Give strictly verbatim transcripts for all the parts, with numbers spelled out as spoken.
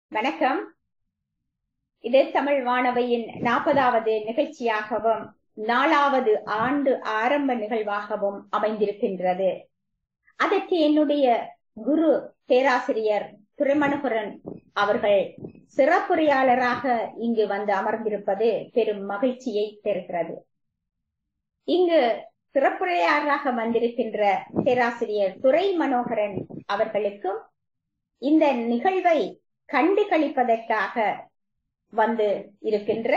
வணக்கம். இது தமிழ் வானவையின் நாற்பதாவது நிகழ்ச்சியாகவும் நாலாவது ஆண்டு ஆரம்ப நிகழ்வாகவும் அமைந்திருக்கின்றது. அதற்கு என்னுடைய குரு பேராசிரியர் துரைமனோகரன் அவர்கள் சிறப்புரையாளராக இங்கு வந்து அமர்ந்திருப்பது பெரும் மகிழ்ச்சியை தருகிறது. இங்கு சிறப்புரையாளராக வந்திருக்கின்ற பேராசிரியர் துரை மனோகரன் அவர்களுக்கும் இந்த நிகழ்வை கண்டு கழிப்பதற்காக வந்து இருக்கின்ற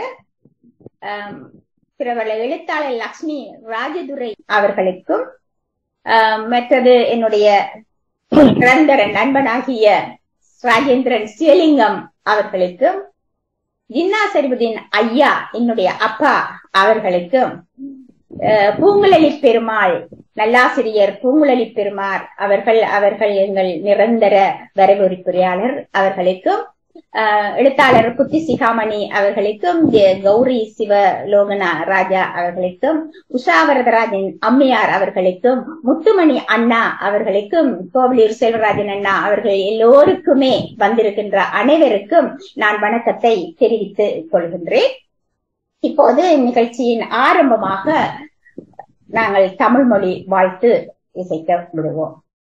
பிரபல எழுத்தாளர் லட்சுமி ராஜதுரை அவர்களுக்கும் மற்றது என்னுடைய நிரந்தர நண்பனாகிய ராஜேந்திரன் சிவலிங்கம் அவர்களுக்கும் ஜின்னா சரிபுதீன் ஐயா என்னுடைய அப்பா அவர்களுக்கும் பூங்குழலி பெருமாள் நல்லாசிரியர் பூங்குழலி பெருமாள் அவர்கள் அவர்கள் எங்கள் நிரந்தர வரவுரையாளர் அவர்களுக்கும் எழுத்தாளர் குட்டி சிகாமணி அவர்களுக்கும் கௌரி சிவலோகனா ராஜா அவர்களுக்கும் உஷாவரதராஜன் அம்மையார் அவர்களுக்கும் முத்துமணி அண்ணா அவர்களுக்கும் கோவிலூர் செல்வராஜன் அண்ணா அவர்கள் எல்லோருக்குமே வந்திருக்கின்ற அனைவருக்கும் நான் வணக்கத்தை தெரிவித்துக் கொள்கின்றேன். இப்போது நிகழ்ச்சியின் ஆரம்பமாக நாங்கள் தமிழ் மொழி வாழ்த்து இசைக்க விடுவோம்.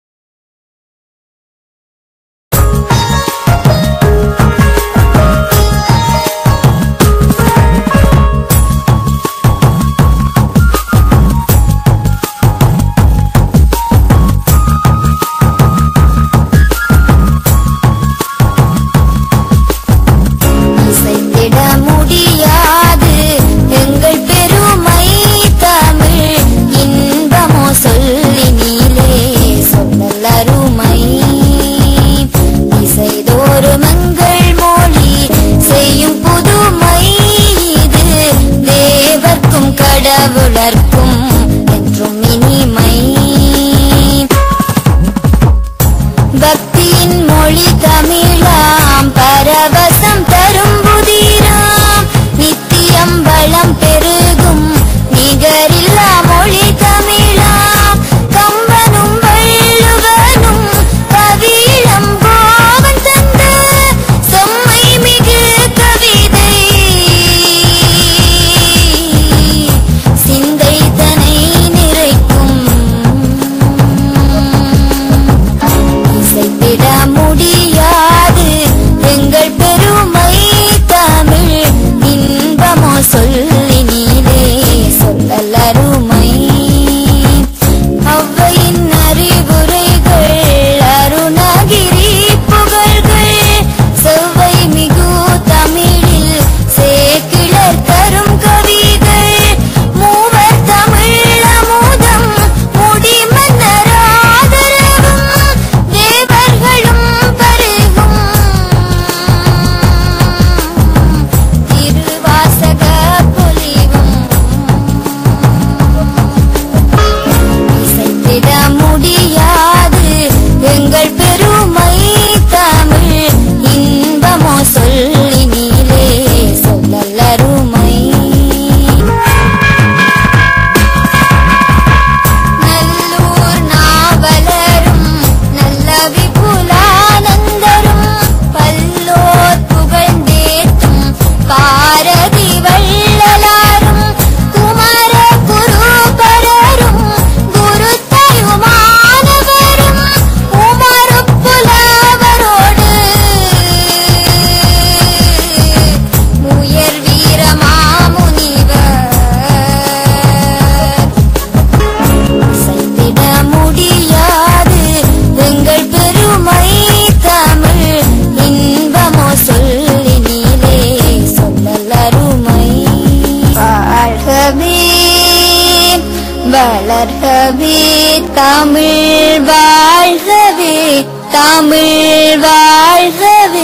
வளர்கவே தமிழ் வாழ்கவே, தமிழ் வாழ்கவே.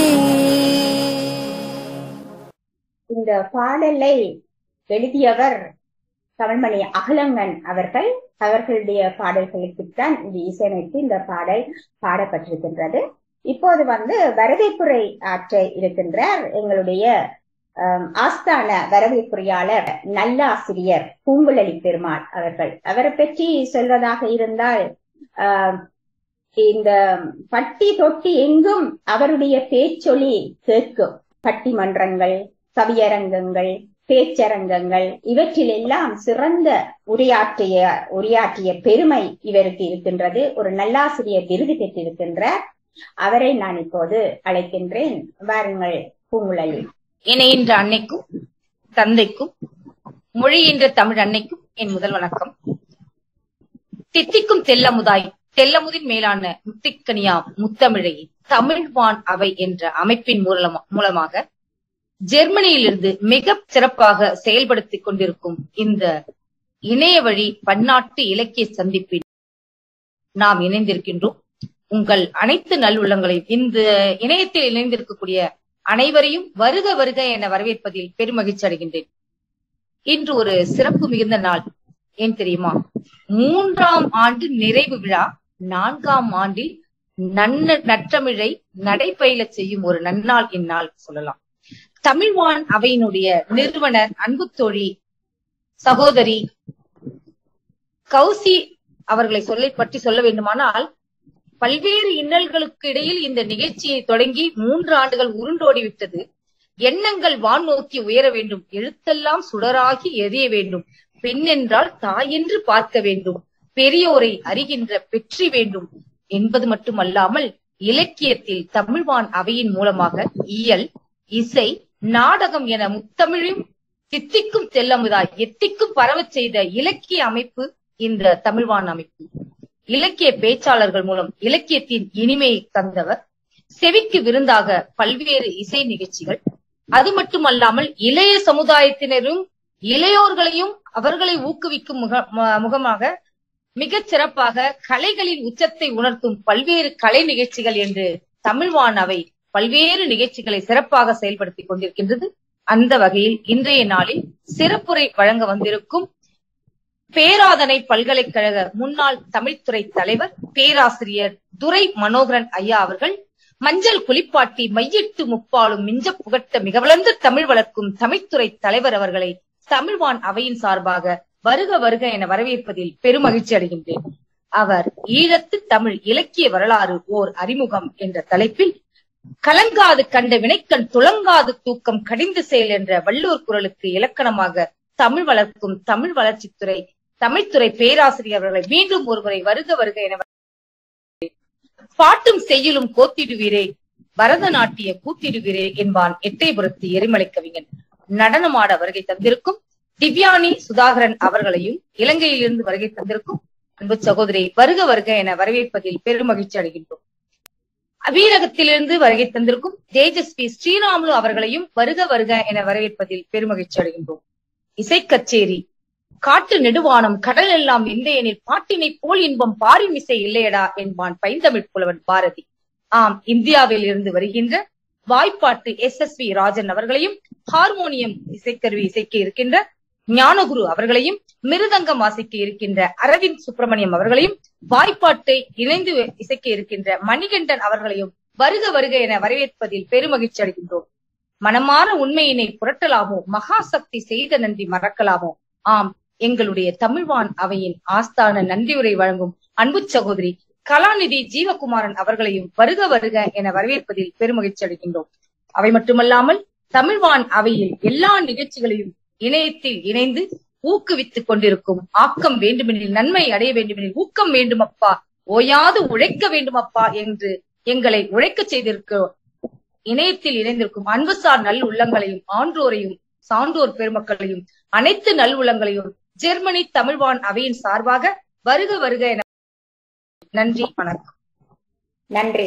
இந்த பாடலை எழுதியவர் தமிழ்மணி அகலங்கன் அவர்கள். அவர்களுடைய பாடல்களுக்குத்தான் இது இசையமைத்து இந்த பாடல் பாடப்பட்டிருக்கின்றது. இப்போது வந்து வரவேற்புரை ஆற்ற இருக்கின்றார் எங்களுடைய ஆஸ்தான வரவேற்புரையாளர் நல்லாசிரியர் பூங்குழலி பெருமாள் அவர்கள். அவரை பற்றி சொல்வதாக இருந்தால் இந்த பட்டி தொட்டி எங்கும் அவருடைய பேச்சொலி கேட்கும். பட்டிமன்றங்கள், கவியரங்கங்கள், பேச்சரங்கங்கள் இவற்றிலெல்லாம் சிறந்த உரையாற்றிய உரையாற்றிய பெருமை இவருக்கு இருக்கின்றது. ஒரு நல்லாசிரியர் விருது பெற்றிருக்கின்றார். அவரை நான் இப்போது அழைக்கின்றேன். வாருங்கள் பூங்குழலி. இணைகின்ற அன்னைக்கும் தந்தைக்கும் மொழி என்ற தமிழ் அன்னைக்கும் என் முதல் வணக்கம். தித்திக்கும் தெல்லமுதாய் தெல்லமுதின் மேலான முத்திக்கனியா முத்தமிழை தமிழ்வான் அவை என்ற அமைப்பின் மூலமாக ஜெர்மனியிலிருந்து மிக சிறப்பாக செயல்படுத்திக் கொண்டிருக்கும் இந்த இணைய வழி பன்னாட்டு இலக்கிய சந்திப்பில் நாம் இணைந்திருக்கின்றோம். உங்கள் அனைத்து நல்லுள்ளங்களையும் இந்த இணையத்தில் இணைந்திருக்கக்கூடிய அனைவரையும் வருக வருக என வரவேற்பதில் பெருமகிழ்ச்சி அடைகின்றேன். இன்று ஒரு சிறப்பு மிகுந்த நாள். ஏன் தெரியுமா? மூன்றாம் ஆண்டு நிறைவு விழா. நான்காம் ஆண்டில் நன்ன நற்றமிழை நடைபயில செய்யும் ஒரு நன்னாள் இந்நாள் சொல்லலாம். தமிழ்வான் அவையினுடைய நிறுவனர் அன்பு தோழி சகோதரி கௌசி அவர்களை சொல்ல பற்றி சொல்ல வேண்டுமானால், பல்வேறு இன்னல்களுக்கு இடையில் இந்த நிகழ்ச்சியை தொடங்கி மூன்று ஆண்டுகள் உருண்டோடிவிட்டது. எண்ணங்கள் வான் நோக்கி உயர வேண்டும், எழுத்தெல்லாம் சுடராகி எரிய வேண்டும், பெண் என்றால் தாயென்று பார்க்க வேண்டும், பெரியோரை அறிகின்ற பெற்றி வேண்டும் என்பது மட்டுமல்லாமல் இலக்கியத்தில் தமிழ்வான் அவையின் மூலமாக இயல், இசை, நாடகம் என முத்தமிழும் தித்திக்கும் தெல்லமுதாய் எத்திக்கும் பரவச் செய்த இலக்கிய அமைப்பு இந்த தமிழ்வான் அமைப்பு. இலக்கிய பேச்சாளர்கள் மூலம் இலக்கியத்தின் இனிமையை தந்தவர். செவிக்கு விருந்தாக பல்வேறு இசை நிகழ்ச்சிகள். அது மட்டுமல்லாமல் இளைய சமுதாயத்தினரும் இளையோர்களையும் அவர்களை ஊக்குவிக்கும் முக முகமாக மிகச் சிறப்பாக கலைகளின் உச்சத்தை உணர்த்தும் பல்வேறு கலை நிகழ்ச்சிகள் என்று தமிழ்வான் அவை பல்வேறு நிகழ்ச்சிகளை சிறப்பாக செயல்படுத்திக் கொண்டிருக்கின்றது. அந்த வகையில் இன்றைய நாளில் சிறப்புரை வழங்க வந்திருக்கும் பேராதனை பல்கலைக்கழக முன்னாள் தமிழ்துறை தலைவர் பேராசிரியர் துரை மனோகரன் ஐயா அவர்கள் மஞ்சள் குளிப்பாட்டி மையிட்டு முப்பாலும் மிஞ்ச புகட்ட மிக வளர்ந்த தமிழ் வளர்க்கும் தமிழ்துறை தலைவர் அவர்களை தமிழ்வான் அவையின் சார்பாக வருக வருக என வரவேற்பதில் பெருமகிழ்ச்சி அடைகின்றேன். அவர் ஈழத்து தமிழ் இலக்கிய வரலாறு ஓர் அறிமுகம் என்ற தலைப்பில் கலங்காது கண்ட வினைக்கண் துளங்காது தூக்கம் கடிந்து செயல் என்ற வள்ளுவர் குரலுக்கு இலக்கணமாக தமிழ் வளர்க்கும் தமிழ் வளர்ச்சித்துறை தமிழ்துறை பேராசிரியர் அவர்களை மீண்டும் ஒருமுறை வருக வருக என பாட்டும் செய்யுளும் கோத்திடுவீரே பரதநாட்டிய கூத்திடுவீரே என்பான் எட்டயபுரத்து எரிமலை கவிஞன் நடனமாட வருகை தந்திருக்கும் திவ்யானி சுதாகரன் அவர்களையும் இலங்கையிலிருந்து வருகை தந்திருக்கும் அன்பு சகோதரி வருக வருக என வரவேற்பதில் பெருமகிழ்ச்சி அடைகின்றோம். அபீரகத்திலிருந்து வருகை தந்திருக்கும் தேஜஸ்வி ஸ்ரீராமுலு அவர்களையும் வருக வருக என வரவேற்பதில் பெருமகிழ்ச்சி அடைகின்றோம். இசை கச்சேரி காட்டு நெடுவானம் கடல் எல்லாம் இந்தையனில் பாட்டினை போல் இன்பம் பாரின் இசை இல்லையடா என்பான் பைந்தமிழ் புலவன் பாரதி. ஆம், இந்தியாவில் இருந்து வருகின்ற வாய்ப்பாட்டு எஸ் எஸ் வி ராஜன் அவர்களையும், ஹார்மோனியம் இசைக்கருவி இசைக்க இருக்கின்ற ஞானகுரு அவர்களையும், மிருதங்கம் வாசிக்க இருக்கின்ற அரவிந்த் சுப்பிரமணியம் அவர்களையும், வாய்ப்பாட்டை இணைந்து இசைக்க இருக்கின்ற மணிகண்டன் அவர்களையும் வருக வருக என வரவேற்பதில் பெருமகிழ்ச்சி அடைகின்றோம். மனமாற உண்மையினை புரட்டலாமோ, மகாசக்தி செய்த நன்றி மறக்கலாமோ. ஆம், எங்களுடைய தமிழ்வான் அவையின் ஆஸ்தான நன்றியுரை வழங்கும் அன்பு சகோதரி கலாநிதி ஜீவகுமாரன் அவர்களையும் வருக வருக என வரவேற்பதில் பெருமகிழ்ச்சி அடைகின்றோம். அவை மட்டுமல்லாமல் தமிழ்வான் அவையில் எல்லா நிகழ்ச்சிகளையும் இணையத்தில் இணைந்து ஊக்குவித்துக் கொண்டிருக்கும் ஆக்கம் வேண்டுமெனில் நன்மை அடைய வேண்டுமெனில் ஊக்கம் வேண்டுமப்பா, ஓயாது உழைக்க வேண்டுமப்பா என்று எங்களை உழைக்க செய்திருக்கிறோம். இணையத்தில் இணைந்திருக்கும் அன்புசார் நல் உள்ளங்களையும் ஆன்றோரையும் சான்றோர் பெருமக்களையும் அனைத்து நல் உள்ளங்களையும் ஜெர்மனி தமிழ்வான் அவையின் சார்பாக வருக வருக என நன்றி, வணக்கம். நன்றி,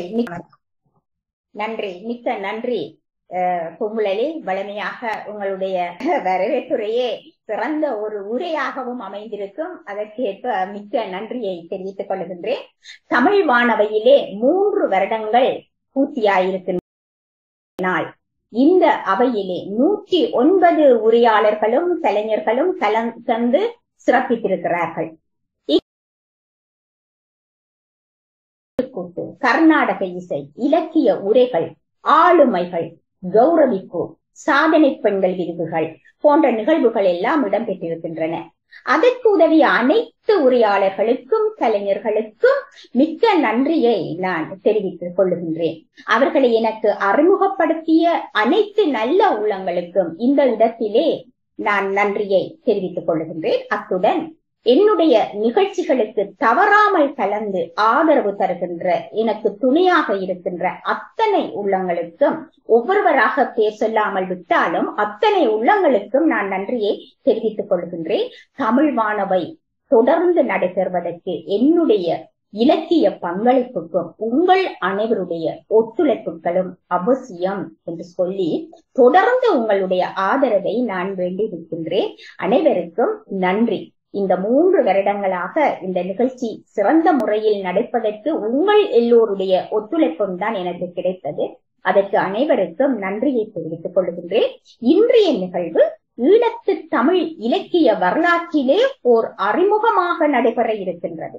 நன்றி, மிக்க நன்றி பூங்குழலி. வலிமையாக உங்களுடைய வரவேற்புரையே சிறந்த ஒரு உரையாகவும் அமைந்திருக்கும். அதற்கேற்ப மிக்க நன்றியை தெரிவித்துக் கொள்கின்றேன். தமிழ் வானவையிலே மூன்று வருடங்கள் பூர்த்தியாயிருக்கின்ற நாள் இந்த அவையிலே நூற்றி ஒன்பது உரையாளர்களும் கலைஞர்களும் கலந்து சிறப்பித்திருக்கிறார்கள். கர்நாடக இசை, இலக்கிய உரைகள், ஆளுமைகள், கௌரவிப்பு, சாதனை பெண்கள் விருதுகள் போன்ற நிகழ்வுகள் எல்லாம் இடம்பெற்றிருக்கின்றன. அதற்கு உதவிய அனைத்து உரையாளர்களுக்கும் கலைஞர்களுக்கும் மிக்க நன்றியை நான் தெரிவித்துக் கொள்ளுகின்றேன். அவர்களை எனக்கு அறிமுகப்படுத்திய அனைத்து நல்ல உள்ளங்களுக்கும் இந்த இடத்திலே நான் நன்றியை தெரிவித்துக் கொள்ளுகின்றேன். அத்துடன் என்னுடைய நிகழ்ச்சிகளுக்கு தவறாமல் கலந்து ஆதரவு தருகின்ற எனக்கு துணையாக இருக்கின்ற அத்தனை உள்ளங்களுக்கும், ஒவ்வொருவராக பேர் சொல்லாமல் விட்டாலும் அத்தனை உள்ளங்களுக்கும் நான் நன்றியை தெரிவித்துக் கொள்கின்றேன். தமிழ் வானவை தொடர்ந்து நடைபெறுவதற்கு என்னுடைய இலக்கிய பங்களிப்புக்கும் உங்கள் அனைவருடைய ஒத்துழைப்புகளும் அவசியம் என்று சொல்லி தொடர்ந்து உங்களுடைய ஆதரவை நான் வேண்டி இருக்கின்றேன். அனைவருக்கும் நன்றி. இந்த மூன்று வருடங்களாக இந்த நிகழ்ச்சி சிறந்த முறையில் நடப்பதற்கு உங்கள் எல்லோருடைய ஒத்துழைப்பும் தான் எனக்கு கிடைத்தது. அதற்கு அனைவருக்கும் நன்றியை தெரிவித்துக் கொள்கின்றேன். இன்றைய நிகழ்வு ஈழத்து தமிழ் இலக்கிய வரலாற்றிலே ஓர் அறிமுகமாக நடைபெற இருக்கின்றது.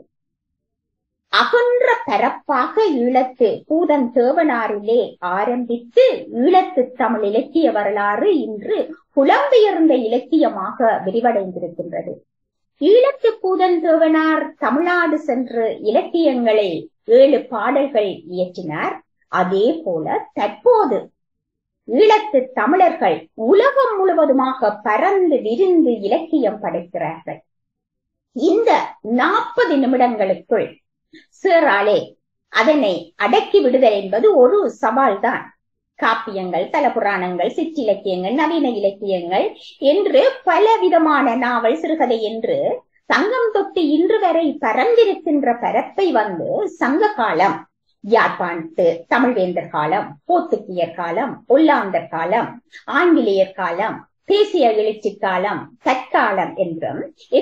அகன்ற பரப்பாக ஈழத்து பூதன் தேவனாரிலே ஆரம்பித்து ஈழத்து தமிழ் இலக்கிய வரலாறு இன்று புலம்பெயர்ந்த இலக்கியமாக விரிவடைந்திருக்கின்றது. ஈழத்து பூதன் தேவனார் தமிழ்நாடு சென்று இலக்கியங்களை ஏழு பாடல்கள் இயற்றினார். அதே போல தற்போது ஈழத்து தமிழர்கள் உலகம் முழுவதுமாக பறந்து விரிந்து இலக்கியம் படைக்கிறார்கள். இந்த நாற்பது நிமிடங்களுக்குள் சேராலே அதனை அடக்கி விடுதல் என்பது ஒரு சவால் தான். காப்பியங்கள், தலபுராணங்கள், சிற்றிலக்கியங்கள், நவீன இலக்கியங்கள் என்று பல விதமான நாவல், சிறுகதை என்று சங்கம் தொட்டு இன்று வரை பறந்திருக்கின்ற பரப்பை வந்து சங்க காலம், யாழ்ப்பாணத்து தமிழ்வேந்தர் காலம், போர்த்துகீயர் காலம், ஒல்லாந்தர் காலம், ஆங்கிலேயர் காலம், தேசிய எழுச்சி காலம், தற்காலம் என்றும்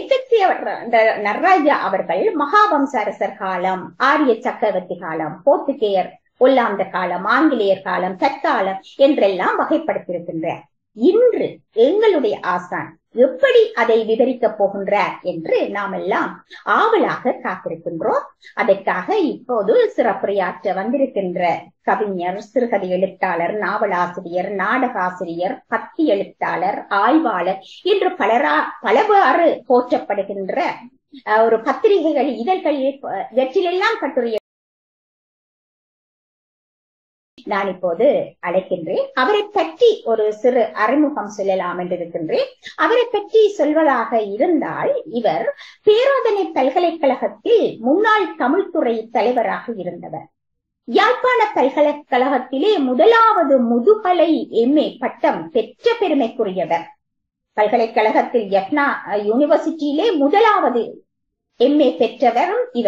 நடராஜா அவர்கள் மகாவம்ச அரசர் காலம், ஆரிய சக்கரவர்த்தி காலம், போர்த்துகேயர் ஒல்லாந்த காலம், ஆங்கிலேயர் காலம், தற்காலம் என்றெல்லாம் வகைப்படுத்தியிருக்கின்றார். இன்று எங்களுடைய ஆசான் எப்படி அதை விவரிக்கப் போகின்றார் என்று நாம் எல்லாம் ஆவலாக காத்திருக்கின்றோம். அதற்காக இப்போது சிறப்புரையாற்ற வந்திருக்கின்ற கவிஞர், சிறுகதை எழுத்தாளர், நாவலாசிரியர், நாடகாசிரியர், பத்தி எழுத்தாளர், ஆய்வாளர் என்று பலரா பலவாறு போற்றப்படுகின்ற ஒரு பத்திரிகைகள், இதழ்களில் இவற்றிலெல்லாம் கட்டுரை நான் இப்போது அழைக்கின்றேன். அவரை பற்றி ஒரு சிறு அறிமுகம் சொல்லலாம் என்று இருக்கின்றேன். அவரை பற்றி சொல்வதாக இருந்தால், இவர் பேராதனை பல்கலைக்கழகத்தில் முன்னாள் தமிழ்துறை தலைவராக இருந்தவர். யாழ்ப்பாண பல்கலைக்கழகத்திலே முதலாவது முதுகலை எம்ஏ பட்டம் பெற்ற பெருமைக்குரியவர். பல்கலைக்கழகத்தில் யக்னா யூனிவர்சிட்டியிலே முதலாவது எம்ஏ பெற்றவரும் இவர்.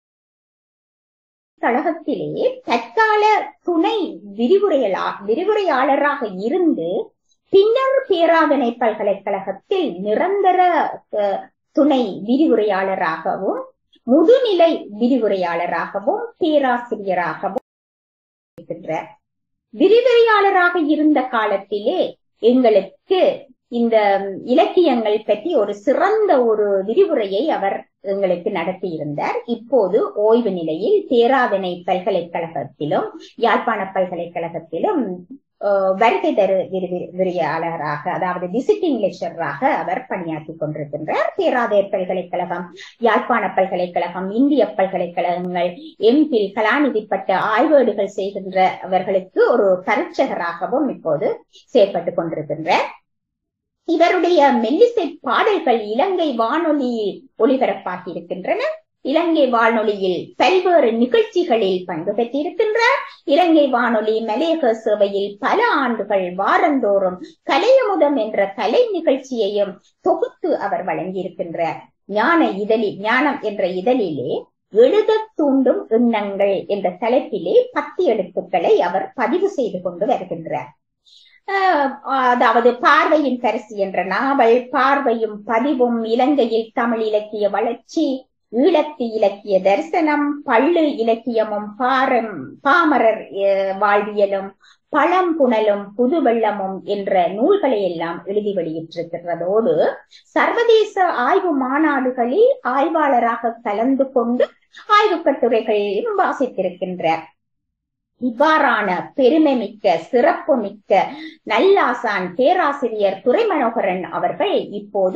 கழகத்திலே தற்கால துணை விரிவுரையா விரிவுரையாளராக இருந்து பின்னர் பேராதனை பல்கலைக்கழகத்தில் நிரந்தர துணை விரிவுரையாளராகவும் முதுநிலை விரிவுரையாளராகவும் பேராசிரியராகவும் இருக்கின்றார். விரிவுரையாளராக இருந்த காலத்திலே எங்களுக்கு இந்த இலக்கியங்கள் பற்றி ஒரு சிறந்த ஒரு விரிவுரையை அவர் எங்களுக்கு நடத்தி இருந்தார். இப்போது ஓய்வு நிலையில் பேராதனை பல்கலைக்கழகத்திலும் யாழ்ப்பாண பல்கலைக்கழகத்திலும் வருகை தரு விரிவுரையாளராக, அதாவது விசிட்டிங் லெக்சராக அவர் பணியாற்றி கொண்டிருக்கின்றார். பேராதனை பல்கலைக்கழகம், யாழ்ப்பாண பல்கலைக்கழகம், இந்திய பல்கலைக்கழகங்கள், எம்பில் கலாநிதி பட்ட ஆய்வேடுகள் செய்கின்றவர்களுக்கு ஒரு பரீட்சகராகவும் இப்போது செயற்பட்டுக் கொண்டிருக்கின்றார். இவருடைய மெல்லிசை பாடல்கள் இலங்கை வானொலியில் ஒளிபரப்பாகி இருக்கின்றன. இலங்கை வானொலியில் பல்வேறு நிகழ்ச்சிகளில் பங்கு பெற்றிருக்கின்றார். இலங்கை வானொலி மலையக சேவையில் பல ஆண்டுகள் வாரந்தோறும் கலையமுதம் என்ற கலை நிகழ்ச்சியையும் தொகுத்து அவர் வழங்கியிருக்கின்றார். ஞான இதழில் ஞானம் என்ற இதழிலே எழுத தூண்டும் எண்ணங்கள் என்ற தலைப்பிலே பத்து எழுத்துக்களை அவர் பதிவு செய்து கொண்டு வருகின்றார். அதாவது பார்வையின் பரிசு என்ற நாவல், பார்வையும் பதிவும், இலங்கையில் தமிழ் இலக்கிய வளர்ச்சி, ஈழத்து இலக்கிய தரிசனம், பள்ளு இலக்கியமும் பாரம் பாமரர் வாழ்வியலும், பழம்புணலும் புதுவெள்ளமும் என்ற நூல்களை எல்லாம் எழுதி வெளியிட்டிருக்கிறதோடு சர்வதேச ஆய்வு மாநாடுகளில் ஆய்வாளராக கலந்து கொண்டு ஆய்வு கட்டுரைகளையும் வாசித்திருக்கின்றார். இவ்வாறான பெருமை மிக்க, சிறப்பு மிக்க நல்லாசான் பேராசிரியர் துரை மனோகரன் அவர்கள் இப்போது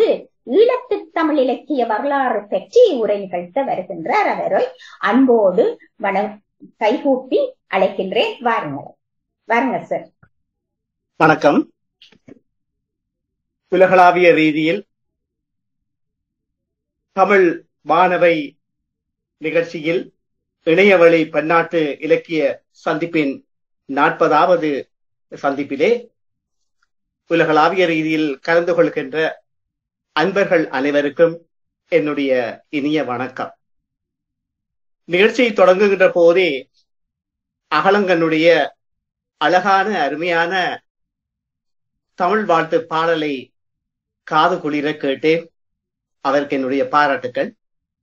ஈழத்து தமிழ் இலக்கிய வரலாறு பற்றி உரை நிகழ்த்த வருகின்றார். அவரை அன்போடு வன கைகூப்பி அழைக்கின்றேன். வாருங்கள் வாருங்க சார். வணக்கம். உலகளாவிய ரீதியில் தமிழ் மாணவை நிகழ்ச்சியில் இணையவழி பன்னாட்டு இலக்கிய சந்திப்பின் நாற்பதாவது சந்திப்பிலே உலகளாவிய ரீதியில் கலந்து கொள்கின்ற அன்பர்கள் அனைவருக்கும் என்னுடைய இனிய வணக்கம். நிகழ்ச்சியை தொடங்குகின்ற போதே அகலங்கனுடைய அழகான அருமையான தமிழ் வாழ்த்து பாடலை காது குளிர கேட்டேன். அதற்கு என்னுடைய பாராட்டுக்கள்.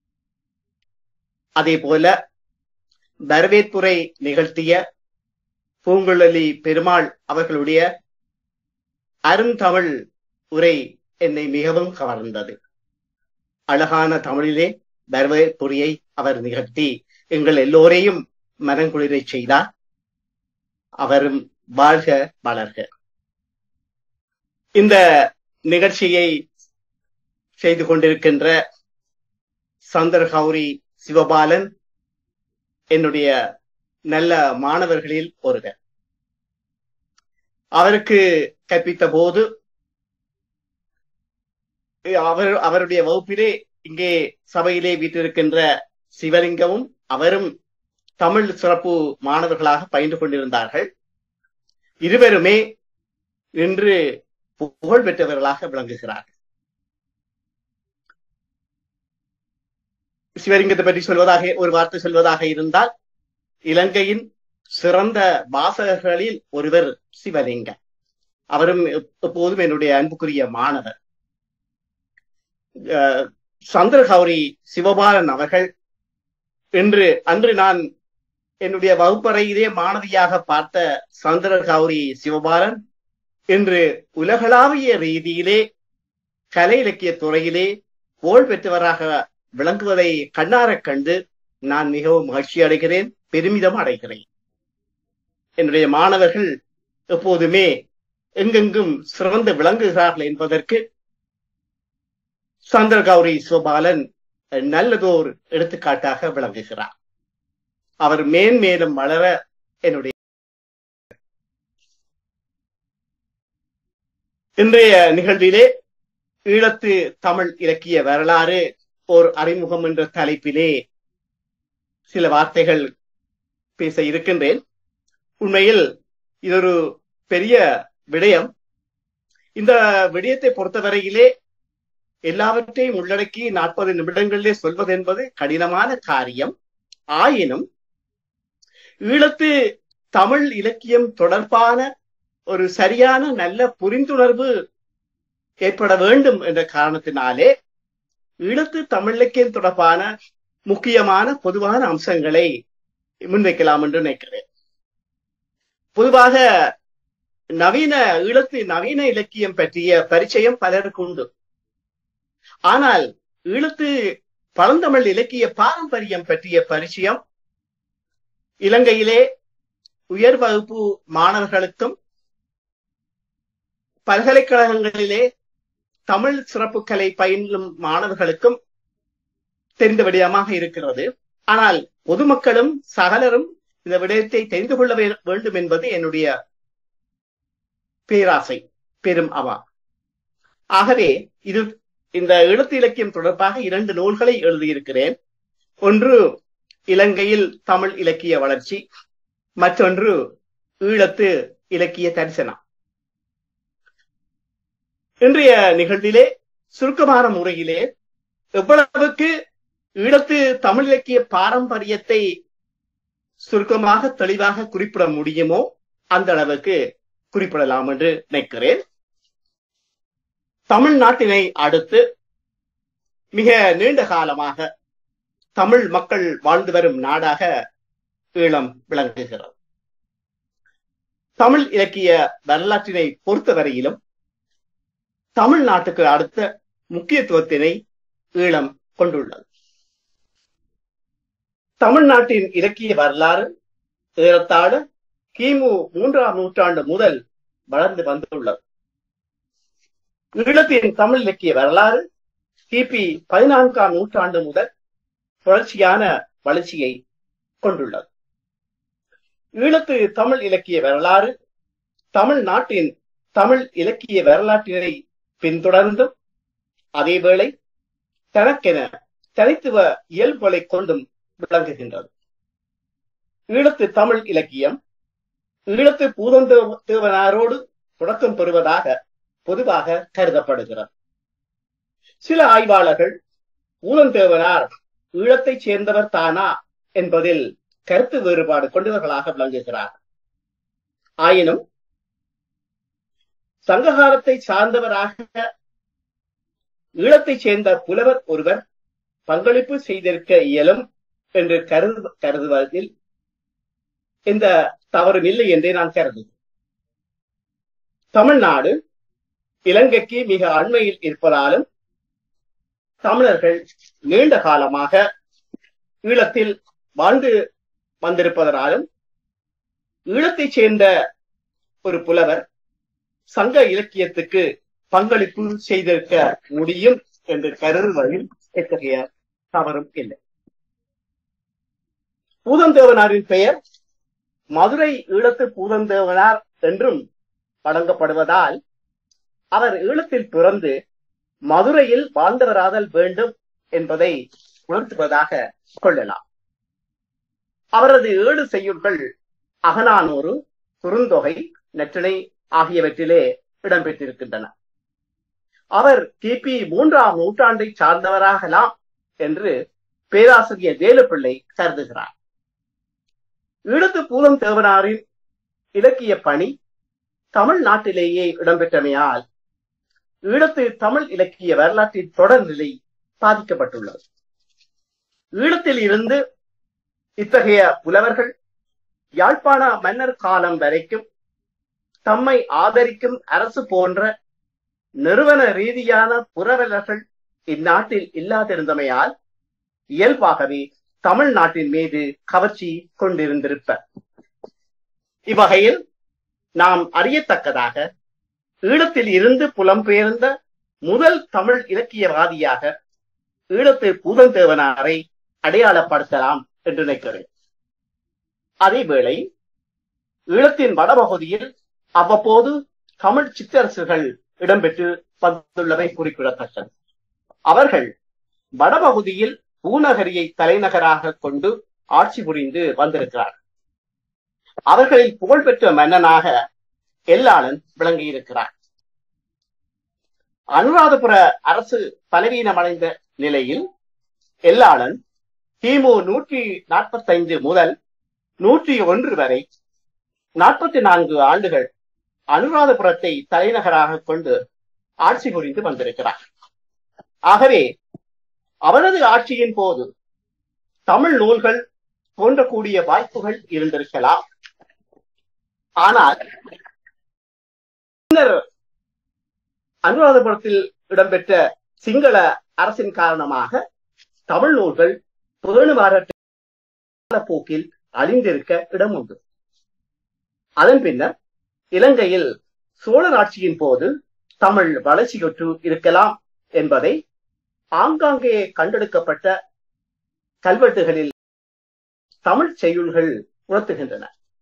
அதே போல வரவேற்புரை நிகழ்த்திய பூங்குழலி பெருமாள் அவர்களுடைய அருந்தமிழ் உரை என்னை மிகவும் கவர்ந்தது. அழகான தமிழிலே வரவேற்புரையை அவர் நிகழ்த்தி எங்கள் எல்லோரையும் மனங்குளிரை செய்தார். அவரும் வாழ்க வளர்க. இந்த நிகழ்ச்சியை செய்து கொண்டிருக்கின்ற சந்திரகௌரி சிவபாலன் என்னுடைய நல்ல மாணவர்களில் ஒருவர். அவருக்கு கற்பித்த போது அவர் அவருடைய வகுப்பிலே இங்கே சபையிலே வீட்டிருக்கின்ற சிவலிங்கமும் அவரும் தமிழ் சிறப்பு மாணவர்களாக பயின்று கொண்டிருந்தார்கள். இருவருமே இன்று புகழ் பெற்றவர்களாக விளங்குகிறார்கள். சிவலிங்கத்தை பற்றி சொல்வதாக ஒரு வார்த்தை சொல்வதாக இருந்தால், இலங்கையின் சிறந்த வாசகர்களில் ஒருவர் சிவலிங்கம். அவரும் எப்போதும் என்னுடைய அன்புக்குரிய மாணவர். சந்திரகௌரி சிவபாலன் அவர்கள் இன்று அன்று நான் என்னுடைய வகுப்பறையிலே மாணவியாக பார்த்த சந்திரகௌரி சிவபாலன் இன்று உலகளாவிய ரீதியிலே கலை இலக்கிய துறையிலே புகழ் பெற்றவராக விளங்குவதை கண்ணாரக் கண்டு நான் மிகவும் மகிழ்ச்சி அடைகிறேன், பெருமிதம் அடைகிறேன். என்னுடைய மாணவர்கள் எப்போதுமே எங்கெங்கும் சிறந்து விளங்குகிறார்கள் என்பதற்கு சந்திரகௌரி சிவபாலன் நல்லதோர் எடுத்துக்காட்டாக விளங்குகிறார். அவர் மேன்மேலும் வளர என்னுடைய இன்றைய நிகழ்விலே ஈழத்து தமிழ் இலக்கிய வரலாறு ஓர் அறிமுகம் என்ற தலைப்பிலே சில வார்த்தைகள் பேச இருக்கின்றேன். உண்மையில் இதொரு பெரிய விடயம். இந்த விடயத்தை பொறுத்தவரையிலே எல்லாவற்றையும் உள்ளடக்கி நாற்பது நிமிடங்களிலே சொல்வது என்பது கடினமான காரியம். ஆயினும் ஈழத்து தமிழ் இலக்கியம் தொடர்பான ஒரு சரியான நல்ல புரிந்துணர்வு ஏற்பட வேண்டும் என்ற காரணத்தினாலே ஈழத்து தமிழ் இலக்கியம் தொடர்பான முக்கியமான பொதுவான அம்சங்களை முன்வைக்கலாம் என்று நினைக்கிறேன். பொதுவாக நவீன ஈழத்து நவீன இலக்கியம் பற்றிய பரிச்சயம் பலருக்கு உண்டு. ஆனால் ஈழத்து பழந்தமிழ் இலக்கிய பாரம்பரியம் பற்றிய பரிச்சயம் இலங்கையிலே உயர் வகுப்பு மாணவர்களுக்கும் பல்கலைக்கழகங்களிலே தமிழ் சிறப்பு கலை பயிலும் மாணவர்களுக்கும் தெரிந்த விடயமாக இருக்கிறது. ஆனால் பொதுமக்களும் சகலரும் இந்த விடயத்தை தெரிந்து கொள்ள வேண்டும் என்பது என்னுடைய பேராசை, பெரும் அவா. ஆகவே இது இந்த ஈழத்து இலக்கியம் தொடர்பாக இரண்டு நூல்களை எழுதியிருக்கிறேன். ஒன்று இலங்கையில் தமிழ் இலக்கிய வளர்ச்சி, மற்றொன்று ஈழத்து இலக்கிய தரிசனம். இன்றைய நிகழ்விலே சுருக்கமான முறையிலே எவ்வளவுக்கு ஈழத்து தமிழ் இலக்கிய பாரம்பரியத்தை சுருக்கமாக தெளிவாக குறிப்பிட முடியுமோ அந்த அளவுக்கு குறிப்பிடலாம் என்று நினைக்கிறேன். தமிழ்நாட்டினை அடுத்து மிக நீண்ட காலமாக தமிழ் மக்கள் வாழ்ந்து வரும் நாடாக ஈழம் விளங்குகிறது. தமிழ் இலக்கிய வரலாற்றினை பொறுத்தவரையிலும் தமிழ்நாட்டுக்கு அடுத்த முக்கியத்துவத்தினை ஈழம் கொண்டுள்ளது. தமிழ்நாட்டின் இலக்கிய வரலாறு ஏறத்தாழ கிமு மூன்றாம் நூற்றாண்டு முதல் வளர்ந்து வந்துள்ளது. ஈழத்தின் தமிழ் இலக்கிய வரலாறு கிபி பதினான்காம் நூற்றாண்டு முதல் தொடர்ச்சியான வளர்ச்சியை கொண்டுள்ளது. ஈழத்து தமிழ் இலக்கிய வரலாறு தமிழ்நாட்டின் தமிழ் இலக்கிய வரலாற்றினை பின்தொடர்ந்தும் அதேவேளை தனக்கென தனித்துவ இயல்புகளை கொண்டும் விளங்குகின்றது. ஈழத்து தமிழ் இலக்கியம் ஈழத்து பூதந்தேவனாரோடு தொடக்கம் பெறுவதாக பொதுவாக கருதப்படுகிறது. சில ஆய்வாளர்கள் பூதந்தேவனார் ஈழத்தைச் சேர்ந்தவர் தானா என்பதில் கருத்து வேறுபாடு கொண்டவர்களாக விளங்குகிறார். ஆயினும் சங்ககாலத்தை சார்ந்தவராக ஈழத்தைச் சேர்ந்த புலவர் ஒருவர் பங்களிப்பு செய்திருக்க இயலும் என்று கருது கருதுவதில் எந்த தவறும் இல்லை என்றே நான் கருதுகிறேன். தமிழ்நாடு இலங்கைக்கு மிக அண்மையில் இருப்பதாலும் தமிழர்கள் நீண்ட காலமாக ஈழத்தில் வாழ்ந்து வந்திருப்பதனாலும் ஈழத்தைச் சேர்ந்த ஒரு புலவர் சங்க இலக்கியத்துக்கு பங்களிப்பு செய்திருக்க முடியும் என்று கருதுவதில் எத்தகைய தவறும் இல்லை. பூதந்தேவனாரின் பெயர் மதுரை ஈழத்து பூதந்தேவனார் என்றும் வழங்கப்படுவதால் அவர் ஈழத்தில் பிறந்து மதுரையில் வாழ்ந்தவராதல் வேண்டும் என்பதை உணர்த்துவதாக கொள்ளலாம். அவரது ஏழு செய்யுள்கள் அகநானூறு, குறுந்தொகை, நற்றிணை ஆகியவற்றிலே இடம்பெற்றிருக்கின்றன. அவர் கிபி மூன்றாம் நூற்றாண்டை சார்ந்தவராகலாம் என்று பேராசிரியர் வேலுப்பிள்ளை கருதுகிறார். ஈழத்து பூதந்தேவனாரின் இலக்கிய பணி தமிழ்நாட்டிலேயே இடம்பெற்றமையால் ஈழத்து தமிழ் இலக்கிய வரலாற்றின் தொடர்நிலை பாதிக்கப்பட்டுள்ளது. ஈழத்தில் இருந்து இத்தகைய புலவர்கள் யாழ்ப்பாண மன்னர் காலம் வரைக்கும் தம்மை ஆதரிக்கும் அரசு போன்ற நிறுவன ரீதியான புரவலர்கள் இந்நாட்டில் இல்லாதிருந்தமையால் இயல்பாகவே தமிழ்நாட்டின் மீது கவர்ச்சி கொண்டிருந்திருப்பர். இவ்வகையில் நாம் அறியத்தக்கதாக ஈழத்தில் இருந்து புலம்பெயர்ந்த முதல் தமிழ் இலக்கியவாதியாக ஈழத்து பூதந்தேவனாரை அடையாளப்படுத்தலாம் என்று நினைக்கிறேன். அதேவேளை ஈழத்தின் வடபகுதியில் அவ்வப்போது தமிழ் சிற்றரசுகள் இடம்பெற்று வந்துள்ளவை குறிப்பிடத்தக்கது. அவர்கள் வடபகுதியில் பூநகரியை தலைநகராக கொண்டு ஆட்சி புரிந்து வந்திருக்கிறார்கள். அவர்களில் புகழ்பெற்ற மன்னனாக எல்லாளன் விளங்கியிருக்கிறார். அனுராதபுர அரசு பலவீனமடைந்த நிலையில் எல்லாளன் கிமு நூற்றி நாற்பத்தி ஐந்து முதல் நூற்றி ஒன்று வரை நாற்பத்தி நான்கு ஆண்டுகள் அனுராதபுரத்தை தலைநகராக கொண்டு ஆட்சி புரிந்து வந்திருக்கிறார். ஆகவே அவரது ஆட்சியின் போது தமிழ் நூல்கள் தோன்றக்கூடிய வாய்ப்புகள் இருந்திருக்கலாம். ஆனால் பின்னர் அனுராதபுரத்தில் இடம்பெற்ற சிங்கள அரசின் காரணமாக தமிழ் நூல்கள் புகழுமாற போக்கில் அழிந்திருக்க இடம் உண்டு. அதன் பின்னர் இலங்கையில் சோழர் ஆட்சியின் போது தமிழ் வளர்ச்சியுற்று இருக்கலாம் என்பதை ஆங்காங்கே கண்டெடுக்கப்பட்ட கல்வெட்டுகளில் தமிழ் செய்யுள்கள் உணர்த்துகின்றன.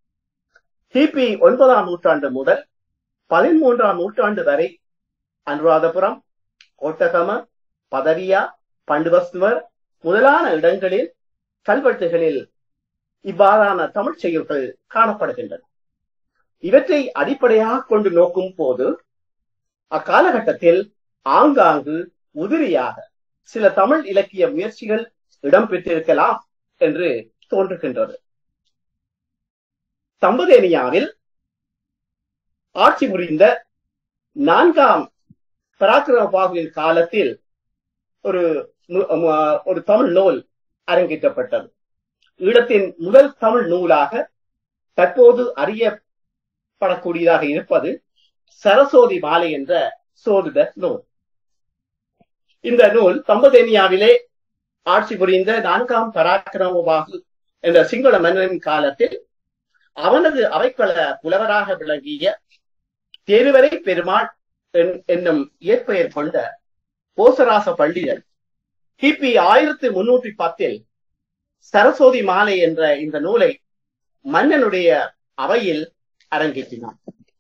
கிபி ஒன்பதாம் நூற்றாண்டு முதல் பதிமூன்றாம் நூற்றாண்டு வரை அனுராதபுரம், கோட்டகம, பதவியா, பண்டுவஸ்துவர் முதலான இடங்களில் கல்வெட்டுகளில் இவ்வாறான தமிழ் செய்யுள்கள் காணப்படுகின்றன. இவற்றை அடிப்படையாக கொண்டு நோக்கும் போது அக்காலகட்டத்தில் ஆங்காங்கு உதிரியாக சில தமிழ் இலக்கிய முயற்சிகள் இடம்பெற்றிருக்கலாம் என்று தோன்றுகின்றது. தம்புதேனியாவில் ஆட்சி புரிந்த நான்காம் பராக்கிரமபாகுவின் காலத்தில் ஒரு ஒரு தமிழ் நூல் அரங்கேற்றப்பட்டது. ஈழத்தின் முதல் தமிழ் நூலாக தற்போது அறியப்படக்கூடியதாக இருப்பது சரஸ்வதி மாலை என்ற சோதிட நூல். இந்த நூல் தம்புதேனியாவிலே ஆட்சி புரிந்த நான்காம் பராக்கிரமபாகு என்ற சிங்கள மன்னரின் காலத்தில் அவனது அவைக்கள புலவராக விளங்கிய தேருவரை பெருமாள் என்னும் இயற்பெயர் கொண்ட போசராச பண்டிதர் கிபி ஆயிரத்தி முன்னூற்றி பத்தில் சரஸ்வதி மாலை என்ற இந்த நூலை மன்னனுடைய அவையில் அரங்கேற்றினார்.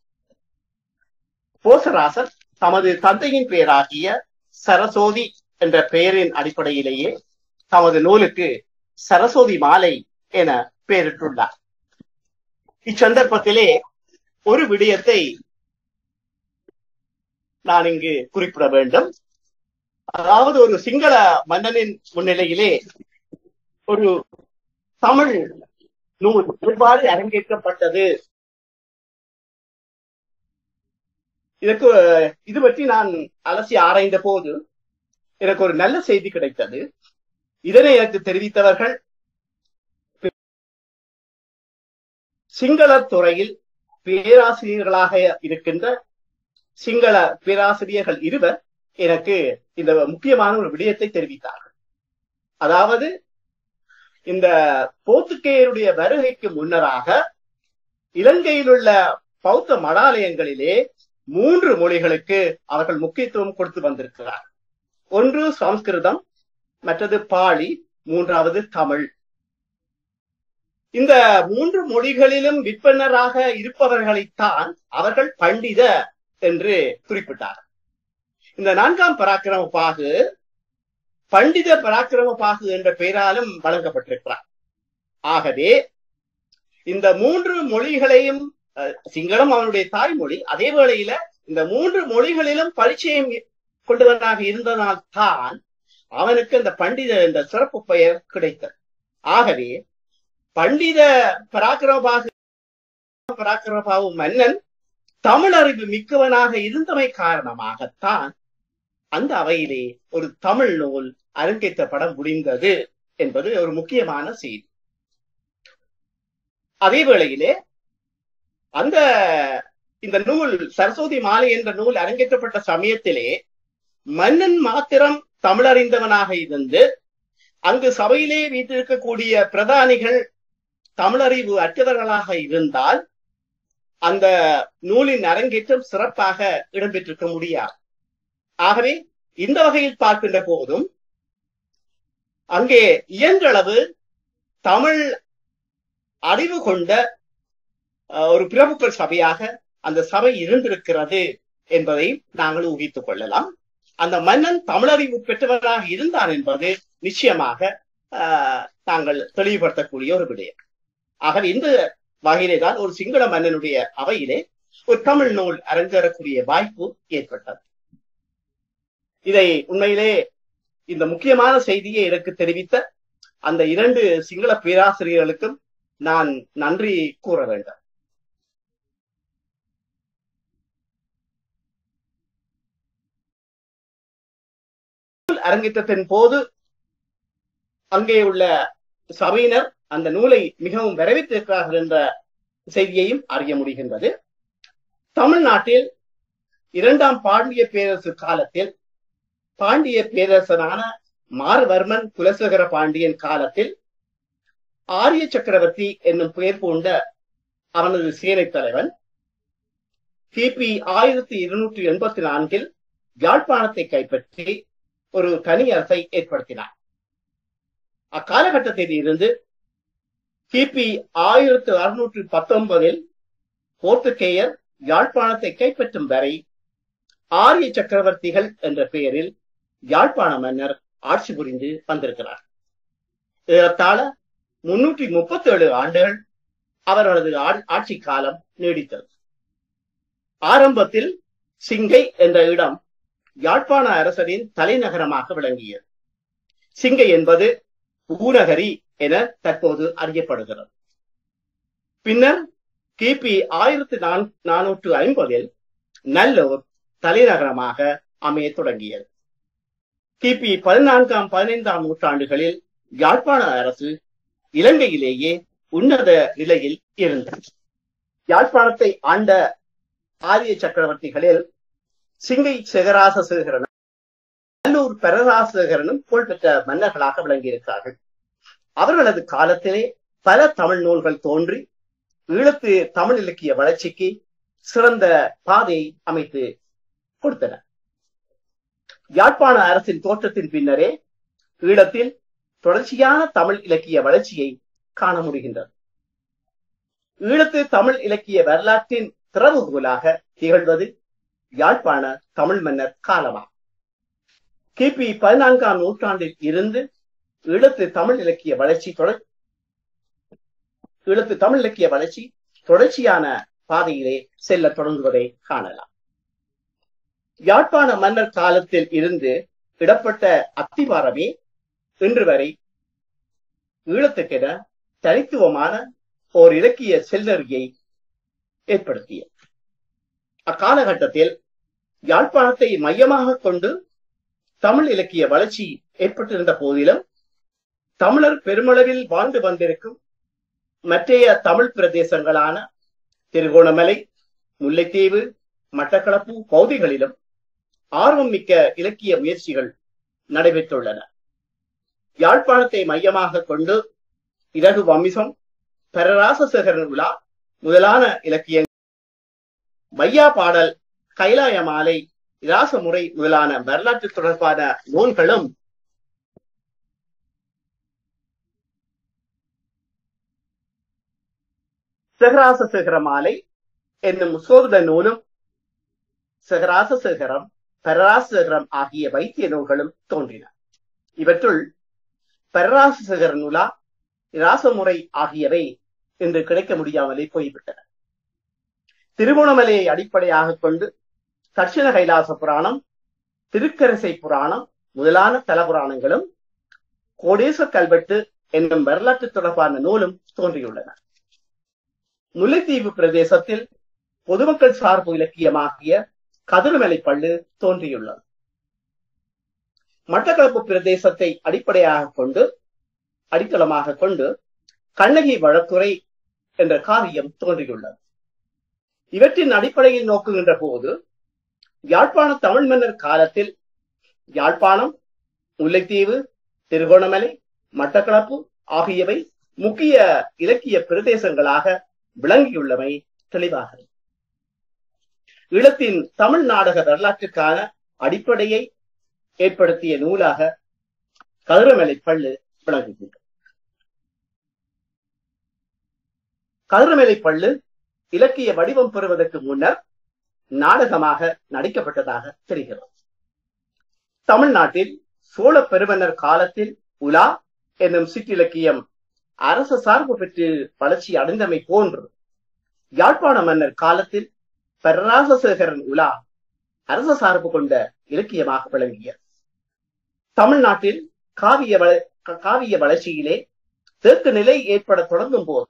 போசராசர் தமது தந்தையின் பெயராகிய சரஸ்வதி என்ற பெயரின் அடிப்படையிலேயே தமது நூலுக்கு சரஸ்வதி மாலை என பெயரிட்டுள்ளார். இச்சந்தர்ப்பத்திலே ஒரு விடயத்தை நான் இங்கு குறிப்பிட வேண்டும். அதாவது ஒரு சிங்கள மன்னனின் முன்னிலையிலே ஒரு தமிழ் நூல் எவ்வாறு அரங்கேற்றப்பட்டது, இதற்கு இது பற்றி நான் அலசி ஆராய்ந்த போது எனக்கு ஒரு நல்ல செய்தி கிடைத்தது. இதனை எனக்கு தெரிவித்தவர்கள் சிங்கள துறையில் பேராசிரியர்களாக இருக்கின்ற சிங்கள பேராசிரியர்கள் இருவர் எனக்கு இந்த முக்கியமான ஒரு விடயத்தை தெரிவித்தார்கள். அதாவது இந்த போர்த்துகேயருடைய வருகைக்கு முன்னராக இலங்கையில் உள்ள பௌத்த மடாலயங்களிலே மூன்று மொழிகளுக்கு அவர்கள் முக்கியத்துவம் கொடுத்து வந்திருக்கிறார். ஒன்று சமஸ்கிருதம், மற்றது பாலி, மூன்றாவது தமிழ். இந்த மூன்று மொழிகளிலும் விற்பனராக இருப்பவர்களைத்தான் அவர்கள் பண்டித என்று குறிப்பிட்டார். இந்த நான்காம் பராக்கிரம பாகு பண்டித பராக்கிரம பாகு என்ற பெயராலும் வழங்கப்பட்டிருக்கிறார். ஆகவே இந்த மூன்று மொழிகளையும், சிங்களம் அவனுடைய தாய்மொழி, அதே வேளையில இந்த மூன்று மொழிகளிலும் பரிச்சயம் கொண்டவனாக இருந்ததால் தான் அவனுக்கு அந்த பண்டித என்ற சிறப்பு பெயர் கிடைத்தது. ஆகவே பண்டித பராக்கிரமபாகு பராக்கிரமபாகு மன்னன் தமிழ் அறிவு மிக்கவனாக இருந்தமை காரணமாகத்தான் அந்த அவையிலே ஒரு தமிழ் நூல் அரங்கேற்றப்பட முடிந்தது என்பது ஒரு முக்கியமான செய்தி. அதே வேளையிலே அந்த இந்த நூல் சரஸ்வதி மாலை என்ற நூல் அரங்கேற்றப்பட்ட சமயத்திலே மன்னன் மாத்திரம் தமிழறிந்தவனாக இருந்து அங்கு சபையிலே வீட்டிருக்கக்கூடிய பிரதானிகள் தமிழறிவு அற்றவர்களாக இருந்தால் அந்த நூலின் அரங்கேற்றம் சிறப்பாக இடம்பெற்றிருக்க முடியாது. ஆகவே இந்த வகையில் பார்க்கின்ற போதும் அங்கே இயன்றளவு தமிழ் அறிவு கொண்ட ஒரு பிரபுக்கள் சபையாக அந்த சபை இருந்திருக்கிறது என்பதை நாங்கள் ஊகித்துக் கொள்ளலாம். அந்த மன்னன் தமிழறிவு பெற்றவராக இருந்தான் என்பது நிச்சயமாக நாங்கள் தெளிவுபடுத்தக்கூடிய ஒரு விடயம். ஆகவே இந்த வகையிலே தான் ஒரு சிங்கள மன்னனுடைய அவையிலே ஒரு தமிழ் நூல் அரங்கேறக்கூடிய வாய்ப்பு ஏற்பட்டது. இதை உண்மையிலே இந்த முக்கியமான செய்தியை எனக்கு தெரிவித்த அந்த இரண்டு சிங்கள பேராசிரியர்களுக்கும் நான் நன்றி கூற வேண்டும். அரங்கேற்றத்தின் போது அங்கே உள்ள சபையினர் அந்த நூலை மிகவும் வரவேற்றிருக்கிறார்கள் என்ற செய்தியையும் அறிய முடிகின்றது. தமிழ்நாட்டில் இரண்டாம் பாண்டிய பேரரசு காலத்தில் பாண்டிய பேரரசனான மார்வர்மன் குலசேகர பாண்டியன் காலத்தில் ஆரிய சக்கரவர்த்தி என்னும் பெயர் கொண்ட அவனது சேனை தலைவன் கிபி ஆயிரத்தி இருநூற்றி எண்பத்தி நான்கில் யாழ்ப்பாணத்தை கைப்பற்றி ஒரு தனி அரசை ஏற்படுத்தினார். அக்காலகட்டத்தில் இருந்து கிபி ஆயிரத்தி அறுநூற்றி பத்தொன்பதில் போர்த்துகேயர் யாழ்ப்பாணத்தை கைப்பற்றும் வரை ஆரிய சக்கரவர்த்திகள் என்ற பெயரில் யாழ்ப்பாண மன்னர் ஆட்சி புரிந்து வந்திருக்கிறார். ஏறத்தாழ முன்னூற்றி முப்பத்தி ஏழு ஆண்டுகள் அவர்களது ஆட்சி காலம் நீடித்தது. ஆரம்பத்தில் சிங்கை என்ற இடம் யாழ்ப்பாண அரசரின் தலைநகரமாக விளங்கியது. சிங்கை என்பது பூநகரி என தற்போது அறியப்படுகிறது. பின்னர் கிபி ஆயிரத்தி நானூற்று ஐம்பதில் நல்லூர் தலைநகரமாக அமைய தொடங்கியது. கிபி பதினான்காம் பதினைந்தாம் நூற்றாண்டுகளில் யாழ்ப்பாண அரசு இலங்கையிலேயே உன்னத நிலையில் இருந்தது. யாழ்ப்பாணத்தை ஆண்ட ஆரிய சக்கரவர்த்திகளில் சிங்கை சேகராசசேகரனும் நல்லூர் பெரராசசேகரனும் புகழ்பெற்ற மன்னர்களாக விளங்கியிருக்கிறார்கள். அவர்களது காலத்திலே பல தமிழ் நூல்கள் தோன்றி ஈழத்து தமிழ் இலக்கிய வளர்ச்சிக்கு சிறந்த பாதையை அமைத்து கொடுத்தன. யாழ்ப்பாண அரசின் தோற்றத்தின் பின்னரே ஈழத்தில் தொடர்ச்சியான தமிழ் இலக்கிய வளர்ச்சியை காண முடிகின்றது. ஈழத்து தமிழ் இலக்கிய வரலாற்றின் திறவுகோலாக திகழ்வது யாழ்ப்பாண தமிழ் மன்னர் காலமாகும். கிபி பதினான்காம் நூற்றாண்டில் இருந்து ஈழத்து தமிழ் இலக்கிய வளர்ச்சி தொடர் ஈழத்து தமிழ் இலக்கிய வளர்ச்சி தொடர்ச்சியான பாதையிலே செல்ல தொடங்குவதை காணலாம். யாழ்ப்பாண மன்னர் காலத்தில் இருந்து இடப்பட்ட அத்திவாரமே இன்று வரை ஈழத்துக்கென தனித்துவமான ஓர் இலக்கிய செல்லறியை ஏற்படுத்தியது. அக்காலகட்டத்தில் யாழ்ப்பாணத்தை மையமாக கொண்டு தமிழ் இலக்கிய வளர்ச்சி ஏற்பட்டிருந்த போதிலும் தமிழர் பெருமளவில் வாழ்ந்து வந்திருக்கும் மற்றைய தமிழ் பிரதேசங்களான திருகோணமலை, முல்லைத்தீவு, மட்டக்களப்பு பகுதிகளிலும் ஆர்வம் மிக்க இலக்கிய முயற்சிகள் நடைபெற்றுள்ளன. யாழ்ப்பாணத்தை மையமாக கொண்டு இரகு வம்மிசம், பரராசசேகரன் விழா முதலான இலக்கியங்கள், மையா பாடல், கைலாய மாலை, இராசமுறை முதலான வரலாற்று தொடர்பான நூல்களும் சேகராசசேகர மாலை என்னும் சோத நூலும் சேகராசசேகரம், பரராசசேகரம் ஆகிய வைத்திய நூல்களும் தோன்றின. இவற்றுள் பரராசசேகர நூலா, இராசமுறை ஆகியவை இன்று கிடைக்க முடியாமலே போய்விட்டன. திருகோணமலையை அடிப்படையாக கொண்டு தட்சிண கைலாச புராணம், திருக்கரசை புராணம் முதலான தலபுராணங்களும் கோடேச கல்வெட்டு என்னும் வரலாற்று தொடர்பான நூலும் தோன்றியுள்ளன. முல்லைத்தீவு பிரதேசத்தில் பொதுமக்கள் சார்பு இலக்கியமாகிய கதிர்மலை பள்ளு தோன்றியுள்ளது. மட்டக்களப்பு பிரதேசத்தை அடிப்படையாக கொண்டு அடித்தளமாக கொண்டு கண்ணகி வழக்குரை என்ற காவியம் தோன்றியுள்ளது. இவற்றின் அடிப்படையில் நோக்குகின்ற போது யாழ்ப்பாண தமிழ் மன்னர் காலத்தில் யாழ்ப்பாணம், முல்லைத்தீவு, திருகோணமலை, மட்டக்களப்பு ஆகியவை முக்கிய இலக்கிய பிரதேசங்களாக விளங்கியுள்ளமை தெளிவாக. ஈழத்தின் தமிழ் நாடக வரலாற்றுக்கான அடிப்படையை ஏற்படுத்திய நூலாக கதிரமலை பள்ளு விளங்குகின்றது. கதிரமலை பள்ளு இலக்கிய வடிவம் பெறுவதற்கு முன்னர் நாடகமாக நடிக்கப்பட்டதாக தெரிகிறது. தமிழ்நாட்டில் சோழ பெருமன்னர் காலத்தில் உலா என்னும் சிற்றிலக்கியம் அரச சார்பு பெற்று வளர்ச்சி அடைந்தமை போன்று யாழ்ப்பாண மன்னர் காலத்தில் பரராசசேகரன் உலா அரச சார்பு கொண்ட இலக்கியமாக விளங்கியது. தமிழ்நாட்டில் காவிய வள காவிய வளர்ச்சியிலே தேக்க நிலை ஏற்பட தொடங்கும் போது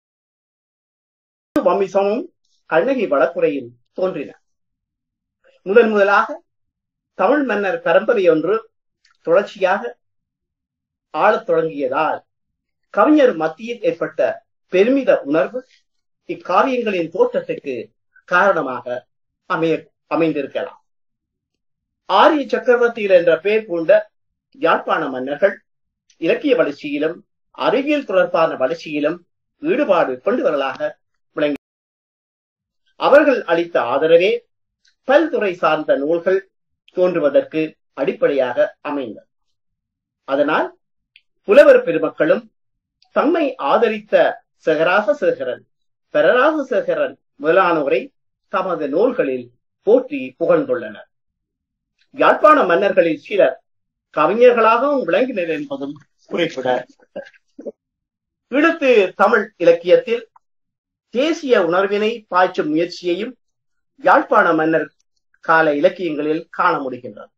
வம்மிசமும் கண்ணகி வழக்குரையும் தோன்றின. முதன் முதலாக தமிழ் மன்னர் பரம்பரை ஒன்று தொடர்ச்சியாக ஆளத் தொடங்கியதால் கவிஞர் மத்தியில் ஏற்பட்ட பெருமித உணர்வு இக்காவியங்களின் தோற்றத்துக்கு காரணமாக அமைய அமைந்திருக்கலாம். ஆரிய சக்கரவர்த்திகள் என்ற பெயர் கொண்ட யாழ்ப்பாண மன்னர்கள் இலக்கிய வளர்ச்சியிலும் அறிவியல் தொடர்பான வளர்ச்சியிலும் ஈடுபாடு கொண்டவர்களாக விளங்கி அவர்கள் அளித்த ஆதரவே பல்துறை சார்ந்த நூல்கள் தோன்றுவதற்கு அடிப்படையாக அமைந்தது. அதனால் புலவர் பெருமக்களும் தம்மை ஆதரித்த சேகராசசேகரன், பரராசசேகரன் முதலானோரை தமது நூல்களில் போற்றி புகழ்ந்துள்ளனர். யாழ்ப்பாண மன்னர்களில் சிலர் கவிஞர்களாகவும் விளங்கினர் என்பதும் குறிப்பிட. ஈழத்து தமிழ் இலக்கியத்தில் தேசிய உணர்வினை பாய்ச்சும் முயற்சியையும் யாழ்ப்பாண மன்னர் கால இலக்கியங்களில் காண முடிகின்றது.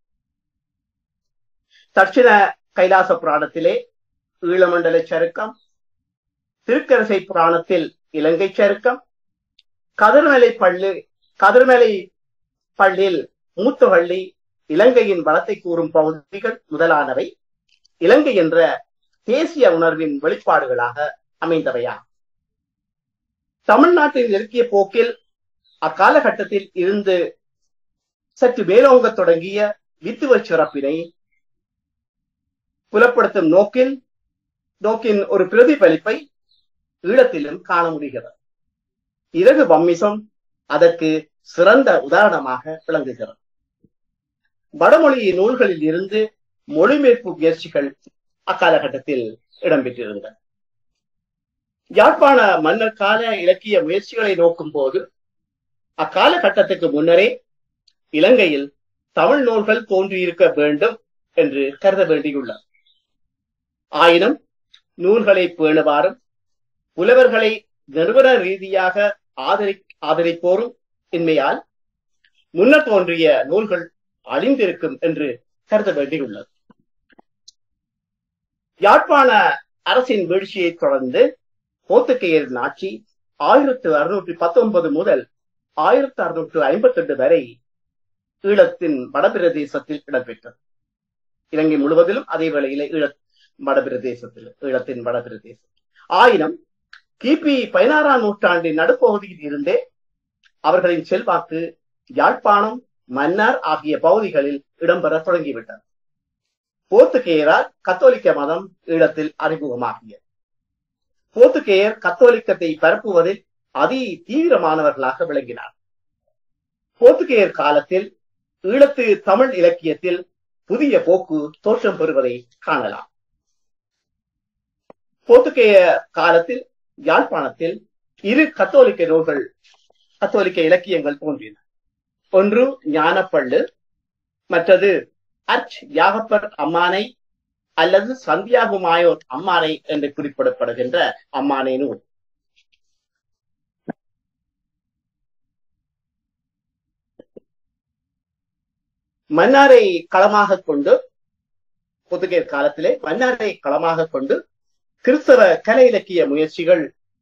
தட்சிண கைலாச புராணத்திலே ஈழமண்டல சருக்கம், திருக்கரசை புராணத்தில் இலங்கை சருக்கம், கதிர்மலை பள்ளு கதிர்மலை பள்ளியில் மூத்தவள்ளி இலங்கையின் வளத்தை கூறும் பகுதிகள் முதலானவை இலங்கை என்ற தேசிய உணர்வின் வெளிப்பாடுகளாக அமைந்தவையா. தமிழ்நாட்டின் இலக்கிய போக்கில் அக்காலகட்டத்தில் இருந்து சற்று மேலோங்க தொடங்கிய வித்துவ சிறப்பினை புலப்படுத்தும் நோக்கில் நோக்கின் ஒரு பிரதிபலிப்பை ஈழத்திலும் காண முடிகிறது. இரகு வம்மிசம் அதற்கு சிறந்த உதாரணமாக விளங்குகிறது. வடமொழி நூல்களில் இருந்து மொழிபெயர்ப்பு முயற்சிகள் அக்காலகட்டத்தில் இடம்பெற்றிருந்தன. யாழ்ப்பாண மன்னர் கால இலக்கிய முயற்சிகளை நோக்கும் போது அக்காலகட்டத்துக்கு முன்னரே இலங்கையில் தமிழ் நூல்கள் தோன்றியிருக்க வேண்டும் என்று கருத வேண்டியுள்ளார். ஆயினும் நூல்களை பேணுவாரும் புலவர்களை நிறுவன ரீதியாக ஆதரி ஆதரிப்போரும் இன்மையால் முன்னர் தோன்றிய நூல்கள் அழிந்திருக்கும் என்று கருத வேண்டியுள்ளது. யாழ்ப்பாண அரசின் வீழ்ச்சியை தொடர்ந்து போர்த்துகேயரின் ஆட்சி ஆயிரத்து அறுநூற்றி பத்தொன்பது முதல் ஆயிரத்தி அறுநூற்று ஐம்பத்தி எட்டு வரை ஈழத்தின் வடபிரதேசத்தில் இடம்பெற்றது. இலங்கை முழுவதிலும் அதே வேளையில ஈழ வடபிரதேசத்தில் ஈழத்தின் வடபிரதேசம். ஆயினும் கிபி பதினாறாம் நூற்றாண்டின் நடுப்பகுதியில் இருந்தே அவர்களின் செல்வாக்கு யாழ்ப்பாணம், மன்னார் ஆகிய பகுதிகளில் இடம்பெற தொடங்கிவிட்டது. போர்த்துகேயரால் கத்தோலிக்க மதம் ஈழத்தில் அறிமுகமாகியது. போர்த்துகேயர் கத்தோலிக்கத்தை பரப்புவதில் அதி தீவிரமானவர்களாக விளங்கினார். போர்த்துகேயர் காலத்தில் ஈழத்து தமிழ் இலக்கியத்தில் புதிய போக்கு தோற்றம் பெறுவதை காணலாம். போர்த்துகேய காலத்தில் யாழ்ப்பாணத்தில் இரு கத்தோலிக்க நூல்கள் கத்தோலிக்க இலக்கியங்கள் தோன்றின. ஒன்று ஞானப்பள்ளு, மற்றது அர்ச் யாகப்பர் அம்மானை அல்லது சந்தியாகு மாயோர் அம்மானை என்று குறிப்பிடப்படுகின்ற அம்மானை நூல். மன்னாரை களமாக கொண்டு போர்த்துகேயர் காலத்திலே மன்னாரை களமாக கொண்டு கிறிஸ்தவ கலை இலக்கிய முயற்சிகள்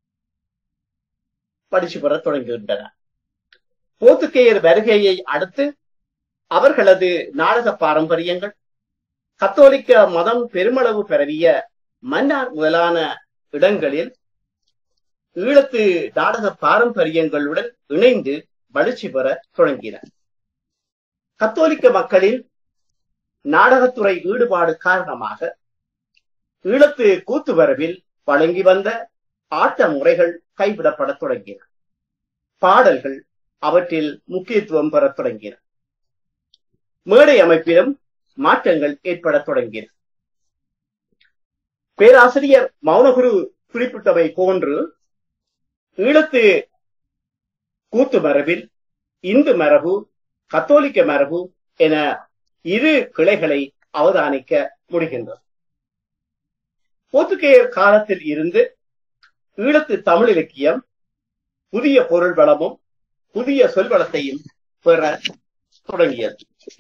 படிச்சு பெற தொடங்குகின்றன. போர்த்துகேயர் வருகையை அடுத்து அவர்களது நாடக பாரம்பரியங்கள் கத்தோலிக்க மதம் பெருமளவு பரவிய மன்னார் முதலான இடங்களில் ஈழத்து நாடக பாரம்பரியங்களுடன் இணைந்து வளர்ச்சி பெற தொடங்கின. கத்தோலிக்க மக்களின் நாடகத்துறை ஈடுபாடு காரணமாக ஈழத்து கூத்து வரவில் வழங்கி வந்த ஆட்ட முறைகள் கைவிடப்பட தொடங்கின. பாடல்கள் அவற்றில் முக்கியத்துவம் பெற தொடங்கின. மேடை அமைப்பிலும் மாற்றங்கள் ஏற்பட தொடங்கின. பேராசிரியர் மௌனகுரு குறிப்பிட்டவை போன்று ஈழத்து கூத்து மரபில் இந்து மரபு, கத்தோலிக்க மரபு என இரு கிளைகளை அவதானிக்க முடிகின்றது. போர்த்துகேயர் காலத்தில் இருந்து ஈழத்து தமிழ் இலக்கியம் புதிய பொருள் வளமும் புதிய சொல்வளத்தையும் பெற தொடங்கியது.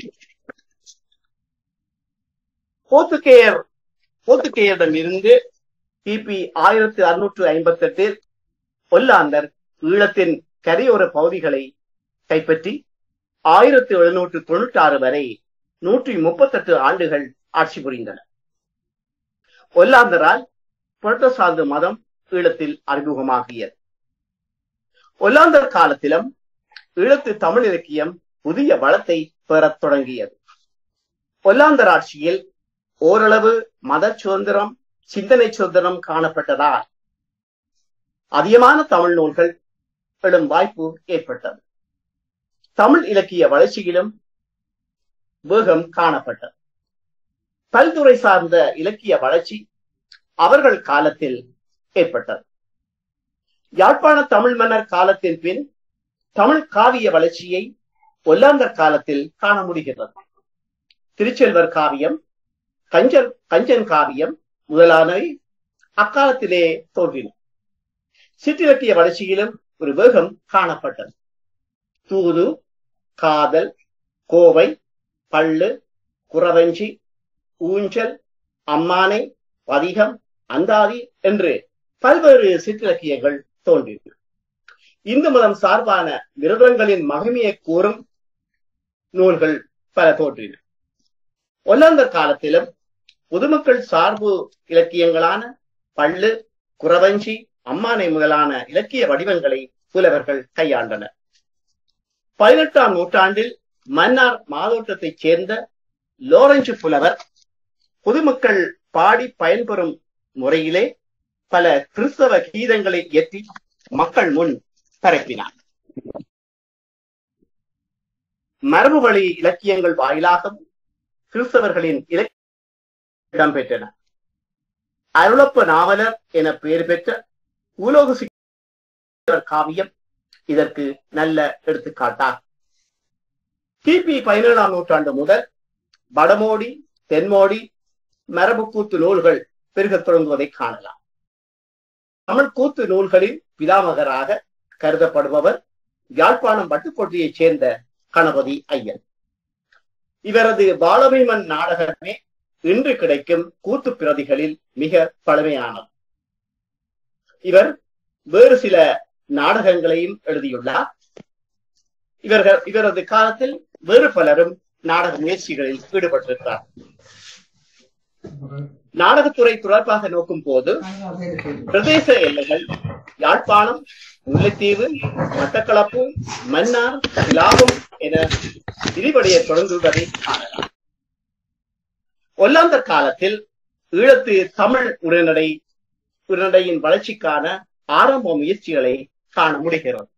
போர்த்துகேயர் போர்த்துகேயரிடம் இருந்து கிபி ஆயிரத்தி அறுநூற்று ஐம்பத்தி எட்டில் ஒல்லாந்தர் ஈழத்தின் கரையோர பகுதிகளை கைப்பற்றி ஆயிரத்தி எழுநூற்று தொண்ணூற்றி ஆறு வரை நூற்றி முப்பத்தி எட்டு ஆண்டுகள் ஆட்சி புரிந்தனர். ஒல்லாந்தரால் புரட்டஸ்டாந்து மதம் ஈழத்தில் அறிமுகமாகியது. ஒல்லாந்தர் காலத்திலும் ஈழத்து தமிழ் இலக்கியம் புதிய வளத்தை பெறத் தொடங்கியது. ஒல்லாந்தர் ஆட்சியில் ஓரளவு மத சுதந்திரம், சிந்தனை சுதந்திரம் காணப்பட்டதால் அதிகமான தமிழ் நூல்கள் எழும் வாய்ப்பு ஏற்பட்டது. தமிழ் இலக்கிய வளர்ச்சியிலும் வேகம் காணப்பட்டது. பல்துறை சார்ந்த இலக்கிய வளர்ச்சி அவர்கள் காலத்தில் ஏற்பட்டது. யாழ்ப்பாண தமிழ் மன்னர் காலத்தின் பின் தமிழ் காவிய வளர்ச்சியை ஒல்லாந்தர் காலத்தில் காண முடிகிறது. திருச்செல்வர் காவியம், கஞ்சன் கஞ்சன் காவியம் முதலானவை அக்காலத்திலே தோன்றின. சிற்றிலக்கிய வளர்ச்சியிலும் ஒரு வேகம் காணப்பட்டது. தூது, காதல், கோவை, பள்ளு, குறவஞ்சி, ஊஞ்சல், அம்மானை, பதிகம், அந்தாதி என்று பல்வேறு சிற்றிலக்கியங்கள் தோன்றின. இந்து மதம் சார்பான விரதங்களின் மகிமையை கூறும் நூல்கள் பல தோன்றின. ஒல்லாந்தர் காலத்திலும் பொதுமக்கள் சார்பு இலக்கியங்களான பள்ளு, குறவஞ்சி, அம்மானை முதலான இலக்கிய வடிவங்களை புலவர்கள் கையாண்டனர். பதினெட்டாம் நூற்றாண்டில் மன்னார் மாதோட்டத்தைச் சேர்ந்த லோரஞ்சு புலவர் பொதுமக்கள் பாடி பயன்பெறும் முறையிலே பல கிறிஸ்தவ கீதங்களை இயற்றி மக்கள் முன் பரப்பினார். மரபு வழி இலக்கியங்கள் வாயிலாகவும் கிறிஸ்தவர்களின் இலக்கியம் இடம்பெற்றன. அருளப்ப நாவலர் என பெயர் பெற்ற உலோக காவியம் இதற்கு நல்ல எடுத்துக்காட்டாகும். கிபி பதினேழாம் நூற்றாண்டு முதல் வடமோடி தென்மோடி மரபு கூத்து நூல்கள் பெருகத் தொடங்குவதை காணலாம். தமிழ் கூத்து நூல்களின் பிதாமகராக கருதப்படுபவர் யாழ்ப்பாணம் வட்டுக்கோட்டையைச் சேர்ந்த கணபதி ஐயர். இவரது பாலமைமன் நாடகமே இன்று கிடைக்கும் கூத்து பிரதிகளில் மிக பழமையானது. இவர் வேறு சில நாடகங்களையும் எழுதியுள்ளார். இவர்கள் இவரது காலத்தில் வேறு பலரும் நாடக முயற்சிகளில் ஈடுபட்டிருக்கிறார். நாடகத்துறை தொடர்பாக நோக்கும் போது பிரதேச எல்லைகள் யாழ்ப்பாணம், முல்லைத்தீவு, மட்டக்களப்பு, மன்னார், இலாபம் என விரிவடைய தொடங்குவதை காணலாம். ஒல்லாந்தர் காலத்தில் ஈழத்து தமிழ் உரைநடை உரைநடையின் வளர்ச்சிக்கான ஆரம்ப முயற்சிகளை காண முடிகிறது.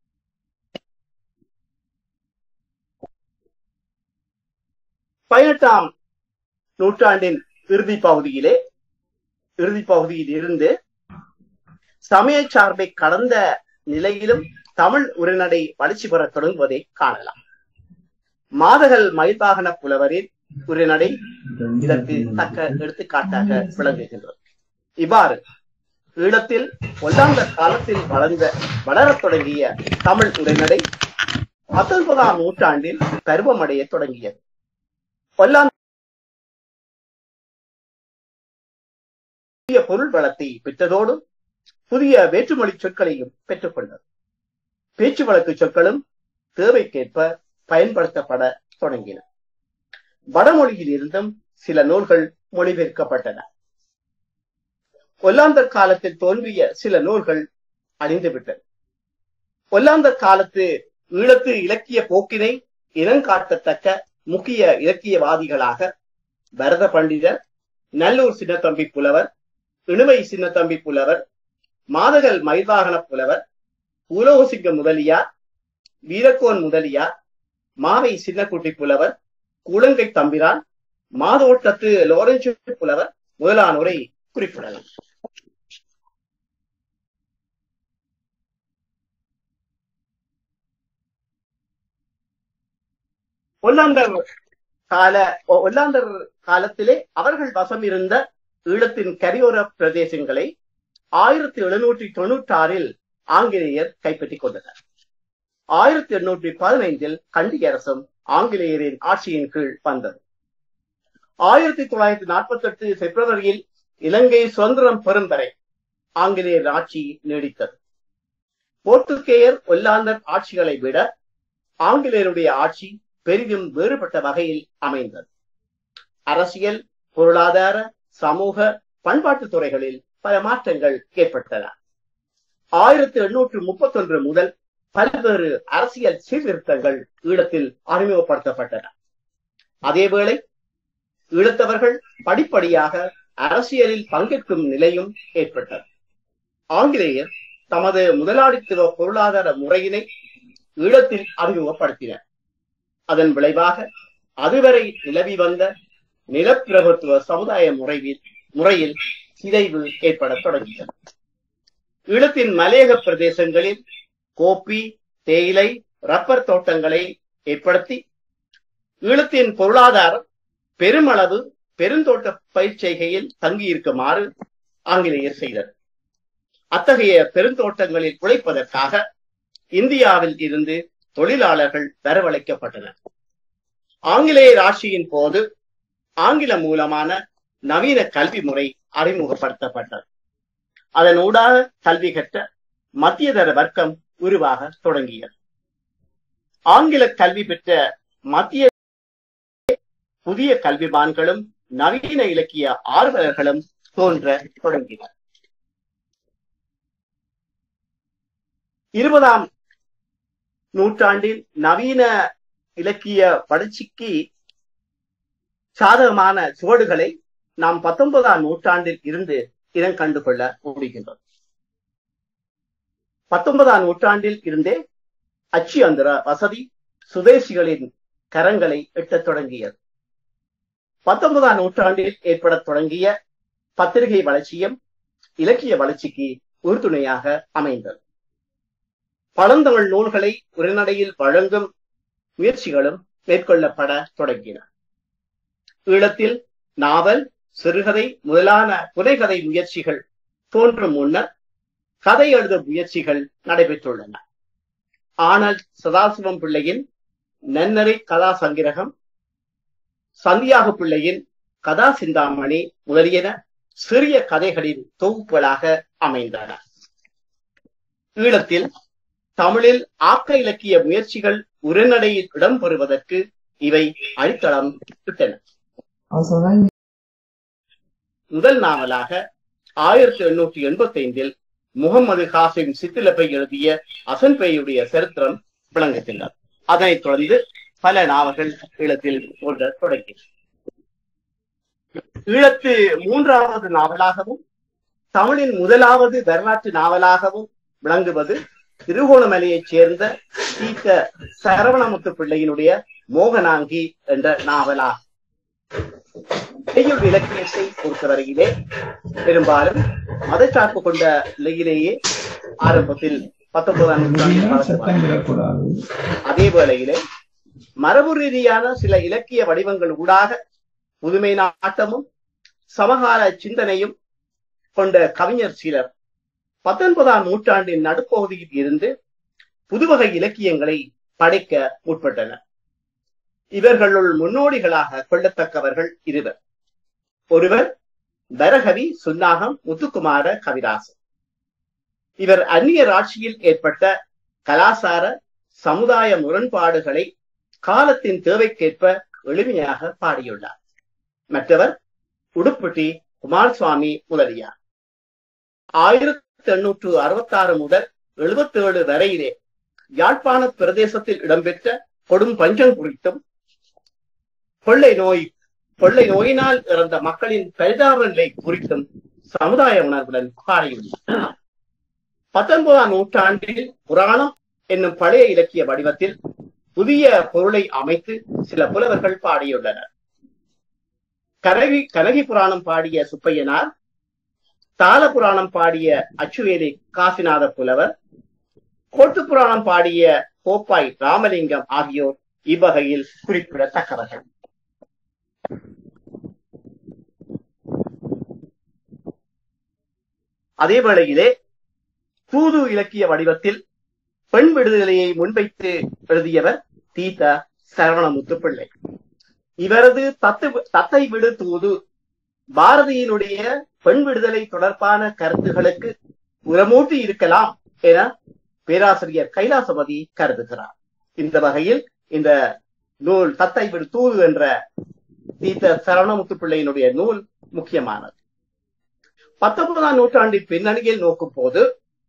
பதினெட்டாம் நூற்றாண்டின் இறுதி பகுதியிலே இறுதி பகுதியில் இருந்து சமய சார்பை கடந்த நிலையிலும் தமிழ் உரைநடை வளர்ச்சி பெற தொடங்குவதை காணலாம். மாதகல் மயில்வாகன புலவரின் உரைநடை இதற்கு தக்க எடுத்துக்காட்டாக விளங்குகின்றது. இவ்வாறு ஈழத்தில் ஒல்லாந்தர் காலத்தில் வளர்ந்த வளரத் தொடங்கிய தமிழ் உரைநடை பத்தொன்பதாம் நூற்றாண்டில் பருவமடைய தொடங்கியது. ஒல்லாந்த பொருள் வளத்தை பெற்றதோடு புதிய வேற்றுமொழி சொற்களையும் பெற்றுக் கொண்டது. பேச்சு வழக்கு சொற்களும் தேவைக்கேற்ப பயன்படுத்தப்பட தொடங்கின. வடமொழியில் இருந்தும் சில நூல்கள் மொழிபெயர்க்கப்பட்டன. ஒல்லாந்தர் காலத்தில் தோன்றிய சில நூல்கள் அழிந்துவிட்டன. ஒல்லாந்தர் காலத்து ஈழத்து இலக்கிய போக்கினை இனங்காட்டத்தக்க முக்கிய இலக்கியவாதிகளாக பரத பண்டிதர், நல்லூர் சின்னத்தம்பி புலவர், இணுவை சின்னத்தம்பி புலவர், மாதகல் மயில்வாகன புலவர், உலோகசிங்க முதலியார், வீரக்கோன் முதலியார், மாவை சின்னக்குட்டி புலவர், குளங்கை தம்பிரான், மாதோட்டத்து லோரன்சு புலவர் முதலானோரை குறிப்பிடலாம். ஒல்லாந்தர் கால ஒல்லாந்தர் காலத்திலே அவர்கள் வசம் இருந்த ஈழத்தின் கரையோர பிரதேசங்களை ஆயிரத்தி எழுநூற்றி தொண்ணூற்றி ஆறில் ஆங்கிலேயர் கைப்பற்றிக் கொண்டனர். ஆயிரத்தி எண்ணூற்றி பதினைந்தில் கண்டி அரசும் ஆங்கிலேயரின் ஆட்சியின் கீழ் வந்தது. ஆயிரத்தி தொள்ளாயிரத்தி நாற்பத்தி எட்டு பிப்ரவரியில் இலங்கை சுதந்திரம் பெறும் வரை ஆங்கிலேயர் ஆட்சி நீடித்தது. போர்த்துகேயர் ஒல்லாந்தர் ஆட்சிகளை விட ஆங்கிலேயருடைய ஆட்சி பெரிதும் வேறுபட்ட வகையில் அமைந்தது. அரசியல், பொருளாதார, சமூக, பண்பாட்டு துறைகளில் பல மாற்றங்கள் ஏற்பட்டன. ஆயிரத்தி எண்ணூற்று முப்பத்தி ஒன்று முதல் பல்வேறு அரசியல் சீர்திருத்தங்கள் ஈழத்தில் அறிமுகப்படுத்தப்பட்டன. அதேவேளை ஈழத்தவர்கள் படிப்படியாக அரசியலில் பங்கேற்கும் நிலையும் ஏற்பட்டது. ஆங்கிலேயர் தமது முதலாளித்துவ பொருளாதார முறையினை ஈழத்தில் அறிமுகப்படுத்தினர். அதன் விளைவாக அதுவரை நிலவி வந்த நிலப்பிரபுத்துவ சமுதாய முறையில் முறையில் சிதைவு ஏற்பட தொடங்கியது. ஈழத்தின் மலையக பிரதேசங்களில் கோப்பி, தேயிலை, ரப்பர் தோட்டங்களை ஏற்படுத்தி ஈழத்தின் பொருளாதாரம் பெருமளவு பெருந்தோட்ட பயிர் செய்கையில் தங்கியிருக்குமாறு ஆங்கிலேயர் செய்தது. அத்தகைய பெருந்தோட்டங்களில் உழைப்பதற்காக இந்தியாவில் இருந்து தொழிலாளர்கள் வரவழைக்கப்பட்டனர். ஆங்கிலேயர் ஆட்சியின் போது ஆங்கிலம் மூலமான நவீன கல்வி முறை அறிமுகப்படுத்தப்பட்டது. அதன் ஊடாக கல்வி கற்ற மத்தியதர வர்க்கம் உருவாக தொடங்கியது. ஆங்கில கல்வி பெற்ற மத்திய புதிய கல்விமான்களும் நவீன இலக்கிய ஆர்வலர்களும் தோன்ற தொடங்கினர். இருபதாம் நூற்றாண்டில் நவீன இலக்கிய வளர்ச்சிக்கு சாதகமான சுவடுகளை நாம் பத்தொன்பதாம் நூற்றாண்டில் இருந்து இனம் கண்டுகொள்ள முடிகின்றது. பத்தொன்பதாம் நூற்றாண்டில் இருந்தே அச்சு அந்தர வசதி, சுதேசிகளின் கரங்களை எட்டத் தொடங்கியது. பத்தொன்பதாம் நூற்றாண்டில் ஏற்படத் தொடங்கிய பத்திரிகை வளர்ச்சியும் இலக்கிய வளர்ச்சிக்கு உறுதுணையாக அமைந்தது. பழந்தமிழ் நூல்களை உரைநடையில் வழங்கும் முயற்சிகளும் மேற்கொள்ளப்பட தொடங்கின. ஈழத்தில் நாவல், சிறுகதை முதலான புனைகதை முயற்சிகள் தோன்றும் முன்னர் கதை எழுதும் முயற்சிகள் நடைபெற்றுள்ளன. ஆனால் சதாசிவம் பிள்ளையின் நன்னறி கதா சங்கிரகம், சந்தியாக பிள்ளையின் கதா சிந்தாமணி முதலியன சிறிய கதைகளின் தொகுப்புகளாக அமைந்தன. ஈழத்தில் தமிழில் ஆக்க இலக்கிய முயற்சிகள் உரைநடையில் இடம்பெறுவதற்கு இவை அடித்தளம் இட்டன. முதல் நாவலாக ஆயிரத்தி எண்ணூற்றி எண்பத்தி ஐந்தில் முகமது காசிம் சித்திலப்பை எழுதிய அசன்பேயுடைய சரித்திரம் விளங்குகின்றது. அதனைத் தொடர்ந்து பல நாவல்கள் ஈழத்தில் தோன்ற தொடங்கின. ஈழத்து மூன்றாவது நாவலாகவும் தமிழின் முதலாவது வரலாற்று நாவலாகவும் விளங்குவது திருகோணமலையைச் சேர்ந்த சீத்த சரவணமுத்து பிள்ளையினுடைய மோகனாங்கி என்ற நாவலாகும். செய்யுள் இலக்கியத்தை பொறுத்தவரையிலே பெரும்பாலும் மதச்சார்பு கொண்ட நிலையிலேயே ஆரம்பத்தில் பத்தொன்பதாம் நூற்றாண்டில், அதே வேளையிலே மரபு ரீதியான சில இலக்கிய வடிவங்கள் ஊடாக புதுமை நாட்டமும் சமகால சிந்தனையும் கொண்ட கவிஞர் சிலர் பத்தொன்பதாம் நூற்றாண்டின் நடுப்பகுதியில் இருந்து புதுவகை இலக்கியங்களை படைக்க முற்பட்டனர். இவர்களுள் முன்னோடிகளாக கொள்ளத்தக்கவர்கள் இருவர். ஒருவர் பரகவி சுன்னாகம் முத்துக்குமார கவிராசன். இவர் அந்நியர் ஆட்சியில் ஏற்பட்ட கலாசார சமுதாய முரண்பாடுகளை காலத்தின் தேவைக்கேற்ப எளிமையாக பாடியுள்ளார். மற்றவர் உடுப்பிட்டி குமாரசுவாமி முதலியார். ஆயிரத்தி எண்ணூற்று அறுபத்தி ஆறு முதல் எழுபத்தி ஏழு வரையிலே யாழ்ப்பாண பிரதேசத்தில் இடம்பெற்ற கொடும் பஞ்சம் குறித்தும் கொள்ளை நோய் கொள்ளை நோயினால் இறந்த மக்களின் பரிதாப நிலை குறித்தும் சமுதாய உணர்வுடன் பாடியுள்ளார். பத்தொன்பதாம் நூற்றாண்டில் புராணம் என்னும் பழைய இலக்கிய வடிவத்தில் புதிய பொருளை அமைத்து சில புலவர்கள் பாடியுள்ளனர். கனகி கனகி புராணம் பாடிய சுப்பையனார், தாள புராணம் பாடிய அச்சுவேலி காசிநாத புலவர், கோட்டு புராணம் பாடிய கோப்பாய் ராமலிங்கம் ஆகியோர் இவ்வகையில் குறிப்பிடத்தக்கவர்கள். அதே வேளையிலே தூது இலக்கிய வடிவத்தில் பெண் விடுதலையை முன்வைத்து எழுதியவர் தீத்த சரவணமுத்து பிள்ளை. இவரது தத்து தத்தை விடு தூது பாரதியினுடைய பெண் விடுதலை தொடர்பான கருத்துகளுக்கு உரமூட்டி இருக்கலாம் என பேராசிரியர் கைலாசபதி கருதுகிறார். இந்த வகையில் இந்த நூல் தத்தை விடு தூது என்ற தீத்த சரவணமுத்து பிள்ளையினுடைய நூல் முக்கியமானது. பத்தொன்பதாம் நூற்றாண்டின் பின்னணியில் நோக்கும் போது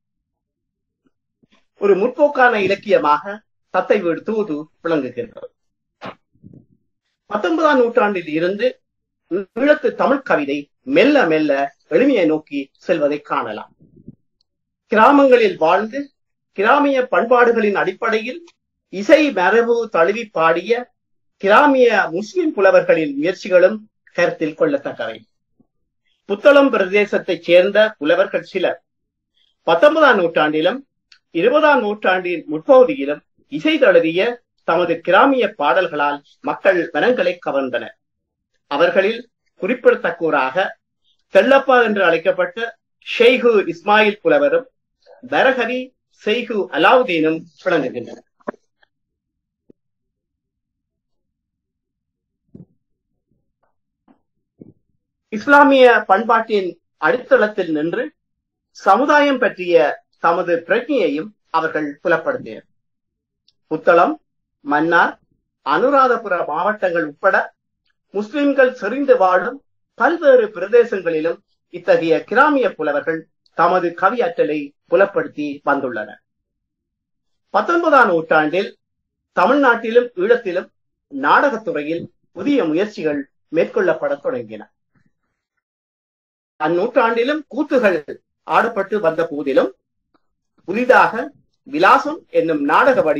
ஒரு முற்போக்கான இலக்கியமாக தத்தை வீடு தூது விளங்குகின்றது. பத்தொன்பதாம் நூற்றாண்டில் இருந்து ஈழத்து தமிழ் கவிதை மெல்ல மெல்ல எளிமையை நோக்கி செல்வதை காணலாம். கிராமங்களில் வாழ்ந்து கிராமிய பண்பாடுகளின் அடிப்படையில் இசை மரபு தழுவி பாடிய கிராமிய முஸ்லிம் புலவர்களின் முயற்சிகளும் கருத்தில் கொள்ளத்தக்கவை. புத்தளம் பிரதேசத்தைச் சேர்ந்த புலவர்கள் சிலர் பத்தொன்பதாம் நூற்றாண்டிலும் இருபதாம் நூற்றாண்டின் முற்பகுதியிலும் இசை தழுவிய தமது கிராமிய பாடல்களால் மக்கள் மனங்களை கவர்ந்தனர். அவர்களில் குறிப்பிடத்தக்கோராக தெள்ளப்பா என்று அழைக்கப்பட்ட ஷெய்கு இஸ்மாயில் புலவரும் பரகவி செய்கு அலாவுதீனும் விளங்குகின்றனர். இஸ்லாமிய பண்பாட்டின் அடித்தளத்தில் நின்று சமுதாயம் பற்றிய தமது பிரஜையையும் அவர்கள் புலப்படுத்தினர். புத்தளம், மன்னார், அனுராதபுர மாவட்டங்கள் உட்பட முஸ்லிம்கள் செறிந்து வாழும் பல்வேறு பிரதேசங்களிலும் இத்தகைய கிராமிய புலவர்கள் தமது கவியாற்றலை புலப்படுத்தி வந்துள்ளனர். பத்தொன்பதாம் நூற்றாண்டில் தமிழ்நாட்டிலும் ஈழத்திலும் நாடகத்துறையில் புதிய முயற்சிகள் மேற்கொள்ளப்பட தொடங்கின. அந்நூற்றாண்டிலும் கூத்துகள் ஆடப்பட்டு வந்த போதிலும் புதிதாக விலாசம் என்னும் நாடக வடிவம்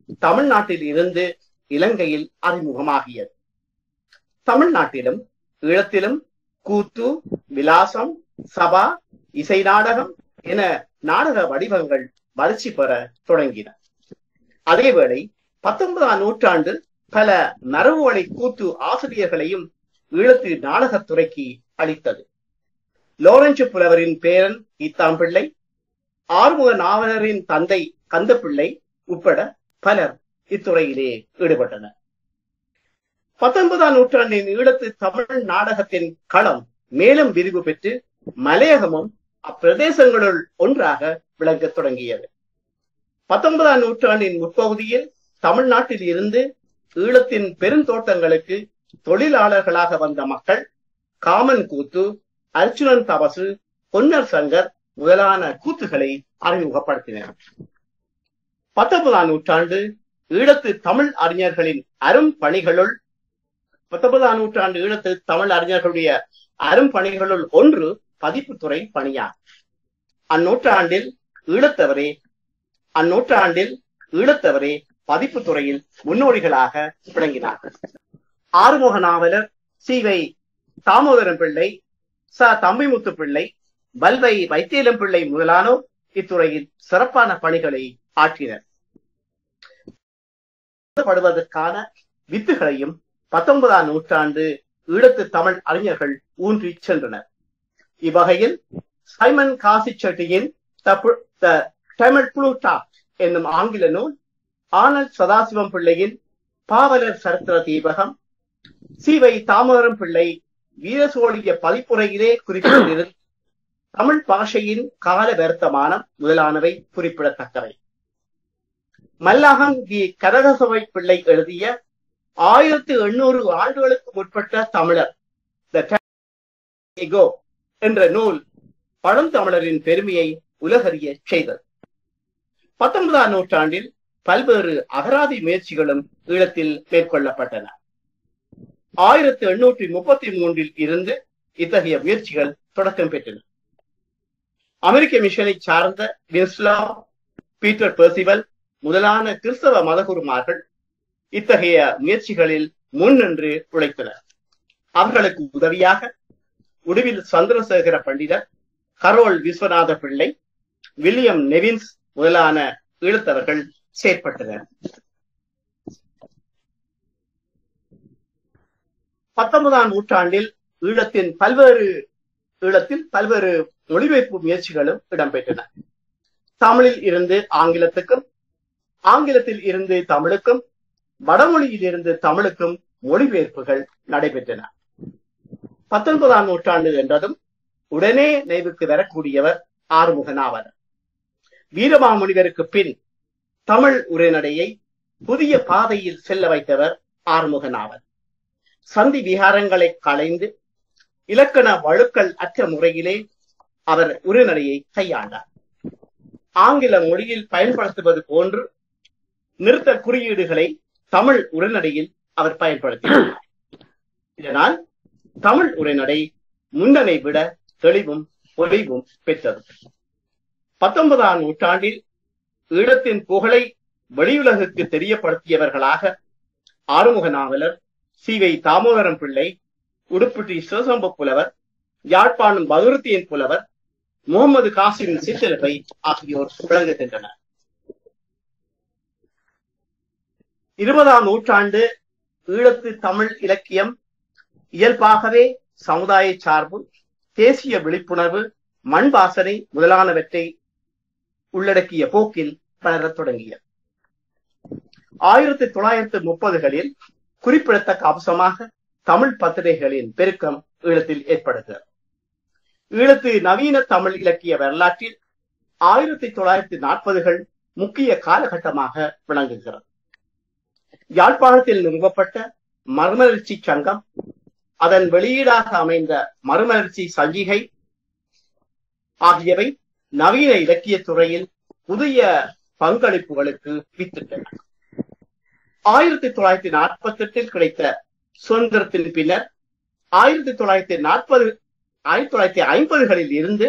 தமிழ்நாட்டில் இருந்து இலங்கையில் அறிமுகமாகியது. தமிழ்நாட்டிலும் ஈழத்திலும் கூத்து, விலாசம், சபா, இசை நாடகம் என நாடக வடிவங்கள் வளர்ச்சி பெற தொடங்கின. அதேவேளை பத்தொன்பதாம் நூற்றாண்டு பல மரபு வழி கூத்து ஆசிரியர்களையும் ஈழத்து நாடகத்துறைக்கு அளித்தது. லோரன்சு புலவரின் பேரன் ஈத்தாம்பிள்ளை, ஆறுமுக நாவலரின் தந்தை கந்தப்பிள்ளை உட்பட பலர் இத்துறையிலே ஈடுபட்டனர். பத்தொன்பதாம் நூற்றாண்டின் ஈழத்து தமிழ் நாடகத்தின் களம் மேலும் விரிவு பெற்று மலையகமும் அப்பிரதேசங்களுள் ஒன்றாக விளங்கத் தொடங்கியது. பத்தொன்பதாம் நூற்றாண்டின் முற்பகுதியில் தமிழ்நாட்டில் இருந்து ஈழத்தின் பெருந்தோட்டங்களுக்கு தொழிலாளர்களாக வந்த மக்கள் காமன் கூத்து, அர்ச்சுனன் தபசு, பொன்னர் சங்கர் முதலான கூத்துகளை அறிமுகப்படுத்தினர். பத்தொன்பதாம் நூற்றாண்டு ஈழத்து தமிழ் அறிஞர்களின் அரும் பணிகளுள் பத்தொன்பதாம் நூற்றாண்டு ஈழத்து தமிழ் அறிஞர்களுடைய அரும் பணிகளுள் ஒன்று பதிப்புத்துறை பணியாகும். அந்நூற்றாண்டில் ஈழத்தவரே அந்நூற்றாண்டில் ஈழத்தவரே பதிப்பு துறையில் முன்னோடிகளாக விளங்கினார்கள். ஆறுமுக நாவலர் சி வை தாமோதரம் பிள்ளை, ச தம்பிமுத்து பிள்ளை, வல்வை வைத்தியலம் பிள்ளை முதலானோர் இத்துறையில் சிறப்பான பணிகளை ஆற்றினர். படுவதற்கான வித்துகளையும் பத்தொன்பதாம் நூற்றாண்டு ஈழத்து தமிழ் அறிஞர்கள் ஊன்றி சென்றனர். இவ்வகையில் சைமன் காசி செட்டியின் தமிழ் புளூட்டாக் என்னும் ஆங்கில நூல், ஆனல் சதாசிவம் பிள்ளையின் பாவலர் சரித்திர தீபகம், சி வை தாமோதரம் பிள்ளை வீரசோழிய பதிப்புரையிலே குறிப்பிட்டிருந்த தமிழ் பாஷையின் கால வருத்தமானம் முதலானவை குறிப்பிடத்தக்கவை. மல்லாகம் வி கரகசபை பிள்ளை எழுதிய ஆயிரத்தி எண்ணூறு ஆண்டுகளுக்கு முற்பட்ட தமிழர் என்ற நூல் பழந்தமிழரின் பெருமையை உலகறிய செய்தது. பத்தொன்பதாம் நூற்றாண்டில் பல்வேறு அகராதி முயற்சிகளும் ஈழத்தில் மேற்கொள்ளப்பட்டன. ஆயிரத்தி எண்ணூற்றி முப்பத்தி மூன்றில் இருந்து இத்தகைய முயற்சிகள் தொடக்கம் பெற்றன. அமெரிக்க மிஷனை சார்ந்த வின்ஸ்லா, பீட்டர் பெர்சிவல் முதலான கிறிஸ்தவ மதகுருமார்கள் இத்தகைய முயற்சிகளில் முன்னின்று உழைத்தனர். அவர்களுக்கு உதவியாக உடுவில் சந்திரசேகர பண்டிதர், கரோல் விஸ்வநாத பிள்ளை, வில்லியம் நெவின்ஸ் முதலான ஈழத்தவர்கள் செயற்பட்டனர். பத்தொன்பதாம் நூற்றாண்டில் ஈழத்தின் பல்வேறு ஈழத்தில் பல்வேறு மொழிபெயர்ப்பு முயற்சிகளும் இடம்பெற்றன. தமிழில் இருந்து ஆங்கிலத்துக்கும், ஆங்கிலத்தில் இருந்து தமிழுக்கும், வடமொழியில் இருந்து தமிழுக்கும் மொழிபெயர்ப்புகள் நடைபெற்றன. பத்தொன்பதாம் நூற்றாண்டு என்றதும் உடனே நினைவுக்கு வரக்கூடியவர் ஆறுமுக நாவலர். வீரமாமுனிவருக்கு பின் தமிழ் உரைநடையை புதிய பாதையில் செல்ல வைத்தவர் ஆறுமுக நாவலர். சந்தி விகாரங்களை களைந்து இலக்கண வழுக்கள் அற்ற முறையிலே அவர் உரைநடையை கையாண்டார். ஆங்கில மொழியில் பயன்படுத்துவது போன்று நிறுத்த குறியீடுகளை தமிழ் உரைநடையில் அவர் பயன்படுத்தினார். இதனால் தமிழ் உரைநடை முன்னனை விட தெளிவும் பொலிவும் பெற்றது. பத்தொன்பதாம் நூற்றாண்டில் ஈழத்தின் புகழை வெளியுலகுக்கு தெரியப்படுத்தியவர்களாக ஆறுமுக நாவலர், சி வை தாமோதரம் பிள்ளை, உடுப்பிட்டி சிவசம்பு புலவர், யாழ்ப்பாணம் பதுருத்தியின் புலவர், முகமது காசிம் சித்திரப்பை ஆகியோர் விளங்குகின்றனர். இருபதாம் நூற்றாண்டு ஈழத்து தமிழ் இலக்கியம் இயல்பாகவே சமுதாய சார்பு, தேசிய விழிப்புணர்வு, மண் வாசனை முதலானவற்றை உள்ளடக்கிய போக்கில் வளரத் தொடங்கியது. ஆயிரத்தி தொள்ளாயிரத்தி முப்பதுகளில் குறிப்பிடத்தக்க அம்சமாக தமிழ் பத்திரிகைகளின் பெருக்கம் ஈழத்தில் ஏற்படுகிறது. ஈழத்து நவீன தமிழ் இலக்கிய வரலாற்றில் ஆயிரத்தி தொள்ளாயிரத்தி நாற்பதுகள் முக்கிய காலகட்டமாக விளங்குகிறது. யாழ்ப்பாணத்தில் நிறுவப்பட்ட மறுமலர்ச்சி சங்கம், அதன் வெளியீடாக அமைந்த மறுமலர்ச்சி சஞ்சிகை ஆகியவை நவீன இலக்கிய துறையில் புதிய பங்களிப்புகளுக்கு வித்திட்டன. ஆயிரத்தி தொள்ளாயிரத்தி நாற்பத்தி எட்டில் கிடைத்த சுதந்திரத்தின் பின்னர் ஆயிரத்தி தொள்ளாயிரத்தி நாற்பது ஆயிரத்தி தொள்ளாயிரத்தி ஐம்பதுகளில் இருந்து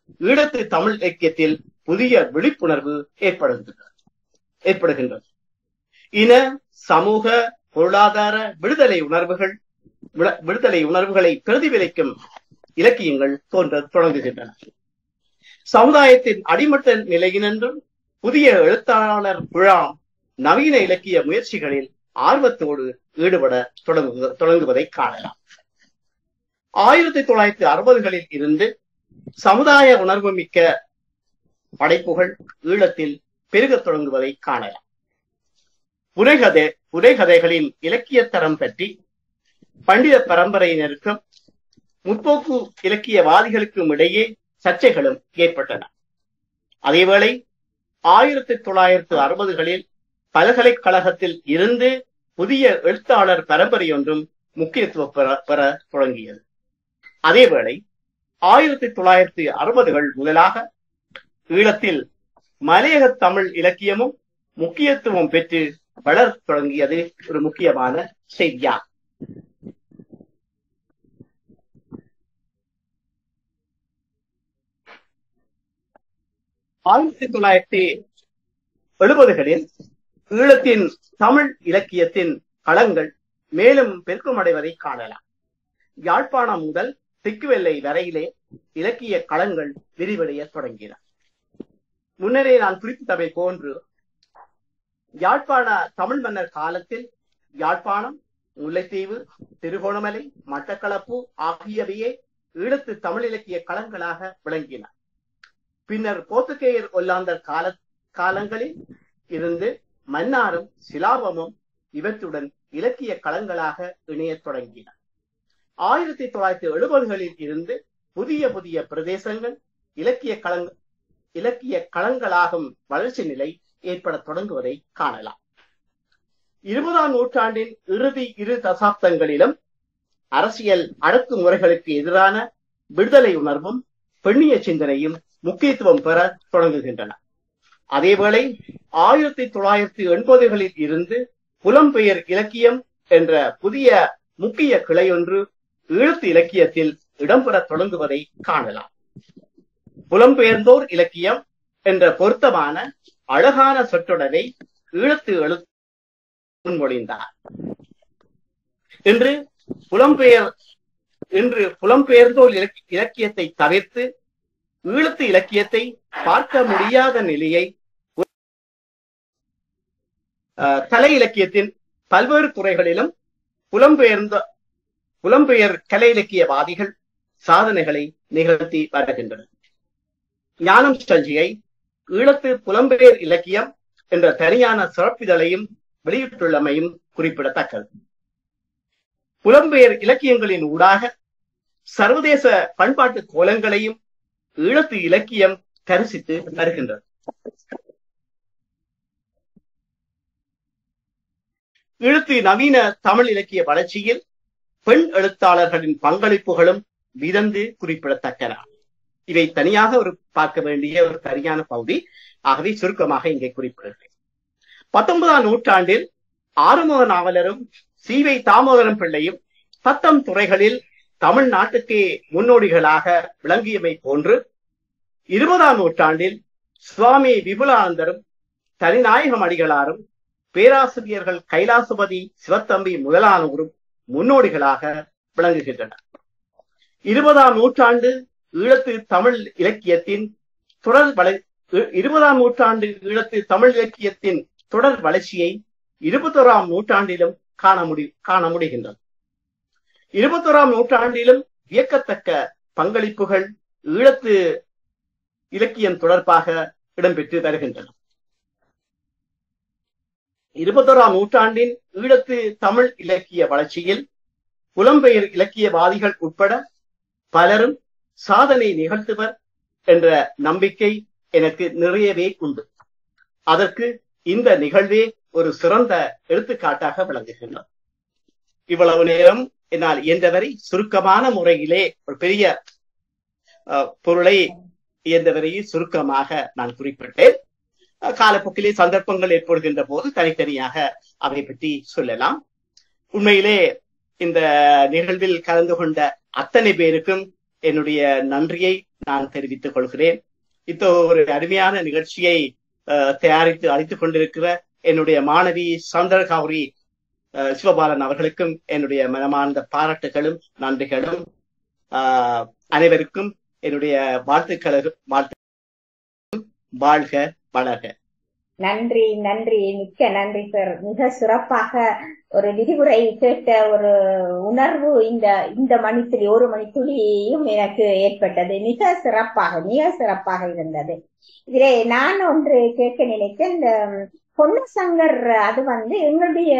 ஈழத்து தமிழ் இலக்கியத்தில் புதிய விழிப்புணர்வு ஏற்படுகின்றது ஏற்படுகின்றது இன சமூக பொருளாதார விடுதலை உணர்வுகள் விடுதலை உணர்வுகளை பிரதிபலிக்கும் இலக்கியங்கள் தோன்ற தொடங்குகின்றன. சமுதாயத்தின் அடிமட்ட நிலையினென்றும் புதிய எழுத்தாளர் குழாம் நவீன இலக்கிய முயற்சிகளில் ஆர்வத்தோடு ஈடுபட தொடங்கு தொடங்குவதை காணலாம். ஆயிரத்தி தொள்ளாயிரத்தி அறுபதுகளில் இருந்து சமுதாய உணர்வு மிக்க படைப்புகள் ஈழத்தில் பெருகத் தொடங்குவதை காணலாம். புனைகதை புனைகதைகளின் இலக்கிய தரம் பற்றி பண்டித பரம்பரையினருக்கும் முற்போக்கு இலக்கியவாதிகளுக்கும் இடையே சர்ச்சைகளும் ஏற்பட்டன. அதேவேளை ஆயிரத்தி தொள்ளாயிரத்து அறுபதுகளில் பல்கலைக்கழகத்தில் இருந்து புதிய எழுத்தாளர் பரம்பரை ஒன்றும் முக்கியத்துவம் பெற பெற தொடங்கியது. அதேவேளை ஆயிரத்தி தொள்ளாயிரத்தி அறுபதுகள் முதலாக ஈழத்தில் மலையக தமிழ் இலக்கியமும் முக்கியத்துவம் பெற்று வளர் தொடங்கியது ஒரு முக்கியமான செய்தியா. ஆயிரத்தி தொள்ளாயிரத்தி எழுபதுகளில் ஈழத்தின் தமிழ் இலக்கியத்தின் களங்கள் மேலும் பெருக்கமடைவதை காணலாம். யாழ்ப்பாணம் முதல் திக்குவெல்லை வரையிலே இலக்கிய களங்கள் விரிவடைய தொடங்கின. முன்னரே நான் குறிப்பிட்டவை போன்று யாழ்ப்பாண தமிழ் மன்னர் காலத்தில் யாழ்ப்பாணம், முல்லைத்தீவு, திருகோணமலை, மட்டக்களப்பு ஆகியவையே ஈழத்து தமிழ் இலக்கிய களங்களாக விளங்கின. பின்னர் போர்த்துகேயர் ஒல்லாந்தர் கால காலங்களில் இருந்து மன்னாரும் சிலாபமும் இவற்றுடன் இலக்கிய களங்களாக இணையத் தொடங்கின. ஆயிரத்தி தொள்ளாயிரத்தி எழுபதுகளில் இருந்து புதிய புதிய பிரதேசங்கள் இலக்கிய களங் இலக்கிய களங்களாகும் வளர்ச்சி நிலை ஏற்பட தொடங்குவதை காணலாம். இருபதாம் நூற்றாண்டின் இறுதி இரு தசாப்தங்களிலும் அரசியல் அடக்குமுறைகளுக்கு எதிரான விடுதலை உணர்வும் பெண்ணிய சிந்தனையும் முக்கியத்துவம் பெற தொடங்குகின்றன. அதேவேளை ஆயிரத்தி தொள்ளாயிரத்தி எண்பதுகளில் இருந்து புலம்பெயர் இலக்கியம் என்ற புதிய முக்கிய கிளை ஒன்று ஈழத்து இலக்கியத்தில் இடம்பெற தொடங்குவதை காணலாம். புலம்பெயர்ந்தோர் இலக்கியம் என்ற பொருத்தமான அழகான சொற்றொடரை ஈழத்து எழு முன்மொழிந்தார். இன்று புலம்பெயர் இன்று புலம்பெயர்ந்தோர் இலக்கியத்தை தவிர்த்து ஈழத்து இலக்கியத்தை பார்க்க முடியாத நிலையை கலை இலக்கியத்தின் பல்வேறு துறைகளிலும் புலம்பெயர்ந்த புலம்பெயர் கலை இலக்கியவாதிகள் சாதனைகளை நிகழ்த்தி வருகின்றனர். ஞானம் சஞ்சிகை ஈழத்து புலம்பெயர் இலக்கியம் என்ற தனியான சிறப்பிதழையும் வெளியிட்டுள்ளமையும் குறிப்பிடத்தக்கது. புலம்பெயர் இலக்கியங்களின் ஊடாக சர்வதேச பண்பாட்டு கோலங்களையும் ஈழத்து இலக்கியம் தரிசித்து வருகின்றது. ஈழத்து நவீன தமிழ் இலக்கிய வளர்ச்சியில் பெண் எழுத்தாளர்களின் பங்களிப்புகளும் விதந்து குறிப்பிடத்தக்கன. இவை தனியாக ஒரு பார்க்க வேண்டிய ஒரு சரியான பகுதி. ஆகவே சுருக்கமாக இங்கே குறிப்பிடுகிறேன். பத்தொன்பதாம் நூற்றாண்டில் ஆறுமுக நாவலரும் சீவை தாமோதரம் பிள்ளையும் பத்தம் துறைகளில் தமிழ்நாட்டுக்கே முன்னோடிகளாக விளங்கியமை போன்று இருபதாம் நூற்றாண்டில் சுவாமி விபுலானந்தரும் தனிநாயகம் அடிகளாரும் பேராசிரியர்கள் கைலாசபதி சிவத்தம்பி முதலானோரும் முன்னோடிகளாக விளங்குகின்றனர். இருபதாம் நூற்றாண்டு ஈழத்து தமிழ் இலக்கியத்தின் தொடர் வள இருபதாம் நூற்றாண்டு ஈழத்து தமிழ் இலக்கியத்தின் தொடர் வளர்ச்சியை இருபத்தோராம் நூற்றாண்டிலும் காண முடி காண முடிகின்றது. இருபத்தோராம் நூற்றாண்டிலும் வியக்கத்தக்க பங்களிப்புகள் ஈழத்து இலக்கியம் தொடர்பாக இடம்பெற்று வருகின்றன. இருபத்தோராம் நூற்றாண்டின் ஈழத்து தமிழ் இலக்கிய வளர்ச்சியில் புலம்பெயர் இலக்கியவாதிகள் உட்பட பலரும் சாதனை நிகழ்த்துவர் என்ற நம்பிக்கை எனக்கு நிறையவே உண்டு. அதற்கு இந்த நிகழ்வே ஒரு சிறந்த எடுத்துக்காட்டாக விளங்குகின்றது. இவ்வளவு நேரம் என்னால் இயன்றவரை சுருக்கமான முறையிலே ஒரு பெரிய பொருளை இயன்றவரையே சுருக்கமாக நான் குறிப்பிட்டேன். காலப்போக்கிலே சந்தர்ப்பங்கள் ஏற்படுகின்ற போது தனித்தனியாக அதை பற்றி சொல்லலாம். உண்மையிலே இந்த நிகழ்வில் கலந்து கொண்ட அத்தனை பேருக்கும் என்னுடைய நன்றியை நான் தெரிவித்துக் கொள்கிறேன். இப்போ ஒரு அருமையான நிகழ்ச்சியை தயாரித்து அளித்துக் கொண்டிருக்கிற என்னுடைய மாணவி சந்திரகௌரி சிவபாலன் அவர்களுக்கும் என்னுடைய மனமார்ந்த பாராட்டுகளும் நன்றிகளும். ஆஹ் அனைவருக்கும் என்னுடைய வாழ்த்துக்களும் வாழ்த்து. வாழ்க வளர்க. நன்றி நன்றி, மிக்க நன்றி சார். மிக சிறப்பாக ஒரு விரிவுரை கேட்ட ஒரு உணர்வு இந்த இந்த மணித்துளி ஒரு மணித்துளியும் எனக்கு ஏற்பட்டது. மிக சிறப்பாக மிக சிறப்பாக இருந்தது. இதிலே நான் ஒன்று கேட்க நினைத்தேன். இந்த பொன்னசங்கர் அது வந்து எங்களுடைய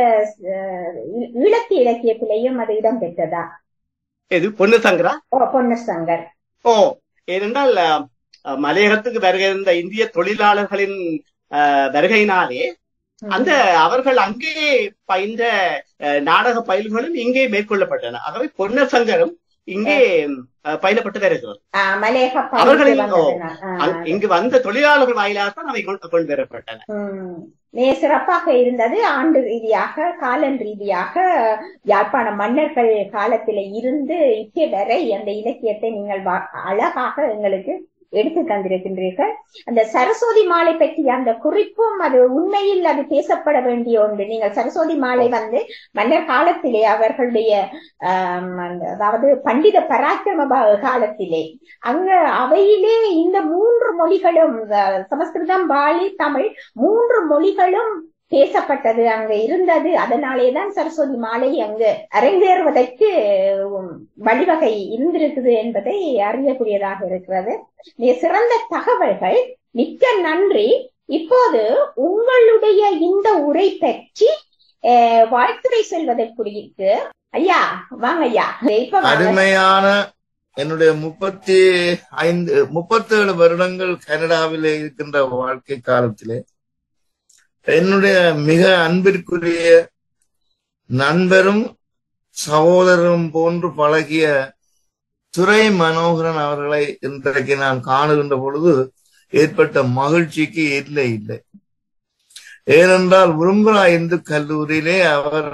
ஈழத்து இலக்கியத்திலேயும் அது இடம் பெற்றதா? எது பொன்னசங்கரா? ஓ, பொன்னசங்கர். ஓ, ஏனென்றால் மலையகத்துக்கு வருகின்ற இந்திய தொழிலாளர்களின் வருகையினாலே அந்த அவர்கள் அங்கே பயின்ற நாடக பயில்களும் இங்கே மேற்கொள்ளப்பட்டன. ஆகவே பொன்னசங்கரும் இங்கே பயிலப்பட்டு வருகிறது. அவர்களின் இங்கு வந்த தொழிலாளர்கள் வாயிலாகத்தான் அவை கொண்டு வரப்பட்டன. மிக சிறப்பாக இருந்தது. ஆண்டு ரீதியாக காலன் ரீதியாக யாழ்ப்பாண மன்னர்கள் காலத்தில இருந்து இங்கே வரை அந்த இலக்கியத்தை நீங்கள் அழகாக எங்களுக்கு எடுத்து தந்திருக்கின்றீர்கள். அந்த சரஸ்வதி மாலை பற்றிய அந்த குறிப்பும் அது உண்மையில் அது பேசப்பட வேண்டிய ஒன்று. நீங்கள் சரஸ்வதி மாலை வந்து மன்னர் காலத்திலே அவர்களுடைய அதாவது பண்டித பராக்கிரம காலத்திலே அங்க அவையிலே இந்த மூன்று மொழிகளும் சமஸ்கிருதம், பாலி, தமிழ் மூன்று மொழிகளும் பேசப்பட்டது அங்க இருந்தது. அதனாலேதான் சரஸ்வதி மாலை அங்கு அரங்கேறுவதற்கு வழிவகை இருந்திருக்குது என்பதை அறியக்கூடியதாக இருக்கிறது. சிறந்த தகவல்கள், மிக்க நன்றி. இப்போது உங்களுடைய இந்த உரை பற்றி வாழ்த்துரை செல்வதற்கு ஐயா வாங்க ஐயா. இப்ப அருமையான என்னுடைய முப்பத்தி ஐந்து முப்பத்தி ஏழு வருடங்கள் கனடாவிலே இருக்கின்ற வாழ்க்கை காலத்திலே என்னுடைய மிக அன்பிற்குரிய நண்பரும் சகோதரரும் போன்று பழகிய துரை மனோகரன் அவர்களை இன்றைக்கு நான் காணுகின்ற பொழுது ஏற்பட்ட மகிழ்ச்சிக்கு இல்லை இல்லை. ஏனென்றால் விரும்புரா இந்து கல்லூரியிலே அவர்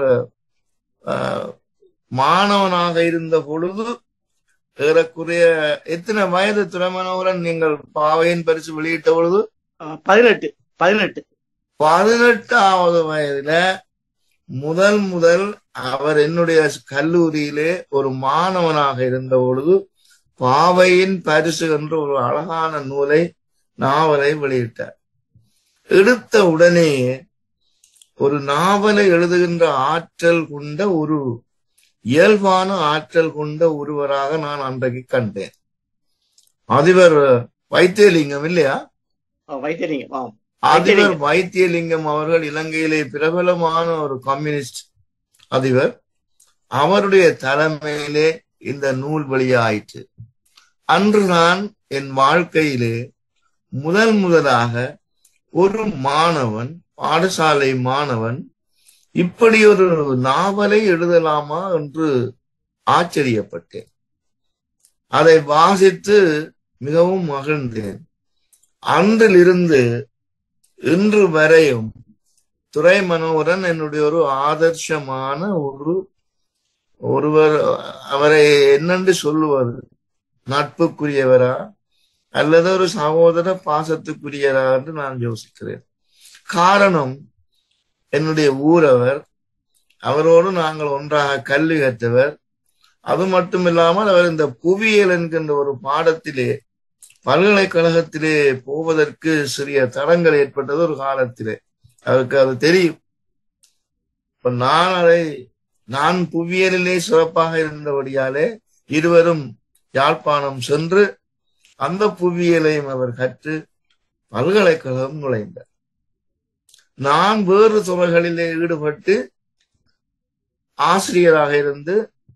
மாணவனாக இருந்த பொழுது ஏறக்குறைய எத்தனை வயது துரை மனோகரன் நீங்கள் பாவையின் பரிசு வெளியிட்ட பொழுது? பதினெட்டு பதினெட்டு பதினெட்டாவது வயதுல முதல் முதல் அவர் என்னுடைய கல்லூரியிலே ஒரு மாணவனாக இருந்த பொழுது பாவையின் பரிசு என்ற ஒரு அழகான நூலை நாவலை வெளியிட்டார். எடுத்த உடனேயே ஒரு நாவலை எழுதுகின்ற ஆற்றல் கொண்ட ஒரு இயல்பான ஆற்றல் கொண்ட ஒருவராக நான் அன்றைக்கு கண்டேன். அதிபர் வைத்தியலிங்கம் இல்லையா? வைத்தியலிங்கம் அதிபர் வைத்தியலிங்கம் அவர்கள் இலங்கையிலே பிரபலமான ஒரு கம்யூனிஸ்ட் அதிபர். அவருடைய தலைமையிலே இந்த நூல் வெளியாயிற்று. அன்று நான் என் வாழ்க்கையிலே முதல் முதலாக ஒரு மாணவன், பாடசாலை மாணவன் இப்படி ஒரு நாவலை எழுதலாமா என்று ஆச்சரியப்பட்டேன். அதை வாசித்து மிகவும் மகிழ்ந்தேன். அன்றிலிருந்து இன்று வரையும் துரை மனோகரன் என்னுடைய ஒரு ஆதர்சமான ஒரு ஒருவர். அவரை என்னென்று சொல்லுவது, நட்புக்குரியவரா அல்லது ஒரு சகோதர பாசத்துக்குரியவரா என்று நான் யோசிக்கிறேன். காரணம், என்னுடைய ஊரவர், அவரோடு நாங்கள் ஒன்றாக கல்வி கற்றவர். அது மட்டுமில்லாமல் அவர் இந்த புவியியல் என்கின்ற ஒரு பாடத்திலே பல்கலைக்கழகத்திலே போவதற்கு சிறிய தடங்கள் ஏற்பட்டது ஒரு காலத்திலே. அவருக்கு அது தெரியும். இப்ப நான் அதை நான் புவியியலிலே சிறப்பாக இருந்தபடியாலே இருவரும் யாழ்ப்பாணம் சென்று அந்த புவியியலையும் அவர் கற்று பல்கலைக்கழகம் நுழைந்தார். நான் வேறு துறைகளிலே ஈடுபட்டு ஆசிரியராக இருந்து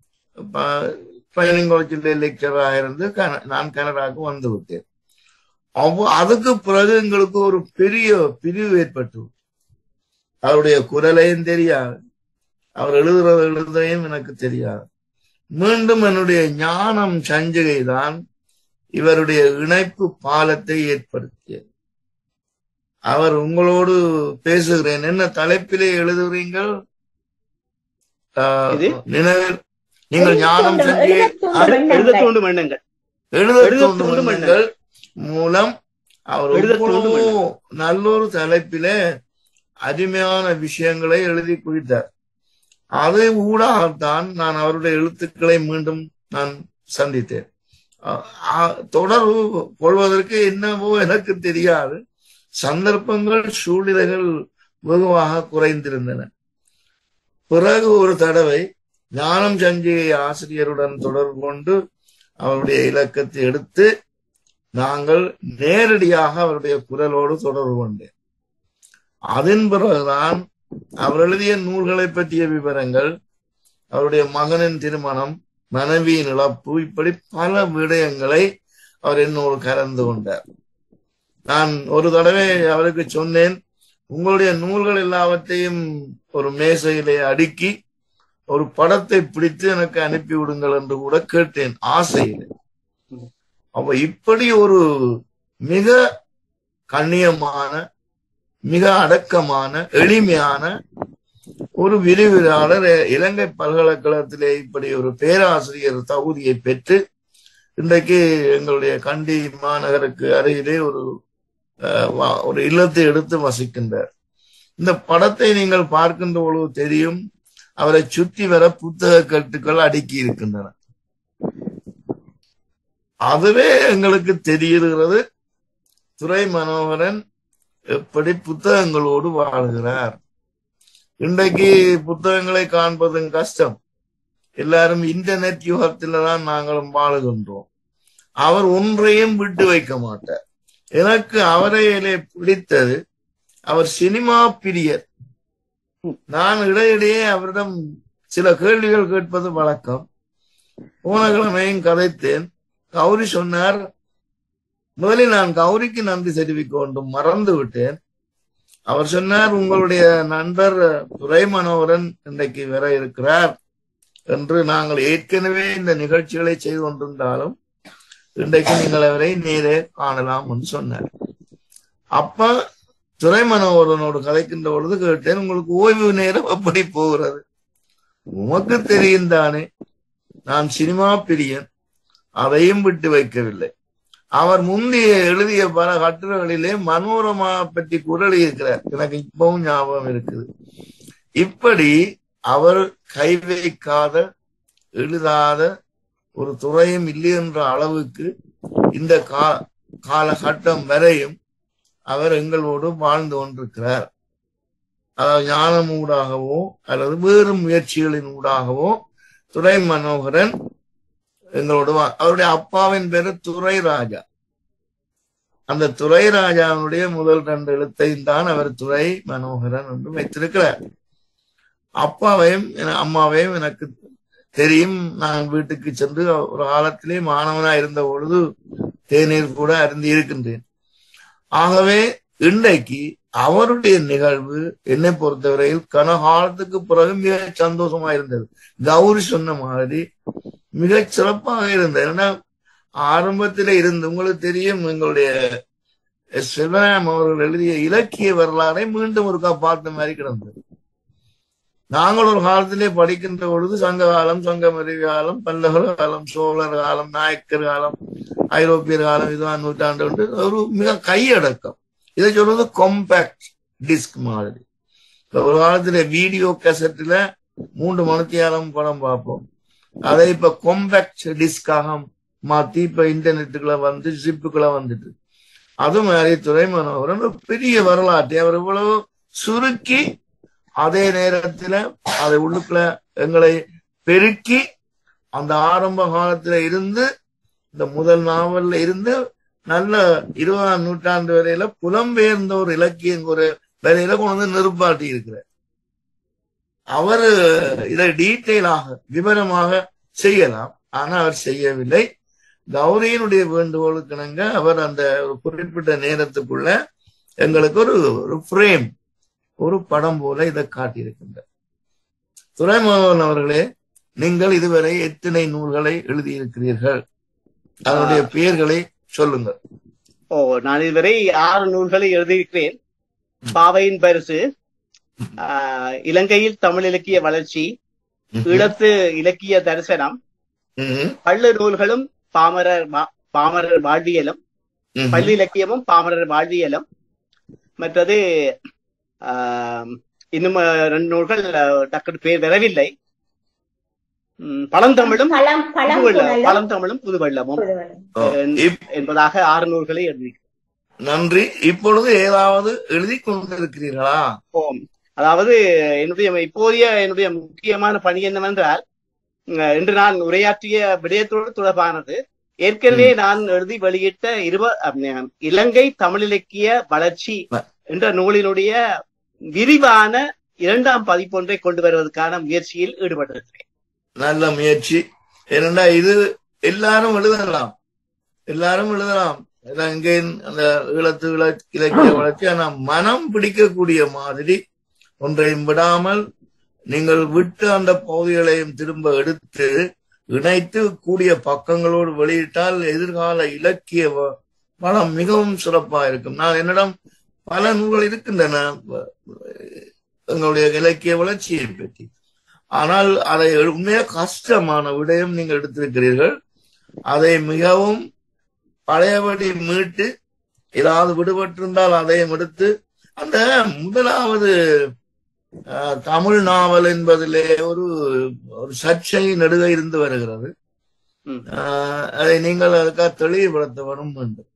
ட்ரைனிங் காலேஜிலே லெக்சராக இருந்து நான் கனடாவுக்கு வந்து விட்டேன். அவ் அதுக்கு பிறகு எங்களுக்கு ஒரு பெரிய பிரிவு ஏற்பட்டு, அவருடைய குரலையும் தெரியாது, அவர் எழுதுறது எழுதையும் எனக்கு தெரியாது. மீண்டும் என்னுடைய ஞானம் சஞ்சிகை தான் இவருடைய இணைப்பு பாலத்தை ஏற்படுத்தியது. அவர் உங்களோடு பேசுகிறேன், என்ன தலைப்பிலே எழுதுகிறீர்கள்? நினைவில் நீங்கள் ஞானம் சஞ்சிகை எழுத தூண்டும் எண்ணங்கள் எழுத தூண்டும் எண்ணங்கள் மூலம் அவர் நல்லொரு தலைப்பிலே அருமையான விஷயங்களை எழுதி குவித்தார். அது ஊடாகத்தான் நான் அவருடைய எழுத்துக்களை மீண்டும் நான் சந்தித்தேன். தொடர்பு கொள்வதற்கு என்னவோ எனக்கு தெரியாது, சந்தர்ப்பங்கள் சூழ்நிலைகள் வெகுவாக குறைந்திருந்தன. பிறகு ஒரு தடவை ஞானம் சஞ்சிகை ஆசிரியருடன் தொடர்பு கொண்டு அவருடைய இலக்கத்தை எடுத்து நாங்கள் நேரடியாக அவருடைய குரலோடு தொடர்பு கொண்டேன். அதன் பிறகுதான் அவர் எழுதிய நூல்களை பற்றிய விவரங்கள், அவருடைய மகனின் திருமணம், மனைவியின் இழப்பு, இப்படி பல விடயங்களை அவர் என்னோடு கலந்து கொண்டார். நான் ஒரு தடவை அவருக்கு சொன்னேன், உங்களுடைய நூல்கள் எல்லாவற்றையும் ஒரு மேசையிலே அடுக்கி ஒரு படத்தை பிடித்து எனக்கு அனுப்பி விடுங்கள் என்று கூட கேட்டேன் ஆசையில். அப்ப இப்படி ஒரு மிக கண்ணியமான, மிக அடக்கமான, எளிமையான ஒரு விரிவுரையாளர் இலங்கை பல்கலைக்கழகத்திலே இப்படி ஒரு பேராசிரியர் தகுதியை பெற்று இன்றைக்கு எங்களுடைய கண்டி மாநகருக்கு அருகிலே ஒரு ஒரு இல்லத்தை எடுத்து வசிக்கின்றார். இந்த படத்தை நீங்கள் பார்க்கின்ற பொழுது தெரியும், அவரை சுற்றி வர புத்தக கட்டுக்கள் அடுக்கி இருக்கின்றன. அதுவே எங்களுக்கு தெரிகிறது துரை மனோகரன் எப்படி புத்தகங்களோடு வாழ்கிறார். இன்றைக்கு புத்தகங்களை காண்பதும் கஷ்டம், எல்லாரும் இன்டர்நெட் யுகத்தில தான் நாங்களும் வாழுகின்றோம். அவர் ஒன்றையும் விட்டு வைக்க மாட்டார். எனக்கு அவரையிலே பிடித்தது, அவர் சினிமா பிரியர். நான் இடையிடையே அவரிடம் சில கேள்விகள் கேட்பது வழக்கம். போன கிழமையும் கதைத்தேன். கௌரி சொன்னார், முதலில் நான் கௌரிக்கு நன்றி தெரிவிக்க வேண்டும், மறந்து விட்டேன். அவர் சொன்னார், உங்களுடைய நண்பர் துரை மனோகரன் இன்றைக்கு வர இருக்கிறார் என்று. நாங்கள் ஏற்கனவே இந்த நிகழ்ச்சிகளை செய்து கொண்டிருந்தாலும் இன்றைக்கு நீங்கள் அவரை நேரே காணலாம் என்று சொன்னார். அப்ப துரை மனோகரனோடு கதைக்கின்ற பொழுது கேட்டேன், உங்களுக்கு ஓய்வு நேரம் எப்படி போகிறது? உமக்கு தெரியும் தானே, நான் சினிமா பிரியன், அதையும் விட்டு வைக்கவில்லை. அவர் முந்தைய எழுதிய பல கட்டுரைகளிலே மனோரமா பற்றி குரல் இருக்கிறார், எனக்கு இப்பவும் ஞாபகம் இருக்குது. இப்படி அவர் கை வைக்காத எழுதாத ஒரு துறையும் இல்லை என்ற அளவுக்கு இந்த கா காலகட்டம் வரையும் அவர் எங்களோடு வாழ்ந்து கொண்டிருக்கிறார். அதாவது ஞானம் ஊடாகவோ அல்லது வேறு முயற்சிகளின் ஊடாகவோ துரை மனோகரன் எங்களோடு, அவருடைய அப்பாவின் பேரு துரை ராஜா. அந்த துரை ராஜாவுடைய முதல் ரெண்டு எழுத்தையும் தான் அவர் துரை மனோகரன் என்று வைத்திருக்கிறார். அப்பாவையும் அம்மாவையும் எனக்கு தெரியும். நான் வீட்டுக்கு சென்று ஒரு காலத்திலே மாணவனா இருந்த பொழுது தேநீர் கூட அருந்தி இருக்கின்றேன். ஆகவே இன்றைக்கு அவருடைய நிகழ்வு என்னை பொறுத்தவரையில் கனகாலத்துக்கு பிறகு மிக சந்தோஷமா இருந்தது. கௌரி சொன்ன மாதிரி மிக சிறப்பாக இருந்தது. ஏன்னா ஆரம்பத்தில இருந்து உங்களுக்கு தெரியும், எங்களுடைய சிவராம் அவர்கள் எழுதிய இலக்கிய வரலாறை மீண்டும் ஒருக்கா பார்த்த மாதிரி கிடந்தது. நாங்கள் ஒரு காலத்திலே படிக்கின்ற பொழுது சங்க காலம், சங்கமரி காலம், பல்லவர் காலம், சோழர் காலம், நாயக்கர் காலம், ஐரோப்பியர் காலம், இதுதான் நூற்றாண்டு உண்டு. ஒரு மிக கையடக்கம். இதை சொல்றது காம்பேக்ட் டிஸ்க் மாதிரி. ஒரு காலத்துல வீடியோ கேசட்ல மூன்று மணித்தியாலம் படம் பார்ப்போம். அதை இப்ப காம்பேக்ட் டிஸ்காக மாத்தி இப்ப இன்டர்நெட்டுக்குள்ள வந்து ஜிப்புக்குள்ள வந்துட்டு, அது மாதிரி துரை மனோகரன் ஒரு பெரிய வரலாற்றை அவர் இவ்வளவு சுருக்கி அதே நேரத்துல அதை உள்ளுக்குள்ள எங்களை பெருக்கி அந்த ஆரம்ப காலத்துல இருந்து இந்த முதல் நாவல்ல இருந்து நல்ல இருபதாம் நூற்றாண்டு வரையில புலம்பெயர்ந்த ஒரு இலக்கியம் ஒரு வரையில கொண்டு வந்து நிருப்பாட்டி இருக்கிறார். அவர் இதை டீட்டெயிலாக விவரமாக செய்யலாம், ஆனா அவர் செய்யவில்லை. கௌரியினுடைய வேண்டுகோளுக்கு இணங்க அவர் அந்த ஒரு குறிப்பிட்ட நேரத்துக்குள்ள எங்களுக்கு ஒரு ஒரு ஃப்ரேம், ஒரு படம் போல இதை காட்டியிருக்கின்றார். துரை மனோகரன் அவர்களே, நீங்கள் இதுவரை எத்தனை நூல்களை எழுதியிருக்கிறீர்கள்? அதனுடைய பெயர்களை சொல்லுங்க. ஓ, நான் இதுவரை ஆறு நூல்களை எழுதியிருக்கிறேன். பாவையின் பரிசு, ஆஹ் இலங்கையில் தமிழ் இலக்கிய வளர்ச்சி, ஈழத்து இலக்கிய தரிசனம், பள்ளு நூல்களும் பாமரர் பாமரர் வாழ்வியலும், பள்ளி இலக்கியமும் பாமரர் வாழ்வியலும், மற்றது ஆஹ் இன்னும் ரெண்டு நூல்கள் டக்குனு பேர் வரவில்லை. பழந்தமிழும் பழந்தமிழும் புதுவெள்ளமும் என்பதாக ஆறு நூல்களை எழுதி. நன்றி. இப்பொழுது ஏதாவது எழுதி கொண்டிருக்கிறீர்களா? அதாவது என்னுடைய இப்போதைய என்னுடைய முக்கியமான பணி என்னவென்றால், இன்று நான் உரையாற்றிய விடயத்தோடு தொடர்பானது ஏற்கனவே நான் எழுதி வெளியிட்ட இருவ இலங்கை தமிழ் இலக்கிய வளர்ச்சி என்ற நூலினுடைய விரிவான இரண்டாம் பதிப்பொன்றை கொண்டு வருவதற்கான முயற்சியில் ஈடுபட்டிருக்கிறேன். நல்ல முயற்சி. ஏனென்றா இது எல்லாரும் எழுதலாம், எல்லாரும் எழுதலாம். இலங்கை அந்த ஈழத்து இலக்கிய வளர்ச்சி ஆனா மனம் பிடிக்கக்கூடிய மாதிரி ஒன்றையும் விடாமல் நீங்கள் விட்டு அந்த பகுதிகளையும் திரும்ப எடுத்து இணைத்து கூடிய பக்கங்களோடு வெளியிட்டால் எதிர்கால இலக்கிய வளம் மிகவும் சிறப்பா இருக்கும். நான் என்னிடம் பல நூல்கள் இருக்கின்றன எங்களுடைய இலக்கிய வளர்ச்சியை பற்றி. ஆனால் அதை உண்மையா கஷ்டமான விடயம் நீங்கள் எடுத்திருக்கிறீர்கள். அதை மிகவும் பழையபடி மீட்டு ஏதாவது விடுபட்டிருந்தால் அதையும் எடுத்து அந்த முதலாவது தமிழ் நாவல் என்பதிலே ஒரு ஒரு சர்ச்சை நடுக இருந்து வருகிறது. அதை நீங்கள் அதுக்காக தெளிவுபடுத்த வரும் வேண்டும்.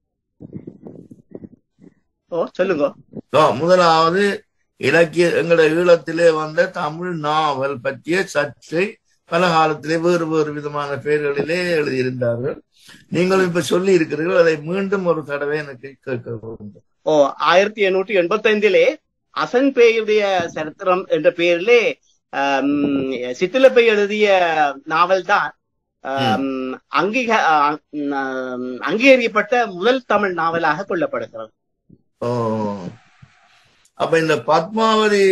சொல்லுங்க. முதலாவது இலக்கிய எங்களுடைய ஈழத்திலே வந்த தமிழ் நாவல் பற்றிய சர்ச்சை பல காலத்திலே வேறு வேறு விதமான பெயர்களிலே எழுதியிருந்தார்கள். நீங்கள் இப்ப சொல்லி இருக்கிறீர்கள், அதை மீண்டும் ஒரு தடவை எனக்கு கேட்க வேண்டும். ஓ ஆயிரத்தி எண்ணூற்றி எண்பத்தி ஐந்திலே அசன் பேயுடைய சரித்திரம் என்ற பெயரிலே சித்திலப்பை எழுதிய நாவல் தான் அங்கீக அங்கீகரிக்கப்பட்ட முதல் தமிழ் நாவலாக கொள்ளப்படுகிறது. ஓ அப்ப இந்த பத்மாவதி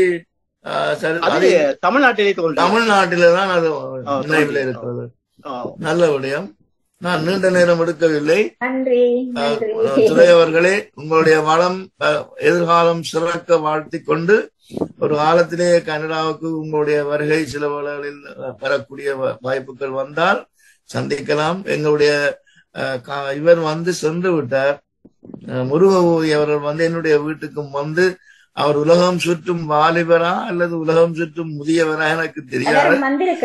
தமிழ்நாட்டிலே தமிழ்நாட்டில தான் அது நினைவில் இருக்கிறது. நல்ல விடயம். நான் நீண்ட நேரம் எடுக்கவில்லை. துறையவர்களே, உங்களுடைய வளம் எதிர்காலம் சிறக்க வாழ்த்தி கொண்டு ஒரு காலத்திலே கனடாவுக்கு உங்களுடைய வருகை சில வேளைகளில் பெறக்கூடிய வாய்ப்புகள் வந்தால் சந்திக்கலாம். எங்களுடைய இவர் வந்து சென்று விட்டார், முருகூரி அவர்கள் வந்து என்னுடைய வீட்டுக்கும் வந்து அவர் உலகம் சுற்றும் வாலிபரா அல்லது உலகம் சுற்றும் முதியவரா எனக்கு தெரியாது.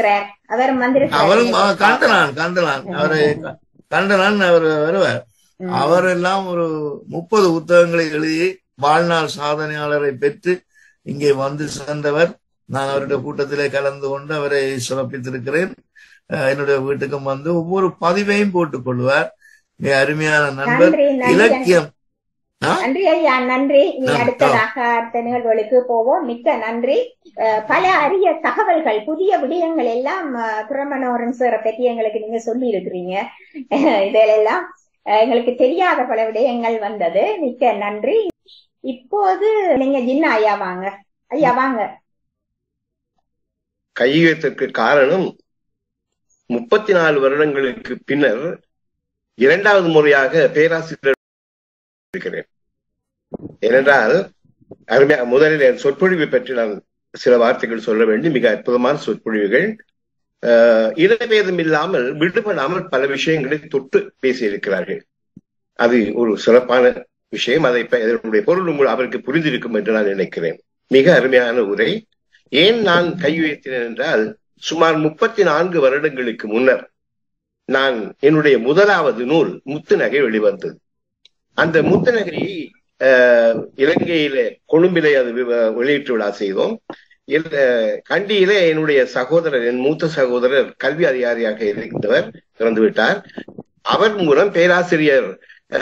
அவரும் கண்டனான் கண்டனான் அவரை கண்டனான் அவர் வருவார். அவரெல்லாம் ஒரு முப்பது புத்தகங்களை எழுதி வாழ்நாள் சாதனையாளரை பெற்று இங்கே வந்து சென்றவர். நான் அவருடைய கூட்டத்திலே கலந்து கொண்டு அவரை சிறப்பித்திருக்கிறேன். என்னுடைய வீட்டுக்கும் வந்து ஒவ்வொரு பதிவையும் போட்டுக் கொள்வார். மிக அருமையான நண்பர். இலக்கியம். நன்றி ஐயா, நன்றி. நீ அடுத்ததாக அடுத்த நிகழ்வுகளுக்கு போவோம். மிக்க நன்றி. பல அரிய தகவல்கள், புதிய விடயங்கள் எல்லாம் துரைமனோகரன் சாரை பற்றி எங்களுக்கு நீங்க சொல்லி இருக்கிறீங்க. இதெல்லாம் எங்களுக்கு தெரியாத பல விடயங்கள் வந்தது. மிக்க நன்றி. இப்போது நீங்க ஜின்னா ஐயா வாங்க. ஐயா வாங்க. கையெழுத்திற்கு காரணம் முப்பத்தி நாலு வருடங்களுக்கு பின்னர் இரண்டாவது முறையாக பேராசிரியர் இருக்கிறேன். ஏனென்றால் அருமையா முதலில் என் சொற்பொழிவை பற்றி நான் சில வார்த்தைகள் சொல்ல வேண்டும். மிக அற்புதமான சொற்பொழிவுகள். அஹ் இடபேதம் இல்லாமல் விடுபடாமல் பல விஷயங்களை தொட்டு பேசியிருக்கிறார்கள். அது ஒரு சிறப்பான விஷயம். அதை இதனுடைய பொருள் உங்கள் அவருக்கு புரிந்திருக்கும் என்று நான் நினைக்கிறேன். மிக அருமையான உரை. ஏன் நான் கை உயர்த்தினேன் என்றால், சுமார் முப்பத்தி நான்கு வருடங்களுக்கு முன்னர் நான் என்னுடைய முதலாவது நூல் முத்துநகை வெளிவந்தது. அந்த முத்துநகரி அஹ் இலங்கையில கொழும்பிலே அது வெளியீட்டு விழா செய்தோம். கண்டியிலே என்னுடைய சகோதரர், என் மூத்த சகோதரர் கல்வி அதிகாரியாக இருந்தவர் இறந்து விட்டார். அவர் மூலம் பேராசிரியர்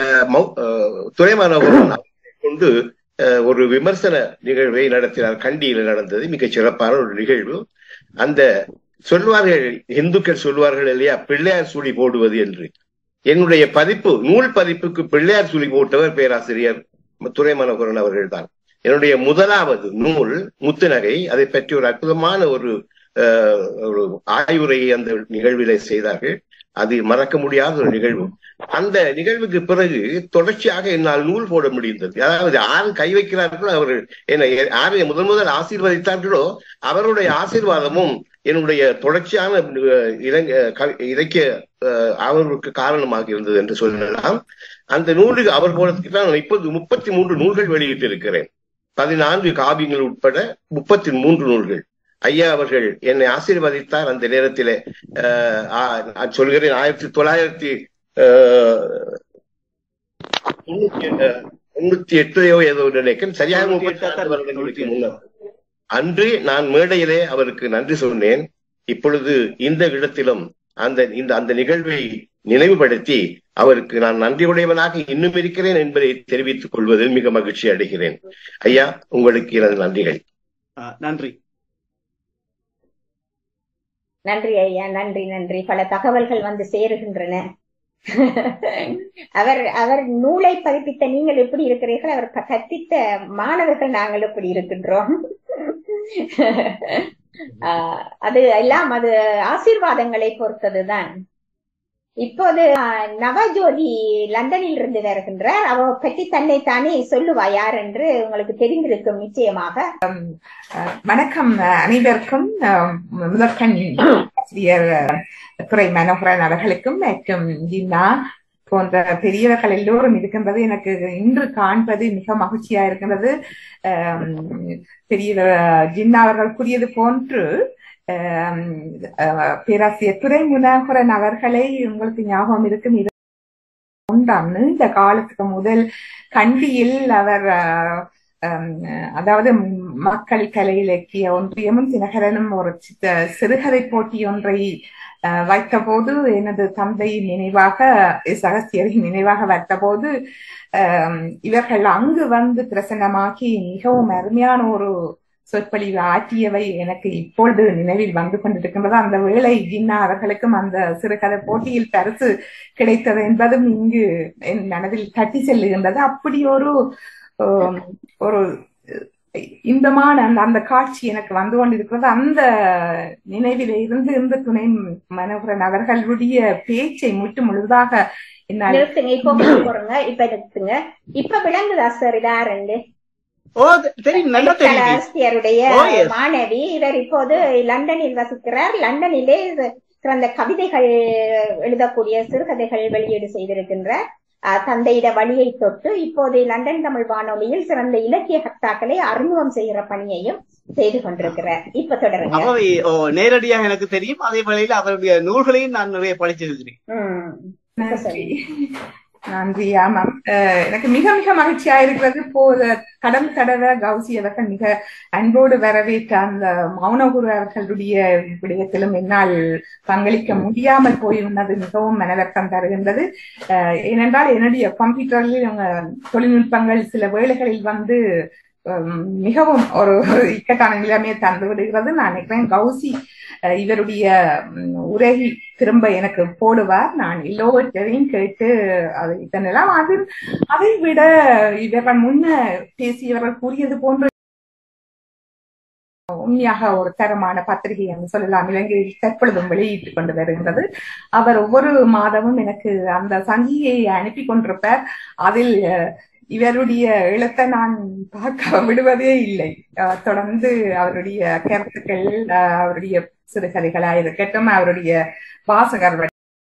துரைமனோகரன் கொண்டு ஒரு விமர்சன நிகழ்வை நடத்தினார். கண்டியில நடந்தது மிகச் சிறப்பான ஒரு நிகழ்வு. அந்த சொல்வார்கள், இந்துக்கள் சொல்வார்கள் இல்லையா, பிள்ளையார் சுழி போடுவது என்று. என்னுடைய பதிப்பு, நூல் பதிப்புக்கு பிள்ளையார் சுழி போட்டவர் பேராசிரியர் துரைமனோகரன் அவர்கள் தான். என்னுடைய முதலாவது நூல் முத்துநகை, அதை பற்றி ஒரு அற்புதமான ஒரு ஒரு ஆய்வுரையை அந்த நிகழ்விலே செய்தார்கள். அது மறக்க முடியாத ஒரு நிகழ்வு. அந்த நிகழ்வுக்கு பிறகு தொடர்ச்சியாக என்னால் நூல் போட முடிந்தது. அதாவது யார் கை வைக்கிறார்களோ அவர்கள் என்னை யாரை முதன் முதல் ஆசீர்வதித்தார்களோ அவருடைய ஆசீர்வாதமும் என்னுடைய தொடர்ச்சியான இலக்கிய அவருக்கு காரணமாக இருந்தது என்று சொல்லலாம். அந்த நூலுக்கு அவர் போனதுக்கு தான் இப்போது முப்பத்தி மூன்று நூல்கள் வெளியிட்டு இருக்கிறேன். பதினான்கு காவியங்கள் உட்பட முப்பத்தி மூன்று நூல்கள். ஐயா அவர்கள் என்னை ஆசீர்வதித்தார் அந்த நேரத்திலே. அஹ் சொல்கிறேன், ஆயிரத்தி தொள்ளாயிரத்தி தொண்ணூத்தி எட்டையோ ஏதோ நினைக்கிறேன், சரியாக முப்பத்தி நான்கு வருடங்களுக்கு முன்னர் அன்று நான் மேடையிலே அவருக்கு நன்றி சொன்னேன். இப்பொழுது இந்த இடத்திலும் அந்த இந்த அந்த நிகழ்வை நினைவுபடுத்தி அவருக்கு நான் நன்றியுடையவனாக இன்னும் இருக்கிறேன் என்பதை தெரிவித்துக் கொள்வதில் மிக மகிழ்ச்சி அடைகிறேன். ஐயா, உங்களுக்கு எனது நன்றிகள். நன்றி நன்றி ஐயா, நன்றி நன்றி. பல தகவல்கள் வந்து சேருகின்றன. அவர் அவர் நூலை பதிப்பித்த நீங்கள் எப்படி இருக்கிறீர்கள், அவர் கற்பித்த மாணவர்கள் நாங்கள் எப்படி இருக்கின்றோம். அது எல்லாம் அது ஆசீர்வாதங்களை பொறுத்ததுதான். இப்போது நவஜோதி லண்டனில் இருந்து வருகின்றார். அவ பற்றி தன்னை தானே சொல்லுவா யார் என்று உங்களுக்கு தெரிந்திருக்கும் நிச்சயமாக. வணக்கம் அனைவருக்கும். முதற்கண் ஆசிரியர் துறை மனோகரன் அவர்களுக்கும் மற்றும் ஜின்னா போன்ற பெரியவர்கள் எல்லோரும் இருக்கின்றது எனக்கு இன்று காண்பது மிக மகிழ்ச்சியா இருக்கின்றது. பெரிய ஜின்னா அவர்கள் கூறியது போன்று பேராசிரியர் துரை மனோகரன் அவர்களை உங்களுக்கு ஞாபகம் இருக்கும், உண்டாம் நீண்ட காலத்துக்கு முதல் கண்டியில் அவர் அதாவது மக்கள் கலை இலக்கிய ஒன்றியமும் தினகரனும் ஒரு சிறுகதை போட்டி ஒன்றை வைத்த போது எனது தந்தையின் நினைவாக சகஸ்தியரின் நினைவாக வைத்த போது இவர்கள் அங்கு வந்து பிரசன்னமாக்கி மிகவும் அருமையான ஒரு சொற்பொழிவு ஆற்றியவை எனக்கு இப்பொழுது நினைவில் வந்து கொண்டிருக்கின்றது. அந்த வேளை ஜின்னா அவர்களுக்கும் அந்த சிறுகதை போட்டியில் பரிசு கிடைத்தது என்பதும் இங்கு என் மனதில் தட்டி செல்லுகின்றது. அப்படி ஒரு ஒரு இன்பமான அந்த காட்சி எனக்கு வந்து கொண்டிருக்கிறது. அந்த நினைவில இருந்து இந்த துணை மனோகரன் அவர்களுடைய பேச்சை முற்று முழுதாக என்னால் இப்ப எடுத்துங்க. இப்ப விளங்குதா சார் இதாரு மாணவி இவர் இப்போது லண்டனில் வசிக்கிறார். லண்டனிலே சிறந்த கவிதைகள் எழுதக்கூடிய சிறுகதைகள் வெளியீடு செய்திருக்கின்றார். தந்தையிட வழியை தொட்டு இப்போது லண்டன் தமிழ் வானொலியில் சிறந்த இலக்கிய கர்த்தாக்களை அறிமுகம் செய்கிற பணியையும் செய்து கொண்டிருக்கிறார். இப்ப தொடருங்க. நேரடியாக எனக்கு தெரியும். அதே வேளையில் அவருடைய நூல்களையும் நான் நிறைய படிச்சிருக்கிறேன். நன்றி. ஆமாம், எனக்கு மிக மிக மகிழ்ச்சியா இருக்கிறது. போத கடல் தடவை கௌசி அவர்கள் மிக அன்போடு வரவேற்ற அந்த மௌனகுரு அவர்களுடைய விடயத்திலும் என்னால் பங்களிக்க முடியாமல் போயுள்ளது மிகவும் மனவர்க்கம் தருகின்றது. ஏனென்றால் என்னுடைய கம்ப்யூட்டரில் தொழில்நுட்பங்கள் சில வேளைகளில் வந்து மிகவும் ஒரு இக்கட்டான நிலைமையை தந்து விடுகிறது. நான் நினைக்கிறேன் கௌசி இவருடைய உரையை திரும்ப எனக்கு போடுவார். நான் எல்லோவற்றையும் கேட்டு அது இதனெல்லாம் அது அதை விட இவர்கள் முன்ன பேசியவர்கள் கூறியது போன்று உண்மையாக ஒரு தரமான பத்திரிகை என்று சொல்லலாம். இலங்கையில் தற்பொழுதும் வெளியிட்டுக் கொண்டு வருகின்றது. அவர் ஒவ்வொரு மாதமும் எனக்கு அந்த சங்கியை அனுப்பி கொண்டிருப்பார். அதில் இவருடைய எழுத்தை நான் பார்க்க விடுவதே இல்லை. தொடர்ந்து அவருடைய கருத்துக்கள், அவருடைய சிறுகதைகளாக இருக்கட்டும், அவருடைய வாசகர்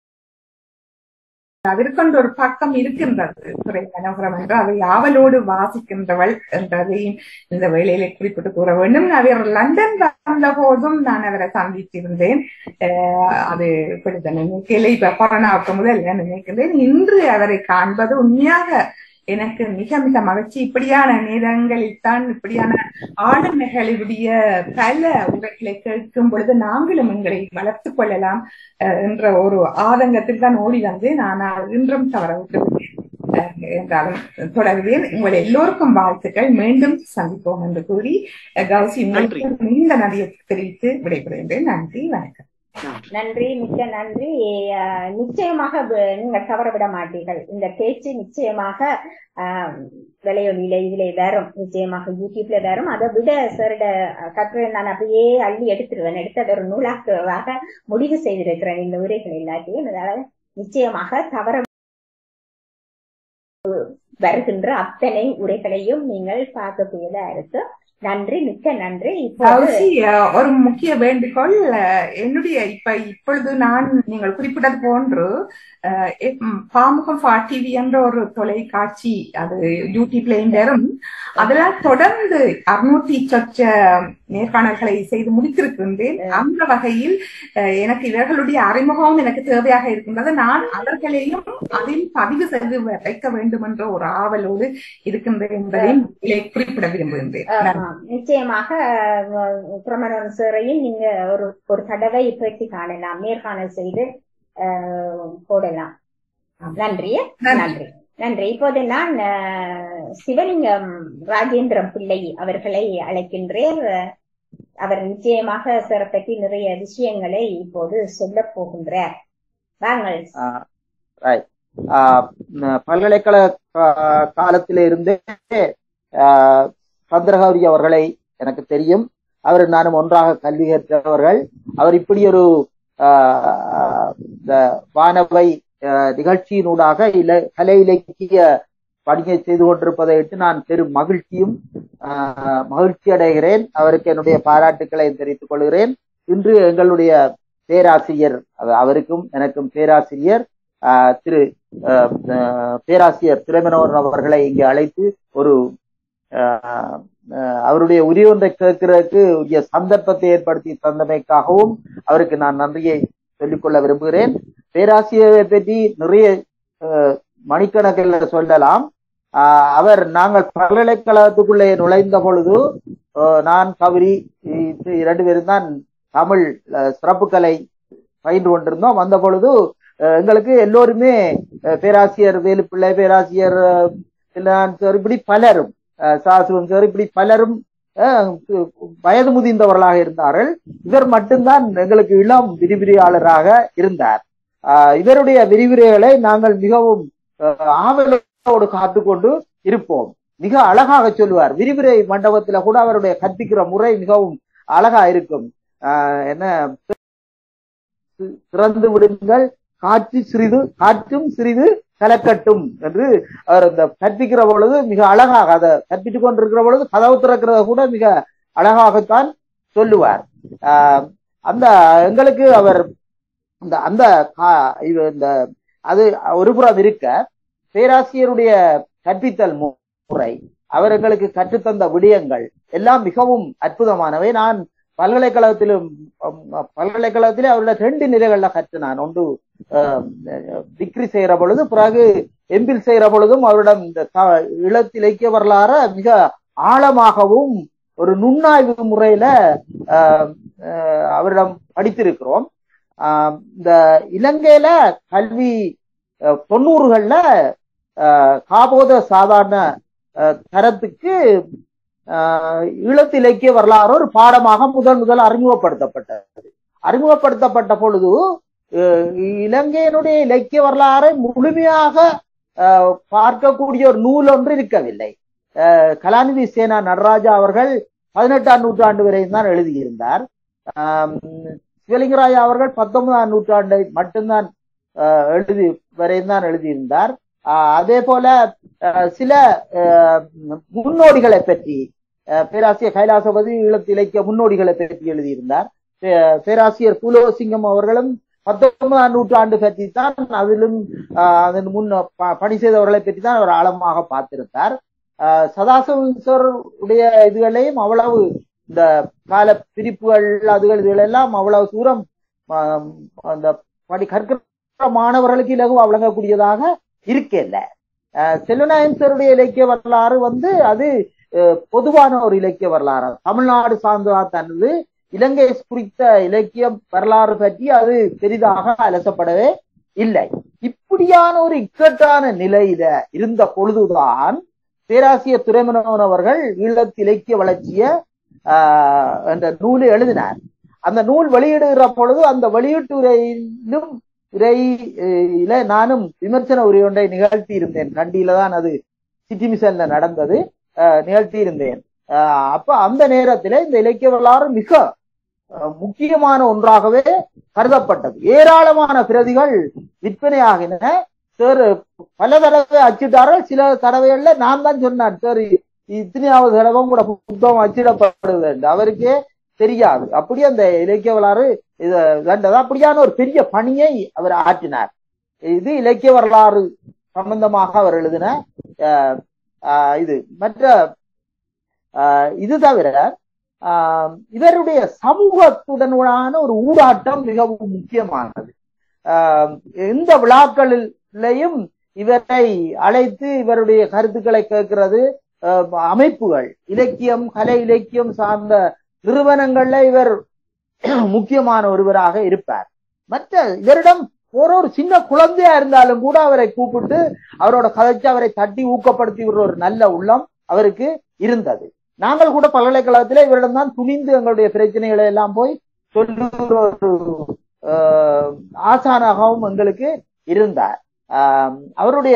அதற்கொண்டு ஒரு பக்கம் இருக்கின்றது துறை மனோகரம் என்று அதை ஆவலோடு வாசிக்கின்றவள் என்றதையும் இந்த வேளையிலே குறிப்பிட்டு கூற வேண்டும். அவர் லண்டன் வந்த போதும் நான் அவரை சந்தித்திருந்தேன். அது இப்படித்தான் நினைக்கல, இப்ப கொரோனாவுக்கு முதல் நினைக்கின்றேன். இன்று அவரை காண்பது உண்மையாக எனக்கு மிக மிக மகிழ்ச்சி. இப்படியான நேரங்களில் தான் இப்படியான ஆளுமைகளுடைய பல உரைகளை கேட்கும் பொழுது நாங்களும் எங்களை வளர்த்துக் கொள்ளலாம் என்ற ஒரு ஆதங்கத்தில் தான் ஓடி வந்து நான் இன்றும் தவற விட்டு என்றாலும் தொடர்வேன். உங்களை எல்லோருக்கும் வாழ்த்துக்கள். மீண்டும் சந்திப்போம் என்று கூறி கௌசி நீண்ட நதியை தெரிவித்து விடைபெறுகின்றேன். நன்றி, வணக்கம். நன்றி, மிக்க நன்றி. நிச்சயமாக நீங்கள் தவற விட மாட்டீர்கள். இந்த பேச்சு நிச்சயமாக ஆஹ் விளையொலியில இதுல வரும், நிச்சயமாக யூடியூப்ல வரும். அதை விட சாரிட கட்டுரை நான் அப்படியே அள்ளி எடுத்துருவேன். எடுத்து அதை ஒரு நூலாக்குவாக முடிவு செய்திருக்கிறேன் இந்த உரைகள் எல்லாத்தையும். அதனால நிச்சயமாக தவற வருகின்ற அத்தனை உரைகளையும் நீங்கள் பார்க்கக்கூடியதா இருக்கு. நன்றி, மிக்க நன்றி. இப்போ ஒரு முக்கிய வேண்டுகோள் என்னுடைய இப்ப இப்பொழுது நான் நீங்கள் குறிப்பிட்டது போன்று பாமுகம் டிவி என்ற ஒரு தொலைக்காட்சி அது யூடியூப்லயும் வரும். அதுல தொடர்ந்து அறுநூத்தி சொச்ச நேர்காணல்களை செய்து முடித்திருக்கின்றேன். அந்த வகையில் எனக்கு இவர்களுடைய அறிமுகம் எனக்கு தேவையாக இருக்கின்றது. நான் அவர்களையும் அதில் பதிவு செய்து வைக்க வேண்டும் என்ற ஒரு ஆவலோடு இருக்கின்றேன் என்பதை குறிப்பிட விரும்புகின்றேன். நிச்சயமாக பிரமணன் சாரையும் நீங்க ஒரு ஒரு தடவை பேட்டி காணலாம், நேர்காணல் செய்து போடலாம். நன்றி நன்றி நன்றி. இப்போது நான் சிவலிங்கம் ராஜேந்திரம் பிள்ளை அவர்களை அழைக்கின்றேன். அவர் நிச்சயமாக சாரை பற்றி நிறைய விஷயங்களை இப்போது சொல்ல போகின்றார். வாங்கள். பல்கலைக்கழக காலத்தில இருந்தே சந்திரகௌரி அவர்களை எனக்கு தெரியும். அவர் நானும் ஒன்றாக கல்வி கற்றவர்கள். அவர் இப்படி ஒரு வானவை நிகழ்ச்சியினூடாக இல கலை இலக்கிய பணியை செய்து கொண்டிருப்பதை விட்டு நான் பெரும் மகிழ்ச்சியும் மகிழ்ச்சி அடைகிறேன். அவருக்கு என்னுடைய பாராட்டுக்களை தெரிவித்துக் கொள்கிறேன். இன்று எங்களுடைய பேராசிரியர், அவருக்கும் எனக்கும் பேராசிரியர் திரு பேராசிரியர் திரைமனோகரன் அவர்களை இங்கு அழைத்து ஒரு அவருடைய உரிய ஒன்றை கேட்கிறதுக்கு உரிய சந்தர்ப்பத்தை ஏற்படுத்தி தந்தமைக்காகவும் அவருக்கு நான் நன்றியை சொல்லிக்கொள்ள விரும்புகிறேன். பேராசிரியரை பற்றி நிறைய மணிக்கணக்கில் சொல்லலாம். அவர் நாங்கள் பல்கலைக்கழகத்துக்குள்ளே நுழைந்த பொழுது நான் கவிரி இரண்டு பேரும் தான் தமிழ் சிறப்பு கலை பயின்று கொண்டிருந்தோம். வந்த பொழுது எங்களுக்கு எல்லோருமே பேராசிரியர் வேலுப்பிள்ளை, பேராசிரியர் இப்படி பலரும், சாசுவன் சார், இப்படி பலரும் வயது முதிர்ந்தவர்களாக இருந்தார்கள். இவர் மட்டும்தான் எங்களுக்கு இளம் விரிவுரையாளராக இருந்தார். இவருடைய விரிவுரைகளை நாங்கள் மிகவும் ஆவலோடு காத்துக்கொண்டு இருப்போம். மிக அழகாக சொல்லுவார். விரிவுரை மண்டபத்துல கூட அவருடைய கற்பிக்கிற முறை மிகவும் அழகா இருக்கும். என்ன, திறந்து விடுங்கள் காற்று சிறிது காற்றும் சிறிது கலக்கட்டும் என்று அவர் இந்த கற்பிக்கிற பொழுது மிக அழகாக, அதை கற்பித்துக் கொண்டிருக்கிற பொழுது கதவு திறக்கிறத கூட மிக அழகாகத்தான் சொல்லுவார். ஆஹ் அந்த எங்களுக்கு அவர் இந்த அந்த இந்த அது ஒரு புறம் இருக்க, பேராசிரியருடைய கற்பித்தல் முறை, அவர் எங்களுக்கு கற்றுத்தந்த விடயங்கள் எல்லாம் மிகவும் அற்புதமானவை. நான் பல்கலைக்கழகத்திலும் பல்கலைக்கழகத்திலே அவருடைய ரெண்டு நிலைகள்ல கற்றினான். ஒன்று டிகிரி செய்கிற பொழுது, பிறகு எம்பில் செய்கிற பொழுதும் அவரிடம் இந்த ஈழத்து இலக்கிய வரலாற மிக ஆழமாகவும் ஒரு நுண்ணாய்வு முறையில அவரிடம் படித்திருக்கிறோம். ஆஹ் இந்த இலங்கையில கல்வி தொண்ணூறுகள்ல காபோத சாதாரண தரத்துக்கு ஈழத்து இலக்கிய வரலாறு ஒரு பாடமாக முதல் முதல் அறிமுகப்படுத்தப்பட்டது. அறிமுகப்படுத்தப்பட்ட பொழுது இலங்கையினுடைய இலக்கிய வரலாறை முழுமையாக பார்க்கக்கூடிய ஒரு நூல் ஒன்று இருக்கவில்லை. கலாநிதி சேனா நடராஜா அவர்கள் பதினெட்டாம் நூற்றாண்டு வரையும் தான் எழுதியிருந்தார். சிவலிங்கராயா அவர்கள் பத்தொன்பதாம் நூற்றாண்டை மட்டும்தான் எழுதி வரையும் தான் எழுதியிருந்தார். அதே போல சில முன்னோடிகளை பற்றி பேராசிரியர் கைலாசபதி ஈழத்து இலக்கிய முன்னோடிகளை பற்றி எழுதியிருந்தார். பேராசிரியர் புலோசிங்கம் அவர்களும் பத்தொன்பதாம் நூற்றாண்டு பற்றி தான், அதிலும் அதன் முன் பணி செய்தவர்களை பற்றி தான் அவர் ஆழமாக பார்த்திருந்தார். சதாசிவன் உடைய இதுகளையும் அவ்வளவு, இந்த கால பிரிப்புகள் அதுகள் இதுகள் எல்லாம் அவ்வளவு தூரம் அந்த படி கற்கிற மாணவர்களுக்கு இலகுவா வழங்கக்கூடியதாக இருக்கல. செல்வநாயன் சாருடைய இலக்கிய வரலாறு வந்து அது பொதுவான ஒரு இலக்கிய வரலாறு, தமிழ்நாடு சார்ந்ததா தனது இலங்கை குறித்த இலக்கிய வரலாறு பற்றி அது பெரிதாக அலசப்படவே இல்லை. இப்படியான ஒரு இக்கட்டான நிலையில இருந்த பொழுதுதான் பேராசிரியர் துரைமனோகரன் அவர்கள் ஈழத்து இலக்கிய வளர்ச்சிய ஆஹ் என்ற நூலை எழுதினார். அந்த நூல் வெளியிடுகிற பொழுது அந்த வெளியீட்டு உரையிலும் உரையில நானும் விமர்சன உரை ஒன்றை நிகழ்த்தி இருந்தேன். கண்டியில தான் அது சிட்டி மிஷன்ல நடந்தது, நிகழ்த்தி இருந்தேன். ஆஹ் அப்ப அந்த நேரத்திலே இந்த இலக்கிய வரலாறு மிக முக்கியமான ஒன்றாகவே கருதப்பட்டது. ஏராளமான பிரதிகள் விற்பனையாகின. சார் பல தடவை அச்சிட்டார்கள். சில தடவைகள்ல நான் தான் சொன்னேன் சார் இத்தனையாவது தடவை கூட புத்தகம் அச்சிடப்படுது அவருக்கே தெரியாது. அப்படியே அந்த இலக்கிய வரலாறு இது வேண்டது அப்படியான ஒரு பெரிய பணியை அவர் ஆற்றினார். இது இலக்கிய வரலாறு சம்பந்தமாக அவர் எழுதின இது. மற்ற இது தவிர இவருடைய சமூகத்துடனான ஒரு ஊடாட்டம் மிகவும் முக்கியமானது. எந்த விழாக்களிலேயும் இவரை அழைத்து இவருடைய கருத்துக்களை கேட்கிறது அமைப்புகள், இலக்கியம் கலை இலக்கியம் சார்ந்த நிறுவனங்கள்ல இவர் முக்கியமான ஒருவராக இருப்பார். மற்ற இவரிடம் ஒரு ஒரு சின்ன குழந்தையா இருந்தாலும் கூட அவரை கூப்பிட்டு அவரோட கதைச்சு அவரை தட்டி ஊக்கப்படுத்தி விடுற ஒரு நல்ல உள்ளம் அவருக்கு இருந்தது. நாங்கள் கூட பல்கலைக்கழகத்திலே இவரிடம் தான் துணிந்து எங்களுடைய பிரச்சனைகளை எல்லாம் போய் சொல்லுகிற ஒரு ஆசானாகவும் எங்களுக்கு இருந்தார். அவருடைய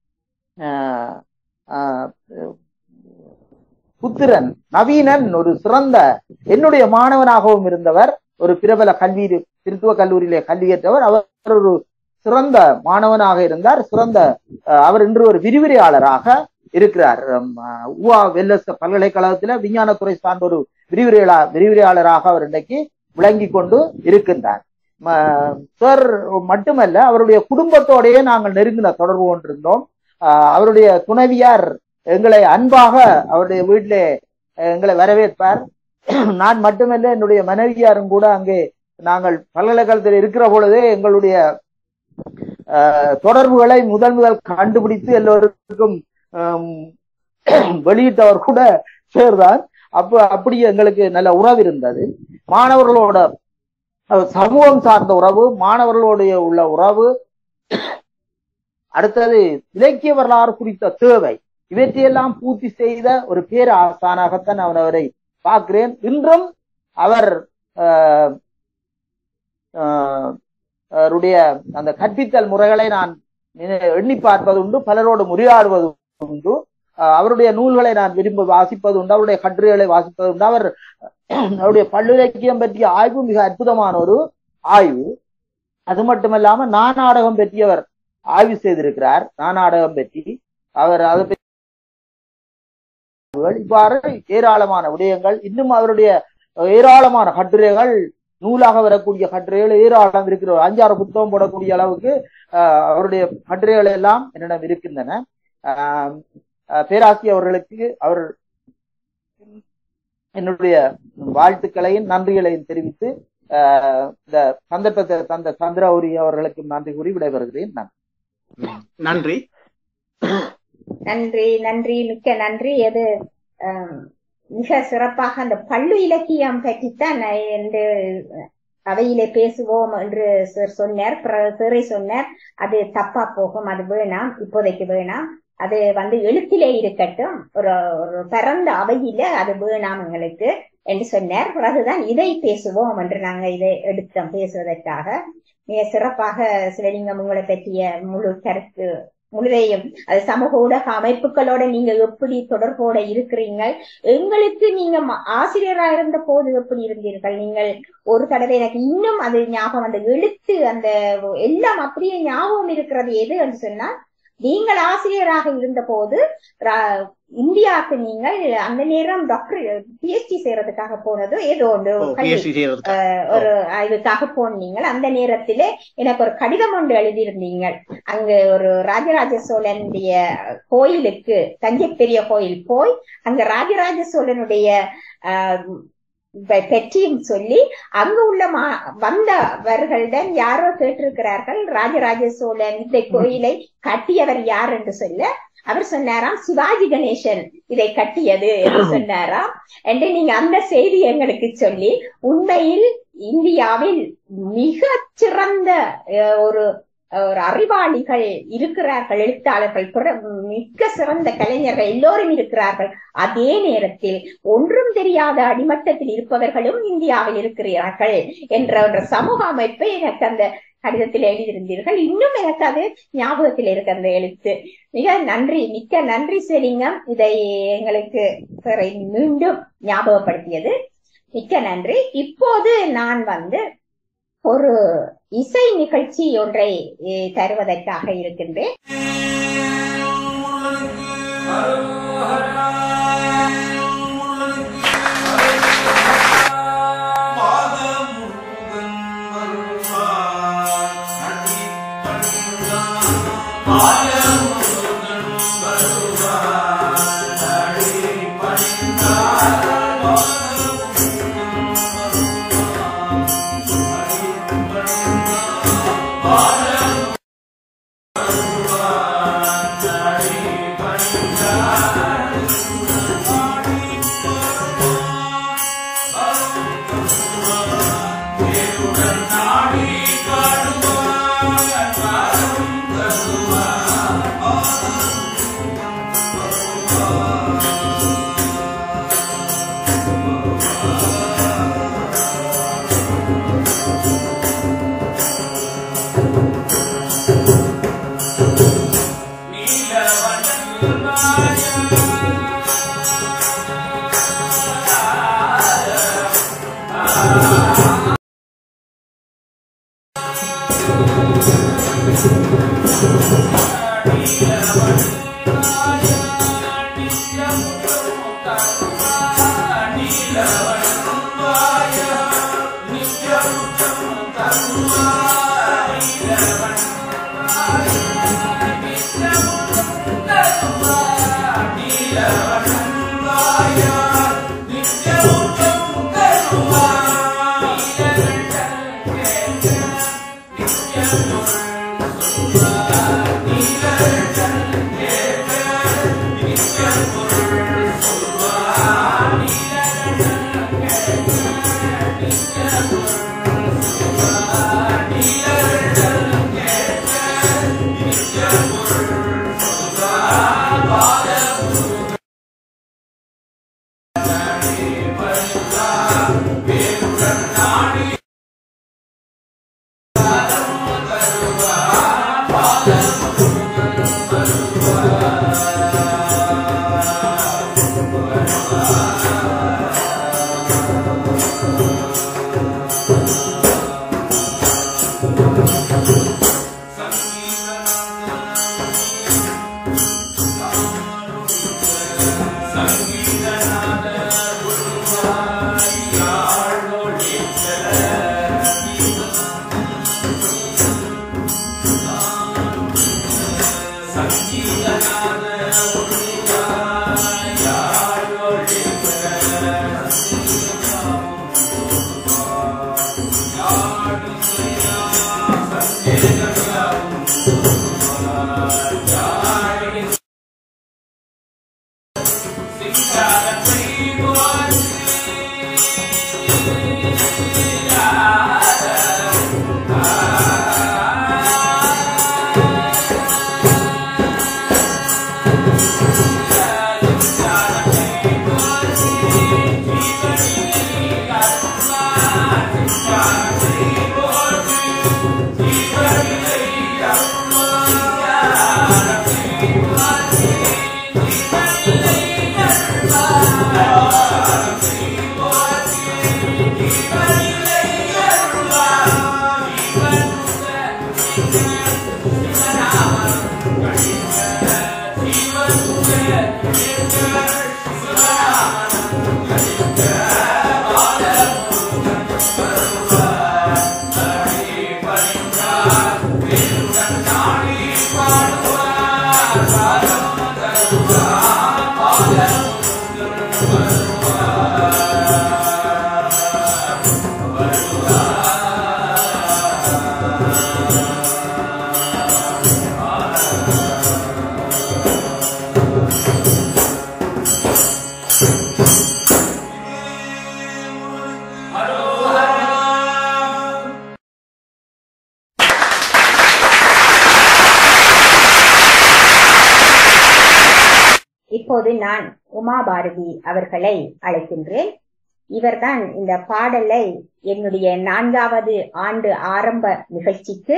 புத்திரன் நவீனன் ஒரு சிறந்த என்னுடைய மாணவனாகவும் இருந்தவர். ஒரு பிரபல கல்வி திருத்துவ கல்லூரியிலே கல்வியேற்றவர். அவர் ஒரு சிறந்த மாணவனாக இருந்தார். சிறந்த அவர் இன்று ஒரு விரிவுரையாளராக இருக்கிறார். உவா வெல்லஸ் பல்கலைக்கழகத்தில விஞ்ஞானத்துறை சார்ந்த ஒரு விரிவுரையாள விரிவுரையாளராக அவர் இன்றைக்கு விளங்கி கொண்டு இருக்கின்றார். சார் மட்டுமல்ல அவருடைய குடும்பத்தோடையே நாங்கள் நெருங்கின தொடர்பு கொண்டிருந்தோம். அவருடைய துணைவியார் எங்களை அன்பாக அவருடைய வீட்டிலே எங்களை வரவேற்பார். நான் மட்டுமல்ல என்னுடைய மனைவியாரும் கூட அங்கே நாங்கள் பல்கலைக்கழகத்தில் இருக்கிற பொழுதே எங்களுடைய தொடர்புகளை முதல் முதல் கண்டுபிடித்து எல்லோருக்கும் வெளியிட்டவர் கூட சேர்தான். அப்ப அப்படி எங்களுக்கு நல்ல உறவு இருந்தது. மாணவர்களோட சமூகம் சார்ந்த உறவு, மாணவர்களுடைய உள்ள உறவு, அடுத்தது இலக்கிய வரலாறு குறித்த தேவை, இவற்றையெல்லாம் பூர்த்தி செய்த ஒரு பேர் ஆசானாகத்தான் நான் அவரை பார்க்கிறேன். இன்றும் அவர் அவருடைய அந்த கற்பித்தல் முறைகளை நான் எண்ணி பார்ப்பது உண்டு, பலரோடு உரையாடுவது உண்டு. அவருடைய நூல்களை நான் விரும்ப வாசிப்பது உண்டு, அவருடைய கட்டுரைகளை வாசிப்பது உண்டு. அவர் அவருடைய பல்லிலக்கியம் பற்றிய ஆய்வு மிக அற்புதமான ஒரு ஆய்வு. அது மட்டுமல்லாம நாநாடகம் பற்றியவர் ஆய்வு செய்திருக்கிறார். நாநாடகம் பற்றி அவர் அதை பற்றி இவ்வாறு ஏராளமான விடயங்கள், இன்னும் அவருடைய ஏராளமான கட்டுரைகள், நூலாக வரக்கூடிய கட்டுரைகள் ஏராளம் இருக்கிற அஞ்சாறு புத்தகம் போடக்கூடிய அளவுக்கு அவருடைய கட்டுரைகள் எல்லாம் என்னிடம் இருக்கின்றன. பேராசிரியர் அவர்களுக்கு அவர் என்னுடைய வாழ்த்துக்களையும் நன்றிகளையும் தெரிவித்து இந்த சந்தர்ப்பத்தை தந்த சந்திரௌரி அவர்களுக்கு நன்றி கூறி விடைபெறுகிறேன். நன்றி நன்றி நன்றி மிக்க நன்றி. அது மிக சிறப்பாக அந்த பள்ளு இலக்கியம் பற்றித்தான் என்று அவையிலே பேசுவோம் என்று சொன்னார். சிறை சொன்னார் அது தப்பா போகும், அது வேணாம், இப்போதைக்கு வேணாம், அது வந்து எழுத்திலே இருக்கட்டும், ஒரு ஒரு பரந்த அவையில அது வேணாம் எங்களுக்கு என்று சொன்னார். பிறகுதான் இதை பேசுவோம் என்று நாங்க இதை எடுத்தோம் பேசுவதற்காக. மிக சிறப்பாக சிவலிங்கம் உங்களை பற்றிய முழு கருத்து முழுதையும் அது சமூக ஊடக அமைப்புகளோட நீங்க எப்படி தொடர்போட இருக்கிறீங்க, எங்களுக்கு நீங்க ஆசிரியரா இருந்த போது எப்படி இருந்தீர்கள், நீங்கள் ஒரு தடவை எனக்கு இன்னும் அது ஞாபகம், அந்த எழுத்து அந்த எல்லாம் அப்படியே ஞாபகம் இருக்கிறது எது என்று சொன்னால், நீங்கள் ஆசிரியராக இருந்த போது இந்தியாவுக்கு நீங்கள் அந்த நேரம் டாக்டர் பிஹெச்டி செய்யறதுக்காக போனதோ ஏதோ ஒன்று ஒரு இதுக்காக போனீங்க. அந்த நேரத்திலே எனக்கு ஒரு கடிதம் ஒன்று எழுதியிருந்தீங்க. அங்க ஒரு ராஜராஜ சோழனுடைய கோயிலுக்கு, தஞ்சை பெரிய கோயில் போய் அங்க ராஜராஜ சோழனுடைய ஆஹ் பெற்றியும் சொல்லி அங்கு உள்ள மா வந்தவர்களிடம் யாரோ கேட்டிருக்கிறார்கள், ராஜராஜ சோழன் இந்த கோயிலை கட்டியவர் யார் என்று சொல்ல, அவர் சொன்னாராம் சிவாஜி கணேசன் இதை கட்டியது என்று சொன்னாராம். என்று நீங்க அந்த செய்தி எங்களுக்கு சொல்லி, உண்மையில் இந்தியாவில் மிக சிறந்த ஒரு ஒரு அறிவாளிகள் இருக்கிறார்கள், எழுத்தாளர்கள், மிக சிறந்த கலைஞர்கள் எல்லோரும் இருக்கிறார்கள். அதே நேரத்தில் ஒன்றும் தெரியாத அடிமட்டத்தில் இருப்பவர்களும் இந்தியாவில் இருக்கிறார்கள் என்ற ஒரு சமூக அமைப்பை எனக்கு அந்த கடிதத்தில் எழுதியிருந்தீர்கள். இன்னும் எனக்கு அது ஞாபகத்தில் இருக்கு அந்த எழுத்து. மிக நன்றி, மிக்க நன்றி சிவலிங்கம், இதை எங்களுக்கு மீண்டும் ஞாபகப்படுத்தியது. மிக்க நன்றி. இப்போது நான் வந்து ஒரு இசை நிகழ்ச்சி ஒன்றை தருவதற்காக இருக்கின்றேன். இப்போது நான் உமா பாரதி அவர்களை அழைக்கின்றேன். இவர்தான் இந்த பாடலை என்னுடைய நான்காவது ஆண்டு ஆரம்ப நிகழ்ச்சிக்கு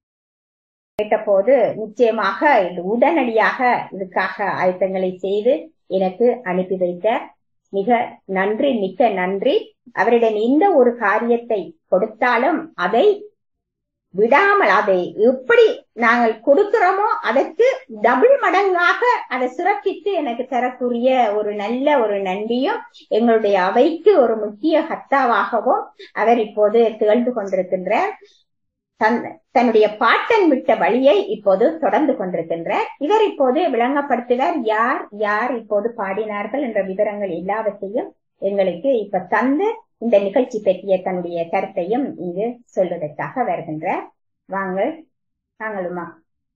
கேட்டபோது நிச்சயமாக உடனடியாக இதுக்காக ஆயத்தங்களை செய்து எனக்கு அனுப்பி வைத்த மிக நன்றி, மிக்க நன்றி. அவரிடம் இந்த ஒரு காரியத்தை கொடுத்தாலும் அதை விடாமல், அதை எப்படி நாங்கள் கொடுக்கிறோமோ அதற்கு டபுள் மடங்காக அதை சிறப்பித்து எனக்கு தரக்கூடிய ஒரு நல்ல ஒரு நன்றியும், எங்களுடைய அவைக்கு ஒரு முக்கிய ஹத்தாவாகவும் அவர் இப்போது திகழ்ந்து கொண்டிருக்கின்றார். தன்னுடைய பாட்டன் விட்ட வழியை இப்போது தொடர்ந்து கொண்டிருக்கின்றார். இவர் இப்போது விளங்கப்படுத்துவார் யார் யார் இப்போது பாடினார்கள் என்ற விவரங்கள் எல்லாவற்றையும் எங்களுக்கு இப்ப தந்து இந்த நிகழ்ச்சி பற்றிய தன்னுடைய கருத்தையும் இங்கு சொல்வதற்காக வருகின்றார். வாங்கள் நாங்களுமா.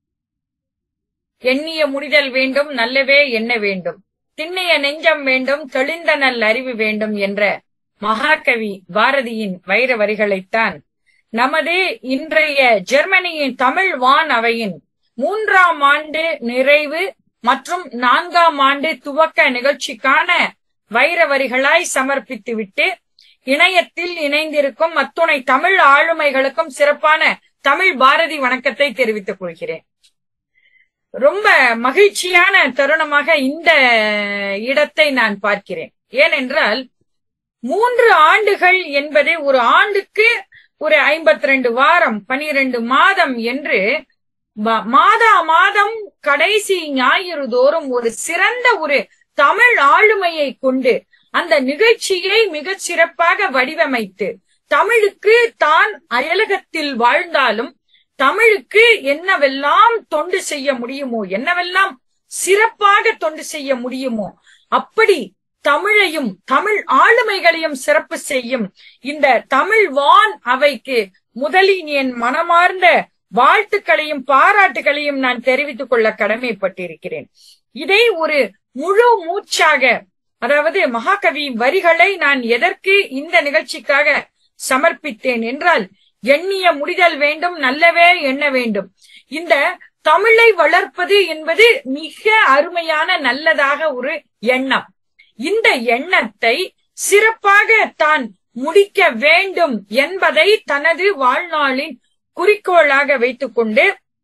எண்ணிய முடிதல் வேண்டும், நல்லவே எண்ண வேண்டும், திண்ணிய நெஞ்சம் வேண்டும், தெளிந்த நல் அறிவு வேண்டும் என்ற மகாகவி பாரதியின் வைர வரிகளைத்தான் நமது இன்றைய ஜெர்மனியின் தமிழ் வான் அவையின் மூன்றாம் ஆண்டு நிறைவு மற்றும் நான்காம் ஆண்டு துவக்க நிகழ்ச்சிக்கான வைர வரிகளாய் சமர்ப்பித்துவிட்டு இணையத்தில் இணைந்திருக்கும் அத்துணை தமிழ் ஆளுமைகளுக்கும் சிறப்பான தமிழ் பாரதி வணக்கத்தை தெரிவித்துக் கொள்கிறேன். ரொம்ப மகிழ்ச்சியான தருணமாக இந்த இடத்தை நான் பார்க்கிறேன். ஏனென்றால் மூன்று ஆண்டுகள் என்பது ஒரு ஆண்டுக்கு ஒரு ஐம்பத்தி ரெண்டு வாரம் பனிரெண்டு மாதம் என்று மாதா மாதம் கடைசி ஞாயிறு தோறும் ஒரு சிறந்த ஒரு தமிழ் ஆளுமையை கொண்டு அந்த நிகழ்ச்சியை மிக சிறப்பாக வடிவமைத்து தமிழுக்கு தான் அயலகத்தில் வாழ்ந்தாலும் தமிழுக்கு என்னவெல்லாம் தொண்டு செய்ய முடியுமோ, என்னவெல்லாம் சிறப்பாக தொண்டு செய்ய முடியுமோ அப்படி தமிழையும் தமிழ் ஆளுமைகளையும் சிறப்பு செய்யும் இந்த தமிழ் வான் அவைக்கு முதலில் என் மனமார்ந்த வாழ்த்துக்களையும் பாராட்டுகளையும் நான் தெரிவித்துக் கொள்ள கடமைப்பட்டிருக்கிறேன். இதை ஒரு முழு மூச்சாக, அதாவது மகாகவி வரிகளை நான் எதற்கு இந்த நிகழ்ச்சிக்காக சமர்ப்பித்தேன் என்றால், எண்ணிய முடிதல் வேண்டும், நல்லவே எண்ண வேண்டும். இந்த தமிழை வளர்ப்பது என்பது மிக அருமையான நல்லதாக ஒரு எண்ணம். இந்த எண்ணத்தை சிறப்பாக தான் முடிக்க வேண்டும் என்பதை தனது வாழ்நாளின் குறிக்கோளாக வைத்துக் கொண்டு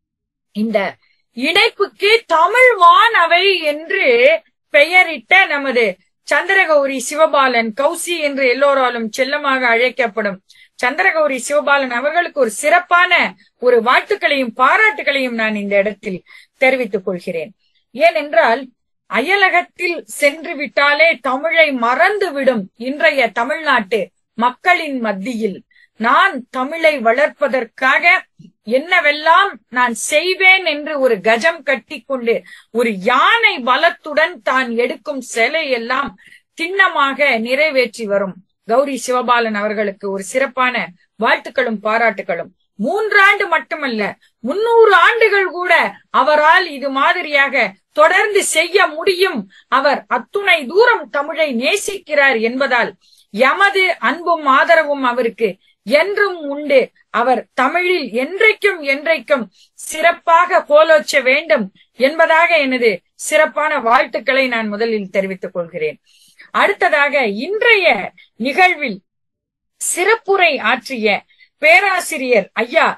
இந்த இணைப்புக்கு தமிழ் வான் அவை என்று பெயரிட்ட நமது சந்திரகௌரி சிவபாலன், கௌசி என்று எல்லோராலும் செல்லமாக அழைக்கப்படும் சந்திரகௌரி சிவபாலன் அவர்களுக்கு ஒரு சிறப்பான ஒரு வாழ்த்துக்களையும் பாராட்டுகளையும் நான் இந்த இடத்தில் தெரிவித்துக் கொள்கிறேன். ஏனென்றால் அயலகத்தில் சென்று விட்டாலே தமிழை மறந்துவிடும் இன்றைய தமிழ்நாட்டு மக்களின் மத்தியில் நான் தமிழை வளர்ப்பதற்காக என்னவெல்லாம் நான் செய்வேன் என்று ஒரு கஜம் கட்டி கொண்டு ஒரு யானை பலத்துடன் தான் எடுக்கும் செயலையெல்லாம் திண்ணமாக நிறைவேற்றி வரும் கௌரி சிவபாலன் அவர்களுக்கு ஒரு சிறப்பான வாழ்த்துக்களும் பாராட்டுகளும். மூன்றாண்டு மட்டுமல்ல, முன்னூறு ஆண்டுகள் கூட அவரால் இது மாதிரியாக தொடர்ந்து செய்ய முடியும். அவர் அத்துணை தூரம் தமிழை நேசிக்கிறார் என்பதால் எமது அன்பும் ஆதரவும் அவருக்கு என்றும் உண்டு. அவர் தமிழில் என்றைக்கும் என்றைக்கும் சிறப்பாக கோலோச்ச வேண்டும் என்பதாக எனது சிறப்பான வாழ்த்துக்களை நான் முதலில் தெரிவித்துக் கொள்கிறேன். அடுத்ததாக இன்றைய நிகழ்வில் சிறப்புரை ஆற்றிய பேராசிரியர் ஐயா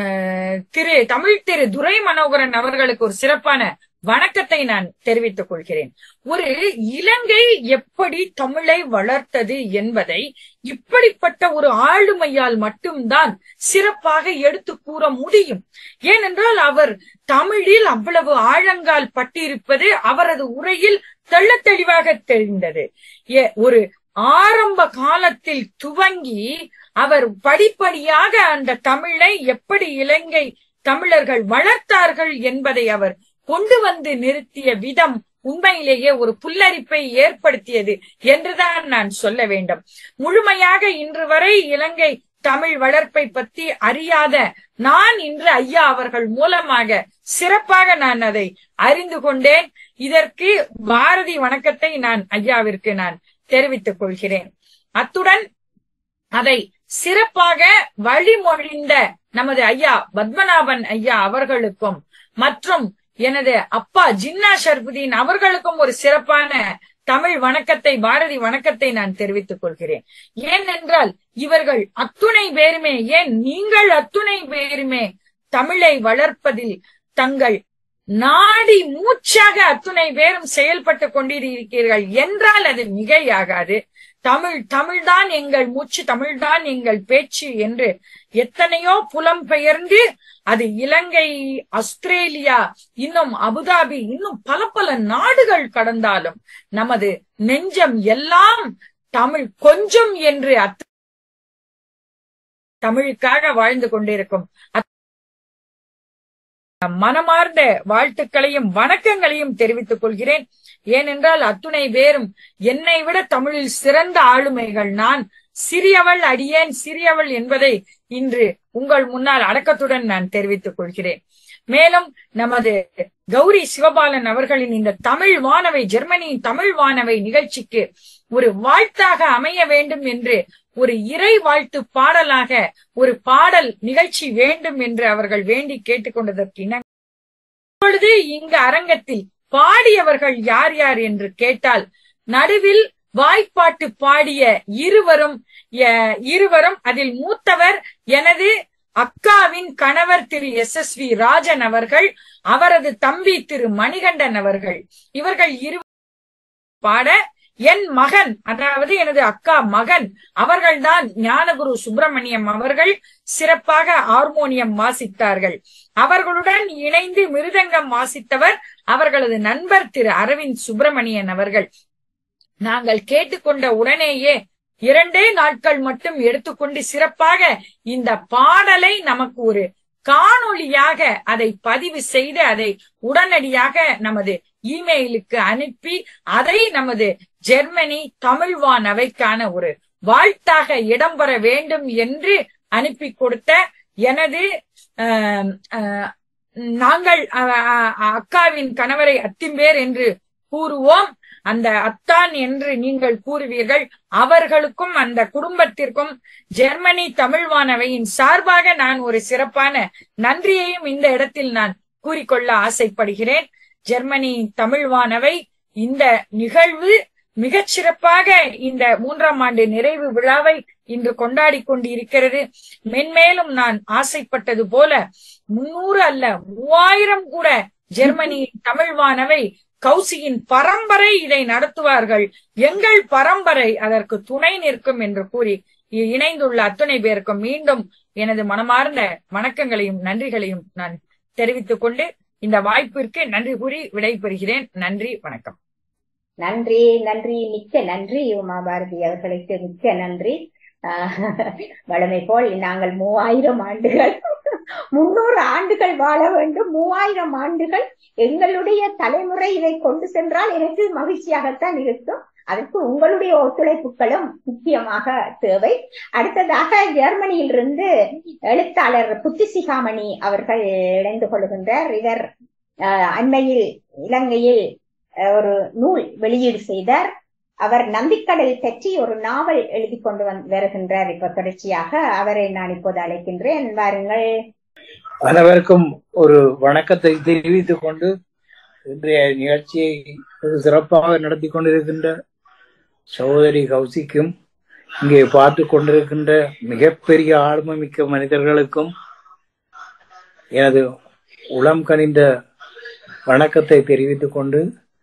திரு தமிழ் திரு துரை மனோகரன் அவர்களுக்கு ஒரு சிறப்பான வணக்கத்தை நான் தெரிவித்துக் கொள்கிறேன். ஒரு இலங்கை எப்படி தமிழை வளர்த்தது என்பதை இப்படிப்பட்ட ஒரு ஆளுமையால் மட்டும்தான் சிறப்பாக எடுத்து கூற முடியும். ஏனென்றால் அவர் தமிழில் அவ்வளவு ஆழங்கால் பட்டிருப்பது அவரது உரையில் தெள்ள தெளிவாக தெரிந்தது. ஒரு ஆரம்ப காலத்தில் துவங்கி அவர் படிப்படியாக அந்த தமிழை எப்படி இலங்கை தமிழர்கள் வளர்த்தார்கள் என்பதை அவர் கொண்டு வந்து நிறுத்திய விதம் உண்மையிலேயே ஒரு புல்லரிப்பை ஏற்படுத்தியது என்றுதான் நான் சொல்ல வேண்டும். முழுமையாக இன்று வரை இலங்கை தமிழ் வளர்ப்பை பற்றி அறியாத நான் இன்று ஐயா அவர்கள் மூலமாக சிறப்பாக நான் அதை அறிந்து கொண்டேன். இதற்கு பாரதி வணக்கத்தை நான் ஐயாவிற்கு நான் தெரிவித்துக் கொள்கிறேன். அத்துடன் அதை சிறப்பாக வழிமொழிந்த நமது ஐயா பத்மநாபன் ஐயா அவர்களுக்கும் மற்றும் எனது அப்பா ஜின்னா ஷர்புதீன் அவர்களுக்கும் ஒரு சிறப்பான தமிழ் வணக்கத்தை பாரதி வணக்கத்தை நான் தெரிவித்துக் கொள்கிறேன். ஏனென்றால் இவர்கள் அத்துணை பேருமே, ஏன் நீங்கள் அத்துணை பேருமே தமிழை வளர்ப்பதில் தங்கள் நாடி மூச்சாக அத்துணை பேரும் செயல்பட்டு கொண்டிருக்கிறீர்கள் என்றால் அது மிகையாகாது. தமிழ் தமிழ்தான் எங்கள் மூச்சு, தமிழ்தான் எங்கள் பேச்சு என்று எத்தனையோ புலம்பெயர்ந்து அது இலங்கை, ஆஸ்திரேலியா, இன்னும் அபுதாபி, இன்னும் பல பல நாடுகள் கடந்தாலும் நமது நெஞ்சம் எல்லாம் தமிழ் கொஞ்சம் என்று தமிழுக்காக வாழ்ந்து கொண்டிருக்கும் மனமார்ந்த வாழ்த்துக்களையும் வணக்கங்களையும் தெரிவித்துக் கொள்கிறேன். ஏனென்றால் அத்துணை பேரும் என்னை விட தமிழில் சிறந்த ஆளுமைகள். நான் சிறியவள் அடியேன் சிறியவள் என்பதை இன்று உங்கள் முன்னால் அடக்கத்துடன் நான் தெரிவித்துக் கொள்கிறேன். மேலும் நமது கௌரி சிவபாலன் அவர்களின் இந்த தமிழ் வானவை, ஜெர்மனியின் தமிழ் வானவை நிகழ்ச்சிக்கு ஒரு வாழ்த்தாக அமைய வேண்டும் என்று, ஒரு இறை வாழ்த்து பாடலாக ஒரு பாடல் நிகழ்ச்சி வேண்டும் என்று அவர்கள் வேண்டி கேட்டுக்கொண்டதற்கு இப்பொழுது இங்கு அரங்கத்தில் பாடியவர்கள் யார் யார் என்று கேட்டால், நடுவில் வாய்ப்பாட்டு பாடிய இருவரும் இருவரும் அதில் மூத்தவர் எனது அக்காவின் கணவர் Thiru S S V Rajan அவர்கள், அவரது தம்பி திரு மணிகண்டன் அவர்கள். இவர்கள் இரு பாட என் மகன், அதாவது எனது அக்கா மகன் அவர்கள்தான் ஞானகுரு சுப்பிரமணியம் அவர்கள் சிறப்பாக ஹார்மோனியம் வாசித்தார்கள். அவர்களுடன் இணைந்து மிருதங்கம் வாசித்தவர் அவர்களது நண்பர் திரு அரவிந்த் சுப்பிரமணியன் அவர்கள். நாங்கள் கேட்டுக்கொண்ட உடனேயே இரண்டே நாட்கள் மட்டும் எடுத்துக்கொண்டு சிறப்பாக இந்த பாடலை நமக்கு ஒரு காணொளியாக அதை பதிவு செய்து அதை உடனடியாக நமது இமெயிலுக்கு அனுப்பி அதை நமது ஜெர்மனி தமிழ் வானவைக்கான ஒரு வாழ்த்தாக இடம்பெற வேண்டும் என்று அனுப்பி கொடுத்த எனது நாங்கள் அக்காவின் கணவரை அத்திம்பேர் என்று கூறுவோம், அந்த அத்தான் என்று நீங்கள் கூறுவீர்கள். அவர்களுக்கும் அந்த குடும்பத்திற்கும் ஜெர்மனி தமிழ் வானவையின் சார்பாக நான் ஒரு சிறப்பான நன்றியையும் இந்த இடத்தில் நான் கூறிக்கொள்ள ஆசைப்படுகிறேன். ஜெர்மனி தமிழ் வானவை இந்த நிகழ்வு மிகச் சிறப்பாக இந்த மூன்றாம் ஆண்டு நிறைவு விழாவை இன்று கொண்டாடி கொண்டிருக்கிறது. மென்மேலும் நான் ஆசைப்பட்டது போல முன்னூறு அல்ல மூவாயிரம் கூட ஜெர்மனி தமிழ் வானவை கௌசியின் பரம்பரை இதை நடத்துவார்கள், எங்கள் பரம்பரை அதற்கு துணை நிற்கும் என்று கூறி இணைந்துள்ள அத்துணை பேருக்கும் மீண்டும் எனது மனமார்ந்த வணக்கங்களையும் நன்றிகளையும் நான் தெரிவித்துக் கொண்டு இந்த வாய்ப்பிற்கு நன்றி கூறி விடைபெறுகிறேன். நன்றி, வணக்கம். நன்றி நன்றி மிக்க நன்றி உமா பாரதி அவர்களுக்கு மிக்க நன்றி. வழமை போல் நாங்கள் மூவாயிரம் ஆண்டுகள் முன்னூறு ஆண்டுகள் வாழ வேண்டும், மூவாயிரம் ஆண்டுகள் எங்களுடைய தலைமுறை இதை கொண்டு சென்றால் எனக்கு மகிழ்ச்சியாகத்தான் இருக்கும். அதற்கு உங்களுடைய ஒத்துழைப்புகளும் முக்கியமாக தேவை. அடுத்ததாக ஜெர்மனியில் இருந்து எழுத்தாளர் புத்திசிகாமணி அவர்கள் இணைந்து கொள்கின்றார். இவர் அண்மையில் இலங்கையில் ஒரு நூல் வெளியீடு செய்தார். அவர் நந்திக்கடல் பற்றி ஒரு நாவல் எழுதி கொண்டு வந்து வருகின்றார். இப்ப தொடர்ச்சியாக அவரை நான் இப்போது அழைக்கின்றேன். வாருங்கள். அனைவருக்கும் ஒரு வணக்கத்தை தெரிவித்துக் கொண்டு இன்றைய நிகழ்ச்சியை சிறப்பாக நடத்தி கொண்டிருக்கின்ற சகோதரி கௌசிக்கும் இங்கே பார்த்து கொண்டிருக்கின்ற மிகப்பெரிய ஆளுமை மிக்க மனிதர்களுக்கும் எனது உளம் கனிந்த வணக்கத்தை தெரிவித்துக் கொண்டு,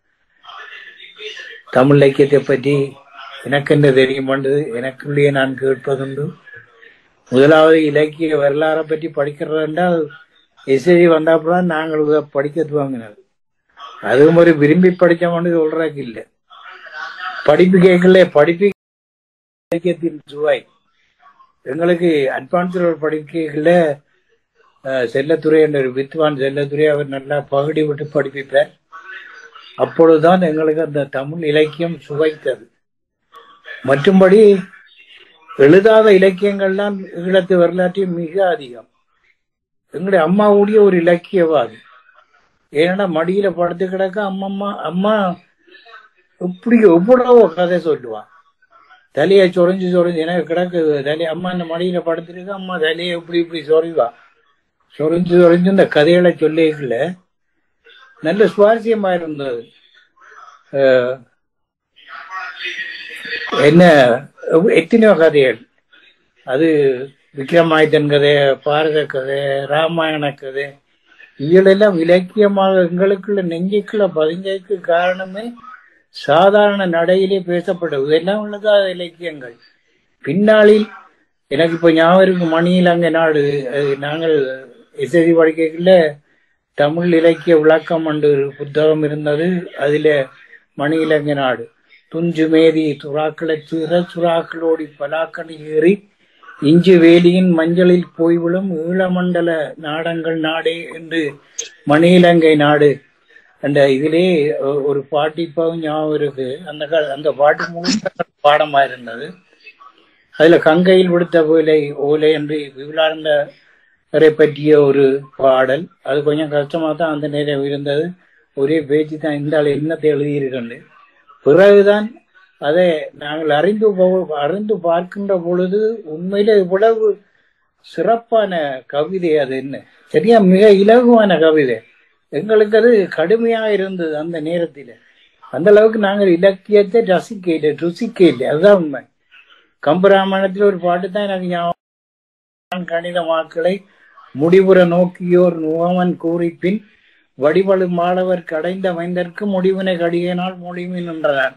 தமிழ் இலக்கியத்தை பற்றி எனக்கென்று தெரியும் என்று எனக்குள்ளே நான் கேட்பதுண்டு. முதலாவது இலக்கிய வரலாறை பற்றி படிக்கிறது என்றால் எஸ்ஏஜி வந்தாப்புதான் நாங்கள் படிக்க துவங்கினது. அதுவும் ஒரு விரும்பி படித்தோம்னு சொல்றதுக்கு இல்லை, படிப்பு கேட்கல. படிப்பு இலக்கியத்தின் சுவை எங்களுக்கு அட்வான்ஸ் படிக்கல. செல்லத்துறை என்ற ஒரு வித்வான் செல்லத்துறை அவர் நல்லா பகுடி விட்டு படிப்பிப்பார். அப்பொழுதுதான் எங்களுக்கு அந்த தமிழ் இலக்கியம் சுவைத்தது. மற்றும்படி எழுதாத இலக்கியங்கள் தான் ஈழத்து வரலாற்றில் மிக அதிகம். எங்களுடைய அம்மா கூடிய ஒரு இலக்கியவாதி. ஏன்னா மடியில படுத்து கிடக்க அம்மம்மா அம்மா இப்படி எவ்வளவோ கதை சொல்லுவான். தலையை சொரிஞ்சு சொரிஞ்சு எனக்கு கிடக்கு தலையை அம்மா இந்த மடியில படுத்துருக்கு, அம்மா தலையை இப்படி இப்படி சொறிவா சொரிஞ்சு சொரிஞ்சு இந்த கதைகளை சொல்லிக்கல நல்ல சுவாரஸ்யமா இருந்தது. என்ன எத்தனையோ கதைகள், அது விக்ரமாதித்தன் கதை, பாரத கதை, ராமாயண கதை, இவைகளெல்லாம் இலக்கியமாக எங்களுக்குள்ள நெஞ்சுக்குள்ள பதிஞ்சதுக்கு காரணமே சாதாரண நடையிலே பேசப்படும் இதெல்லாம் உள்ளதா இலக்கியங்கள். பின்னாளில் எனக்கு இப்ப ஞாபகம் மணியில் அங்க நாடு நாங்கள் எஸ்எஸ்சி படிக்கல தமிழ் இலக்கிய விளக்கம் என்று ஒரு புத்தகம் இருந்தது. அதுல மணி இலங்கை நாடு துஞ்சு மேதி துறாக்களை சீர சுறாக்களோடி பலாக்கணி ஏறி இஞ்சு வேலியின் மஞ்சளில் போய்விடும் ஈழமண்டல நாடங்கள் நாடே என்று மணி இலங்கை நாடு அந்த இதிலே ஒரு பாட்டு இப்போ ஞாபகம் இருக்கு. அந்த அந்த பாட்டு முழு பாடமா இருந்தது. அதுல கங்கையில் விடுத்த ஓலை ஓலை என்று விவிலார்ந்தரை பற்றிய ஒரு பாடல். அது கொஞ்சம் கஷ்டமா தான் அந்த நேரம் இருந்தது. ஒரே பேச்சு தான் இந்த ஆள் என்னத்தை எழுதியிருக்கண்டு. பிறகுதான் அதை நாங்கள் அறிந்து அறிந்து பார்க்கின்ற பொழுது உண்மையில இவ்வளவு சிறப்பான கவிதை அது என்ன சரியா மிக இலகுவான கவிதை. எங்களுக்கு அது கடுமையா இருந்தது அந்த நேரத்தில். அந்த அளவுக்கு நாங்கள் இலக்கியத்தை ரசிக்கல ருசிக்கல. அதுதான் உண்மை. கம்பராமாயணத்தில் ஒரு பாட்டு தான் எனக்கு ஞாபகம். கணித வாக்களை முடிவுற நோக்கியோர் நுகமன் கூறிப்பின் வடிவழு மாணவர் கடைந்த மைந்தற்கு முடிவினை கடியினால் முடிவின் என்றார்.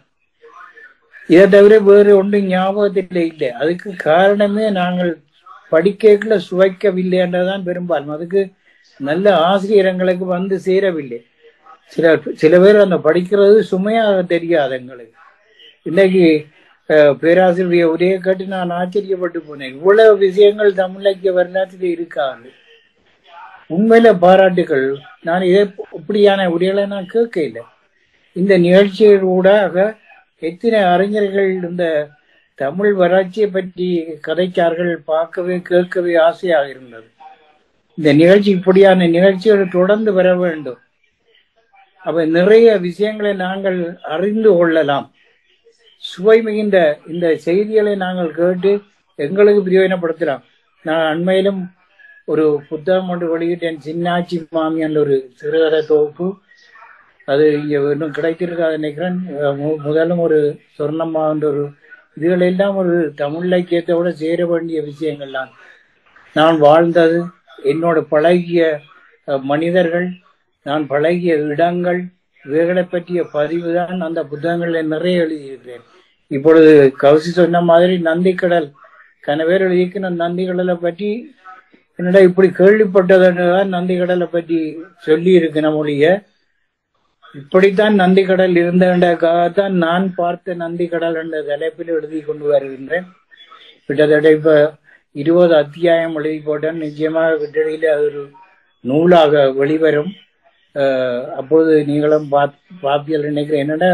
இதை தவிர வேறு ஒன்றும் ஞாபகத்தில் இல்லை. அதுக்கு காரணமே நாங்கள் படிக்கல சுவைக்கவில்லை என்றதான் பெரும்பாலும். அதுக்கு நல்ல ஆசிரியர்களுக்கு வந்து சேரவில்லை. சில சில பேர் அந்த படிக்கிறது சுமையாக தெரியாது எங்களுக்கு. இன்னைக்கு பேராசிரியர் உரையை கேட்டு நான் ஆச்சரியப்பட்டு போனேன். இவ்வளவு விஷயங்கள் தமிழக வரலாற்றில் இருக்காது. உண்மையில பாராட்டுகள். நான் இதை இப்படியான உரைகளை நான் கேட்க இல்லை. இந்த நிகழ்ச்சிகளூடாக எத்தனை அறிஞர்கள் இந்த தமிழ் வளர்ச்சியை பற்றி கதைச்சார்கள். பார்க்கவே கேட்கவே ஆசையாக இருந்தது. இந்த நிகழ்ச்சி இப்படியான நிகழ்ச்சிகள் தொடர்ந்து வர வேண்டும். அப்ப நிறைய விஷயங்களை நாங்கள் அறிந்து கொள்ளலாம். சுவை மிகுந்த இந்த செய்திகளை நாங்கள் கேட்டு எங்களுக்கு பிரயோஜனப்படுத்தலாம். நான் அண்மையிலும் ஒரு புத்தகம் ஒன்று வெளியிட்டேன். சின்னாச்சி மாமி என்ற ஒரு சிறுகதை தொகுப்பு. அது இங்க இன்னும் கிடைத்திருக்காது நினைக்கிறேன். முதலும் ஒரு சொர்ணம்மா என்ற ஒரு இதுகள் எல்லாம் ஒரு தமிழ் இலக்கியத்தோட சேர வேண்டிய விஷயங்கள் தான். நான் வாழ்ந்தது, என்னோட பழகிய மனிதர்கள், நான் பழகிய இடங்கள், இவைகளை பற்றிய பதிவு தான் அந்த புத்தகங்களில் நிறைய எழுதியிருக்கிறேன். இப்பொழுது கவுசி சொன்ன மாதிரி நந்திக்கடல் கனவேர் எழுதியிருக்கிற நந்திக்கடலை பற்றி என்னடா இப்படி கேள்விப்பட்டதுதான் நந்திக்கடலை பற்றி சொல்லி இருக்கிற மொழிய. இப்படித்தான் நந்திக்கடல் இருந்ததுக்காகத்தான் நான் பார்த்த நந்திக்கடல் என்ற தலைப்பில் எழுதி கொண்டு வருகின்றேன். கிட்டத்தட்ட இப்ப இருபது அத்தியாயம் எழுதி போட்டேன். நிச்சயமாக கிட்டடியில அது ஒரு நூலாக வெளிவரும். அஹ் அப்போது நீங்களும் பாப்பியல் நினைக்கிறேன். என்னடா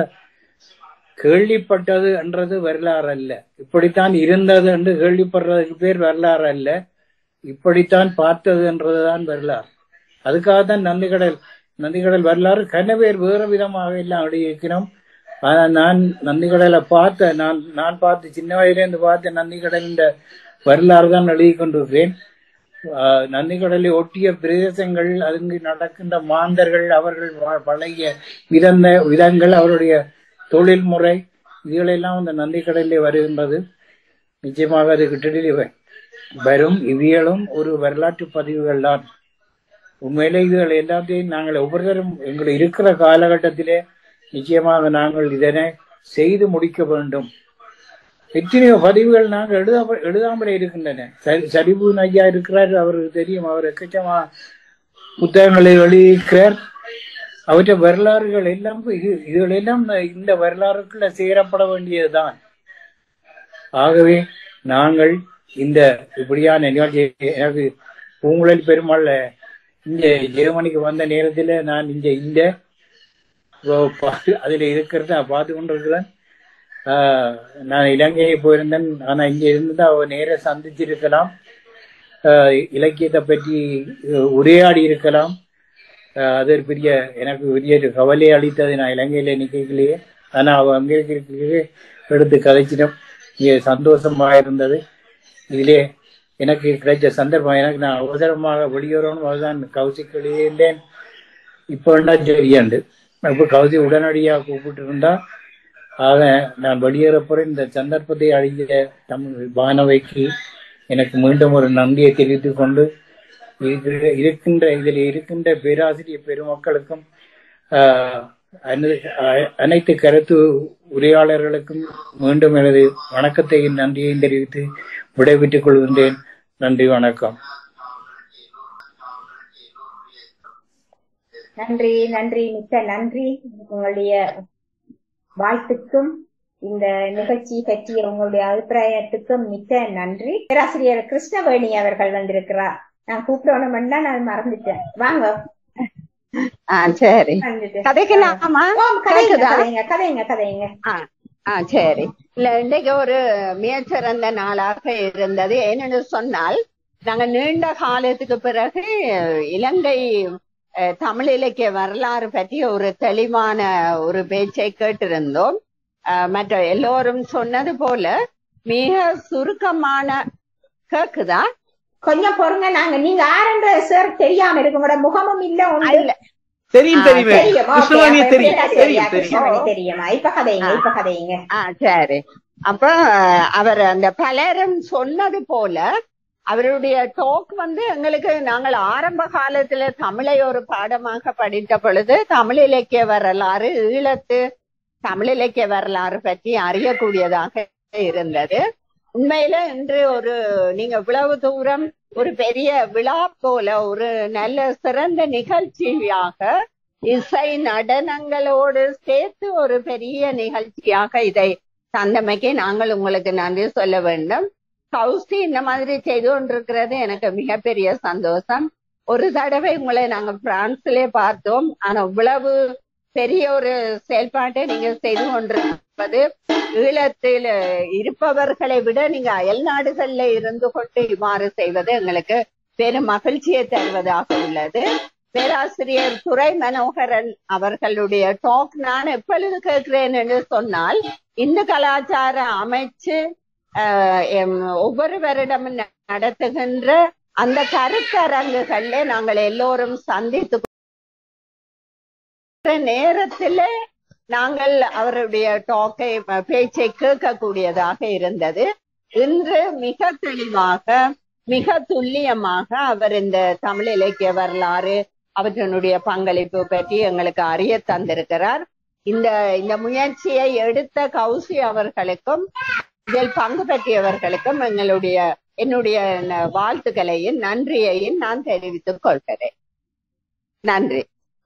கேள்விப்பட்டது என்றது வரலாறு அல்ல, இப்படித்தான் இருந்தது என்று கேள்விப்படுறதுக்கு பேர் வரலாறு அல்ல, இப்படித்தான் பார்த்தது என்றதுதான் வரலாறு. அதுக்காகத்தான் நந்திக்கடல் நந்திக்கடல் வரலாறு கனவேர் வேறு விதமாக எல்லாம் எழுதியிருக்கிறோம். ஆனா நான் நந்திக்கடலை பார்த்த நான் நான் பார்த்து சின்ன வயதிலிருந்து பார்த்த நந்திக்கடல் வரலாறு தான் எழுதி கொண்டிருக்கிறேன். ஆஹ் நந்திக்கடலை ஒட்டிய பிரதேசங்கள், அங்கு நடக்கின்ற மாந்தர்கள், அவர்கள் பழகிய விதந்த விதங்கள், அவருடைய தொழில்முறை, இதுகளெல்லாம் அந்த நந்திக்கடலிலே வருகின்றது. நிச்சயமாக அது கிட்டடிலே வரும். இவியலும் ஒரு வரலாற்று பதிவுகள் தான். உண்மையிலே இதுகள் எல்லாத்தையும் நாங்கள் ஒவ்வொருத்தரும் எங்கள் இருக்கிற காலகட்டத்திலே நிச்சயமாக நாங்கள் இதனை செய்து முடிக்க வேண்டும். எத்தனையோ பதிவுகள் நாங்கள் எழுத எழுதாமலே இருக்கின்றன. சரிபு ஐயா இருக்கிறார், அவருக்கு தெரியும். அவர் எக்கச்சமா புத்தகங்களை எழுதியிருக்கிறார். அவற்றை வரலாறுகள் எல்லாம் இதுகள் எல்லாம் இந்த வரலாறுக்குள்ள சேரப்பட வேண்டியதுதான். ஆகவே நாங்கள் இந்த இப்படியான நிகழ்ச்சி, எனக்கு பூங்குழல் பெருமாள் இங்க ஜெர்மனிக்கு வந்த நேரத்துல நான் இங்க இல்ல, அதுல இருக்கிறத பார்த்து கொண்டிருக்கிறேன். ஆஹ் நான் இலங்கையை போயிருந்தேன். ஆனா இங்க இருந்து அவ நேர சந்திச்சிருக்கலாம், ஆஹ் இலக்கியத்தை பற்றி உரையாடி இருக்கலாம். அது ஒரு பெரிய எனக்கு பெரிய கவலை அளித்தது. நான் இலங்கையில நிக்கலையே, ஆனா அவ அங்க இருக்கிறதுக்கு எடுத்து கதைச்சிட்டோம். இங்க சந்தோஷமா இருந்தது. இதிலே எனக்கு கிடைச்ச சந்தர்ப்பம், எனக்கு நான் அவசரமாக வெளியேறணும், அதுதான் கௌசிக்கு எழுதியிருந்தேன். இப்போ வேண்டா சரியாண்டு இப்போ கௌசி உடனடியாக கூப்பிட்டு இருந்தா. ஆக நான் வெளியேறப்போறேன். இந்த சந்தர்ப்பத்தை அழிந்த தமிழ் வானவைக்கு எனக்கு மீண்டும் ஒரு நன்றியை தெரிவித்துக் கொண்டு இருக்கிற இருக்கின்ற இதில் இருக்கின்ற பேராசிரியர் பெருமக்களுக்கும் ஆஹ் அனைத்து கருத்து உரையாளர்களுக்கும் மீண்டும் எனது வணக்கத்தையும் நன்றியையும் தெரிவித்து விடைபெற்றுக் கொள்கின்றேன். நன்றி, வணக்கம். நன்றி நன்றி மிக்க நன்றி. உங்களுடைய வாழ்த்துக்கும் இந்த நிகழ்ச்சி பற்றிய உங்களுடைய அபிப்பிராயத்துக்கும் மிக்க நன்றி. பேராசிரியர் கிருஷ்ணவேணி அவர்கள் வந்திருக்கிறார். நான் கூப்பிடணும்னா நான் மறந்துட்டேன். வாங்க. சரி, கதைக்கலாமா? கதைங்க கதைங்க கதைங்க. சரி, இல்ல இன்னைக்கு ஒரு மிகச்சிறந்த நாளாக இருந்தது. ஏனென்று சொன்னால், நாங்க நீண்ட காலத்துக்கு பிறகு இலங்கை தமிழ் இலக்கிய வரலாறு பற்றி ஒரு தெளிவான ஒரு பேச்சை கேட்டிருந்தோம். மற்ற எல்லோரும் சொன்னது போல மிக சுருக்கமான. கேக்குதா? கொஞ்சம் பொறுங்க. நாங்க நீங்க ஆரம்ப சார் தெரியாம இருக்கு. உங்களோட முகமும் இல்ல ஒண்ணு தெரியும் தெரியுமா? இப்ப கதைங்க இப்ப கதைங்க. சரி, அப்ப அவர் அந்த பலரும் சொன்னது போல அவருடைய டோக் வந்து எங்களுக்கு, நாங்கள் ஆரம்ப காலத்துல தமிழை ஒரு பாடமாக படித்த பொழுது தமிழ் இலக்கிய வரலாறு, ஈழத்து தமிழ் இலக்கிய வரலாறு பற்றி அறியக்கூடியதாக இருந்தது. உண்மையில இன்று ஒரு நீங்க இவ்வளவு தூரம் ஒரு பெரிய விழா போல ஒரு நல்ல சிறந்த நிகழ்ச்சியாக இசை நடனங்களோடு சேர்த்து ஒரு பெரிய நிகழ்ச்சியாக இதை தந்தமைக்கு நாங்கள் உங்களுக்கு நன்றி சொல்ல வேண்டும். கௌசி இந்த மாதிரி செய்து கொண்டிருக்கிறது எனக்கு மிகப்பெரிய சந்தோஷம். ஒரு தடவை உங்களை நாங்க பிரான்ஸ்லயே பார்த்தோம். ஆனா இவ்வளவு பெரிய ஒரு செயல்பாட்டை நீங்க செய்து கொண்டிருப்பது, ஈழத்தில் இருப்பவர்களை விட நீங்க அயல் நாடுகள்ல இருந்து கொண்டு இவ்வாறு செய்வது எங்களுக்கு பெரும் மகிழ்ச்சியை தருவதாக உள்ளது. பேராசிரியர் துரை மனோகரன் அவர்களுடைய டாக் நான் எப்பொழுது கேட்கிறேன் என்று சொன்னால், இந்து கலாச்சார அமைச்சு ஒவ்வொரு வருடமும் நடத்துகின்ற அந்த கருத்தரங்குகள்ல நாங்கள் எல்லோரும் சந்தித்து நேரத்துல நாங்கள் அவருடைய டாக்கை பேச்சை கேட்கக்கூடியதாக இருந்தது. இன்று மிக தெளிவாக மிக துல்லியமாக அவர் இந்த தமிழ் இலக்கிய வரலாறு அவற்றினுடைய பங்களிப்பு பற்றி எங்களுக்கு அறிய தந்திருக்கிறார். இந்த இந்த முயற்சியை எடுத்த கௌசி அவர்களுக்கும் இதில் பங்கு பெற்றியவர்களுக்கும் எங்களுடைய என்னுடைய வாழ்த்துக்களையும் நன்றியையும் நான் தெரிவித்துக் கொள்கிறேன். நன்றி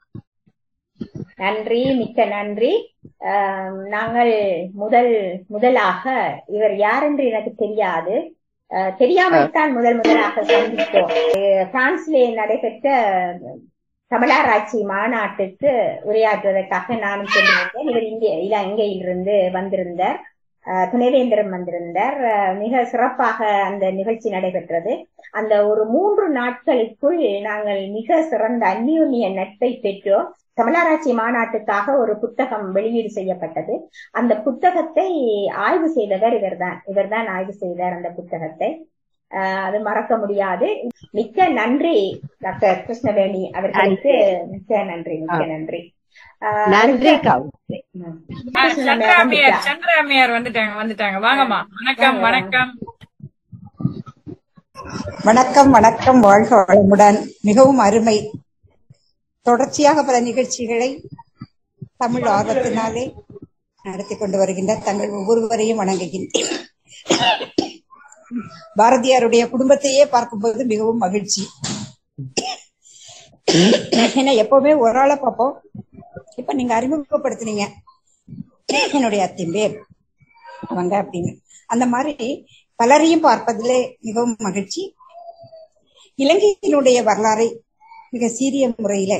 நன்றி மிக்க நன்றி. நாங்கள் முதல் முதலாக இவர் யார் என்று எனக்கு தெரியாது, தெரியாமல் தான் முதல் முதலாக சந்தித்தோம். பிரான்ஸ்லே நடைபெற்ற தமிழராட்சி மாநாட்டுக்கு உரையாற்றுவதற்காக நானும் சென்றிருந்தேன். இவர் இங்கே இலங்கையிலிருந்து வந்திருந்தார், துணைவேந்தரம் வந்திருந்தார். மிக சிறப்பாக அந்த நிகழ்ச்சி நடைபெற்றது. அந்த ஒரு மூன்று நாட்களுக்குள் நாங்கள் மிக சிறந்த அந்யோன்ய நட்பை பெற்றோம். தமிழராட்சி மாநாட்டுக்காக ஒரு புத்தகம் வெளியீடு செய்யப்பட்டது. அந்த புத்தகத்தை ஆய்வு செய்தவர் இவர்தான் இவர்தான் ஆய்வு செய்தார் அந்த புத்தகத்தை. ஆஹ் அது மறக்க முடியாது. மிக்க நன்றி டாக்டர் கிருஷ்ணவேணி அவர்களுக்கு. மிக்க நன்றி மிக்க நன்றி நன்றி. சந்திராமையார் வந்துட்டாங்க வந்துட்டாங்க வாங்கம்மா. வணக்கம் வணக்கம் வணக்கம் வணக்கம். வாழ்க வளமுடன். மிகவும் அருமை. தொடர்ச்சியாக பல நிகழ்ச்சிகளை தமிழ் ஆர்வத்தினாலே நடத்தி கொண்டு வருகின்ற தங்கள் ஒவ்வொருவரையும் வணங்குகின்றேன். பாரதியாருடைய குடும்பத்தையே பார்க்கும்போது மிகவும் மகிழ்ச்சி. ஏன்னா எப்பவுமே ஒரு ஆளை பார்ப்போம். இப்ப நீங்க அறிமுகப்படுத்தினீங்க என்னுடைய அத்திம்பேர் அவங்க அப்படின்னு. அந்த மாதிரி பலரையும் பார்ப்பதிலே மிகவும் மகிழ்ச்சி. இலங்கையினுடைய வரலாறை மிக சீரிய முறையில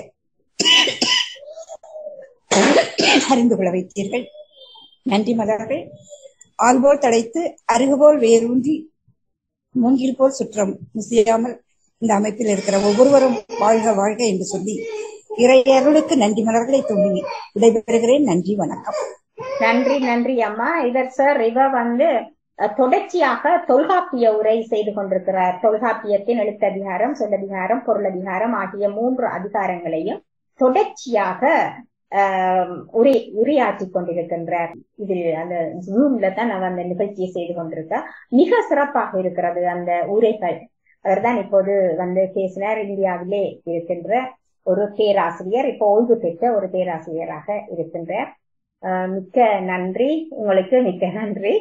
அறிந்து கொள்ள வைத்தீர்கள். நன்றி மலர்கள். ஆள்போல் தடைத்து அருகுபோல் வேரூன்றி மூங்கில் போல் சுற்றம் முசியாமல் இந்த அமைப்பில் இருக்கிற ஒவ்வொருவரும் வாழ்க வாழ்க என்று சொல்லி இறையர்களுக்கு நன்றி மலர்களை தோன்றி விடைபெறுகிறேன். நன்றி வணக்கம். நன்றி நன்றி அம்மா. இவர் சார் இவர் வந்து தொடர்ச்சியாக தொல்காப்பிய உரை செய்து கொண்டிருக்கிறார். தொல்காப்பியத்தின் எழுத்ததிகாரம், சொல்லதிகாரம், பொருளதிகாரம் ஆகிய மூன்று அதிகாரங்களையும் தொடர்ச்சியாக ஆஹ் உரை உரையாற்றி கொண்டிருக்கின்றார். இதில் அந்த ஜூம்ல தான் அவர் அந்த நிகழ்ச்சியை செய்து கொண்டிருக்கார். மிக சிறப்பாக இருக்கிறது அந்த உரைகள். அவர்தான் இப்போது வந்து பேசினார். இந்தியாவிலே இருக்கின்ற ஒரு பேராசிரியர், இப்போ ஓய்வு பெற்ற ஒரு பேராசிரியராக இருக்கின்றார். மிக்க நன்றி உங்களுக்கு, மிக்க நன்றி.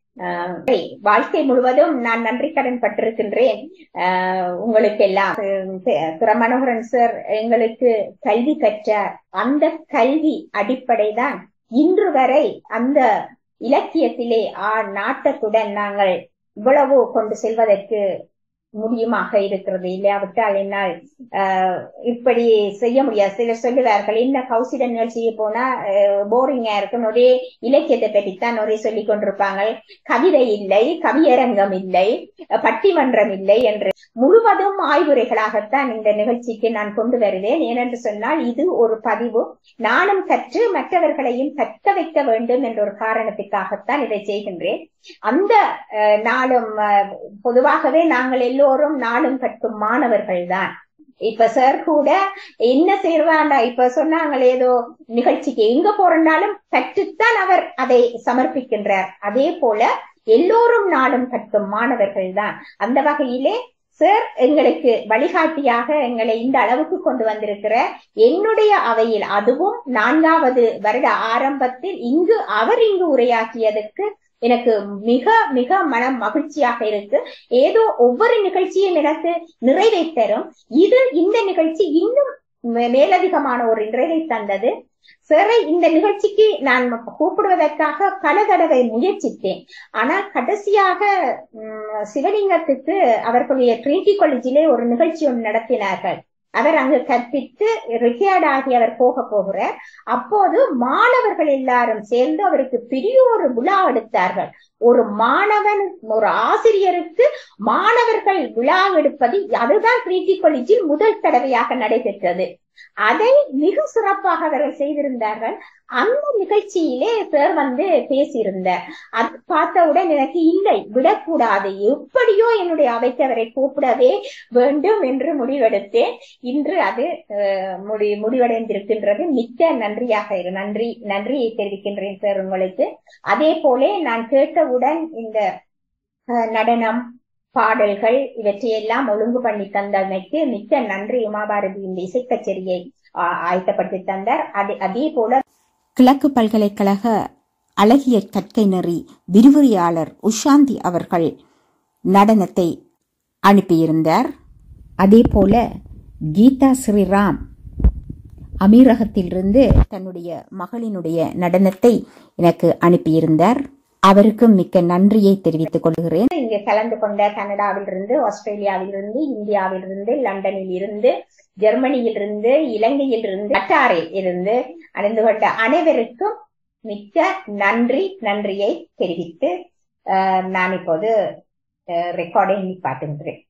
வாழ்க்கை முழுவதும் நான் நன்றி கடன் பட்டிருக்கின்றேன் உங்களுக்கு எல்லாம். திரு மனோகரன் சார் எங்களுக்கு கல்வி கற்றார். அந்த கல்வி அடிப்படைதான் இன்று வரை அந்த இலக்கியத்திலே ஆ நாட்டத்துடன் நாங்கள் இவ்வளவு கொண்டு செல்வதற்கு முடியுமாக இருக்கிறது. இல்லாவிட்டால் என்னால் ஆஹ் இப்படி செய்ய முடியாது. சிலர் சொல்லுவார்கள், என்ன கௌசிட நிகழ்ச்சிக்கு போனா போரிங்கா இருக்கும், ஒரே இலக்கியத்தை பற்றித்தான் ஒரே சொல்லிக் கொண்டிருப்பாங்க, கவிதை இல்லை, கவியரங்கம் இல்லை, பட்டிமன்றம் இல்லை என்று முழுவதும் ஆய்வுரைகளாகத்தான் இந்த நிகழ்ச்சிக்கு நான் கொண்டு வருவேன். ஏனென்று சொன்னால் இது ஒரு பதிவு, நானும் கற்று மற்றவர்களையும் கற்க வைக்க வேண்டும் என்ற ஒரு காரணத்துக்காகத்தான் இதை செய்கின்றேன். அந்த நாளும் பொதுவாகவே நாங்கள் எல்லோரும் நாளும் கற்கும் மாணவர்கள் தான். இப்ப சார் கூட என்ன செய்யறாண்டா, இப்ப சொன்னாங்களே ஏதோ நிகழ்ச்சிக்கு எங்க போறனாலும் கற்றுத்தான் அவர் அதை சமர்ப்பிக்கின்றார். அதே போல எல்லோரும் நாளும் கற்கும் மாணவர்கள் தான். அந்த வகையிலே சார் எங்களுக்கு வழிகாட்டியாக எங்களை இந்த அளவுக்கு கொண்டு வந்திருக்கிற என்னுடைய அவையில், அதுவும் நான்காவது வருட ஆரம்பத்தில் இங்கு அவர் இங்கு உரையாற்றியதற்கு எனக்கு மிக மிக மனம் மகிழ்ச்சியாக இருக்கு. ஏதோ ஒவ்வொரு நிகழ்ச்சியும் எனக்கு நிறைவை தரும். இது இந்த நிகழ்ச்சி இன்னும் மேலதிகமான ஒரு நிறைவை தந்தது. சாரை இந்த நிகழ்ச்சிக்கு நான் கூப்பிடுவதற்காக பல தடவை முயற்சித்தேன். ஆனால் கடைசியாக சிவலிங்கத்துக்கு அவர்களுடைய ட்ரினிட்டி காலேஜிலே ஒரு நிகழ்ச்சி ஒன்று நடத்தினார்கள். அவர் அங்கு கற்பித்து ரிட்டையர்ட் ஆகி அவர் போக போகிறார். அப்போது மாணவர்கள் எல்லாரும் சேர்ந்து அவருக்கு பெரிய ஒரு விழா எடுத்தார்கள். ஒரு மாணவன், ஒரு ஆசிரியருக்கு மாணவர்கள் விழா எடுப்பது, அதுதான் ட்ரினிட்டி காலேஜில் முதல் தடவையாக நடைபெற்றது. அதை மிக சிறப்பாக அவர்கள் செய்திருந்தார்கள். அந்த நிகழ்ச்சியிலே சார் வந்து பேசியிருந்தார். அது பார்த்தவுடன் எனக்கு இல்லை, விடக்கூடாது, எப்படியோ என்னுடைய அவைக்கு அவரை கூப்பிடவே வேண்டும் என்று முடிவெடுத்தேன். இன்று அது முடி முடிவடைந்திருக்கின்றது. மிக்க நன்றியாக இரு நன்றி நன்றியை தெரிவிக்கின்றேன் சார் உங்களுக்கு. அதே போல நான் கேட்டவுடன் இந்த நடனம், பாடல்கள் இவற்றையெல்லாம் ஒழுங்கு பண்ணி தந்தமைக்கு மிக்க நன்றி. உமாபாரதி இந்த இசை கச்சேரியை ஆயத்தப்படுத்தி தந்தார். அதே அதே போல கிழக்கு பல்கலைக்கழக அழகிய கற்கை நெறி விரிவுரையாளர் உஷாந்தி அவர்கள் நடனத்தை அனுப்பியிருந்தார். அதே போல கீதா ஸ்ரீராம் அமீரகத்திலிருந்து தன்னுடைய மகளினுடைய நடனத்தை எனக்கு அனுப்பியிருந்தார். அவருக்கும் மிக்க நன்றியை தெரிவித்துக் கொள்கிறேன். இங்கு கலந்து கொண்ட கனடாவில் இருந்து, ஆஸ்திரேலியாவில் இருந்து, இந்தியாவில் இருந்து, லண்டனில் இருந்து, ஜெர்மனியில் இருந்து, இலங்கையில் இருந்து, கட்டாரில் இருந்து அணிந்து கொண்ட அனைவருக்கும் மிக்க நன்றி நன்றியை தெரிவித்து நான் இப்போது ரெக்கார்டை நிப்பாட்டுகிறேன்.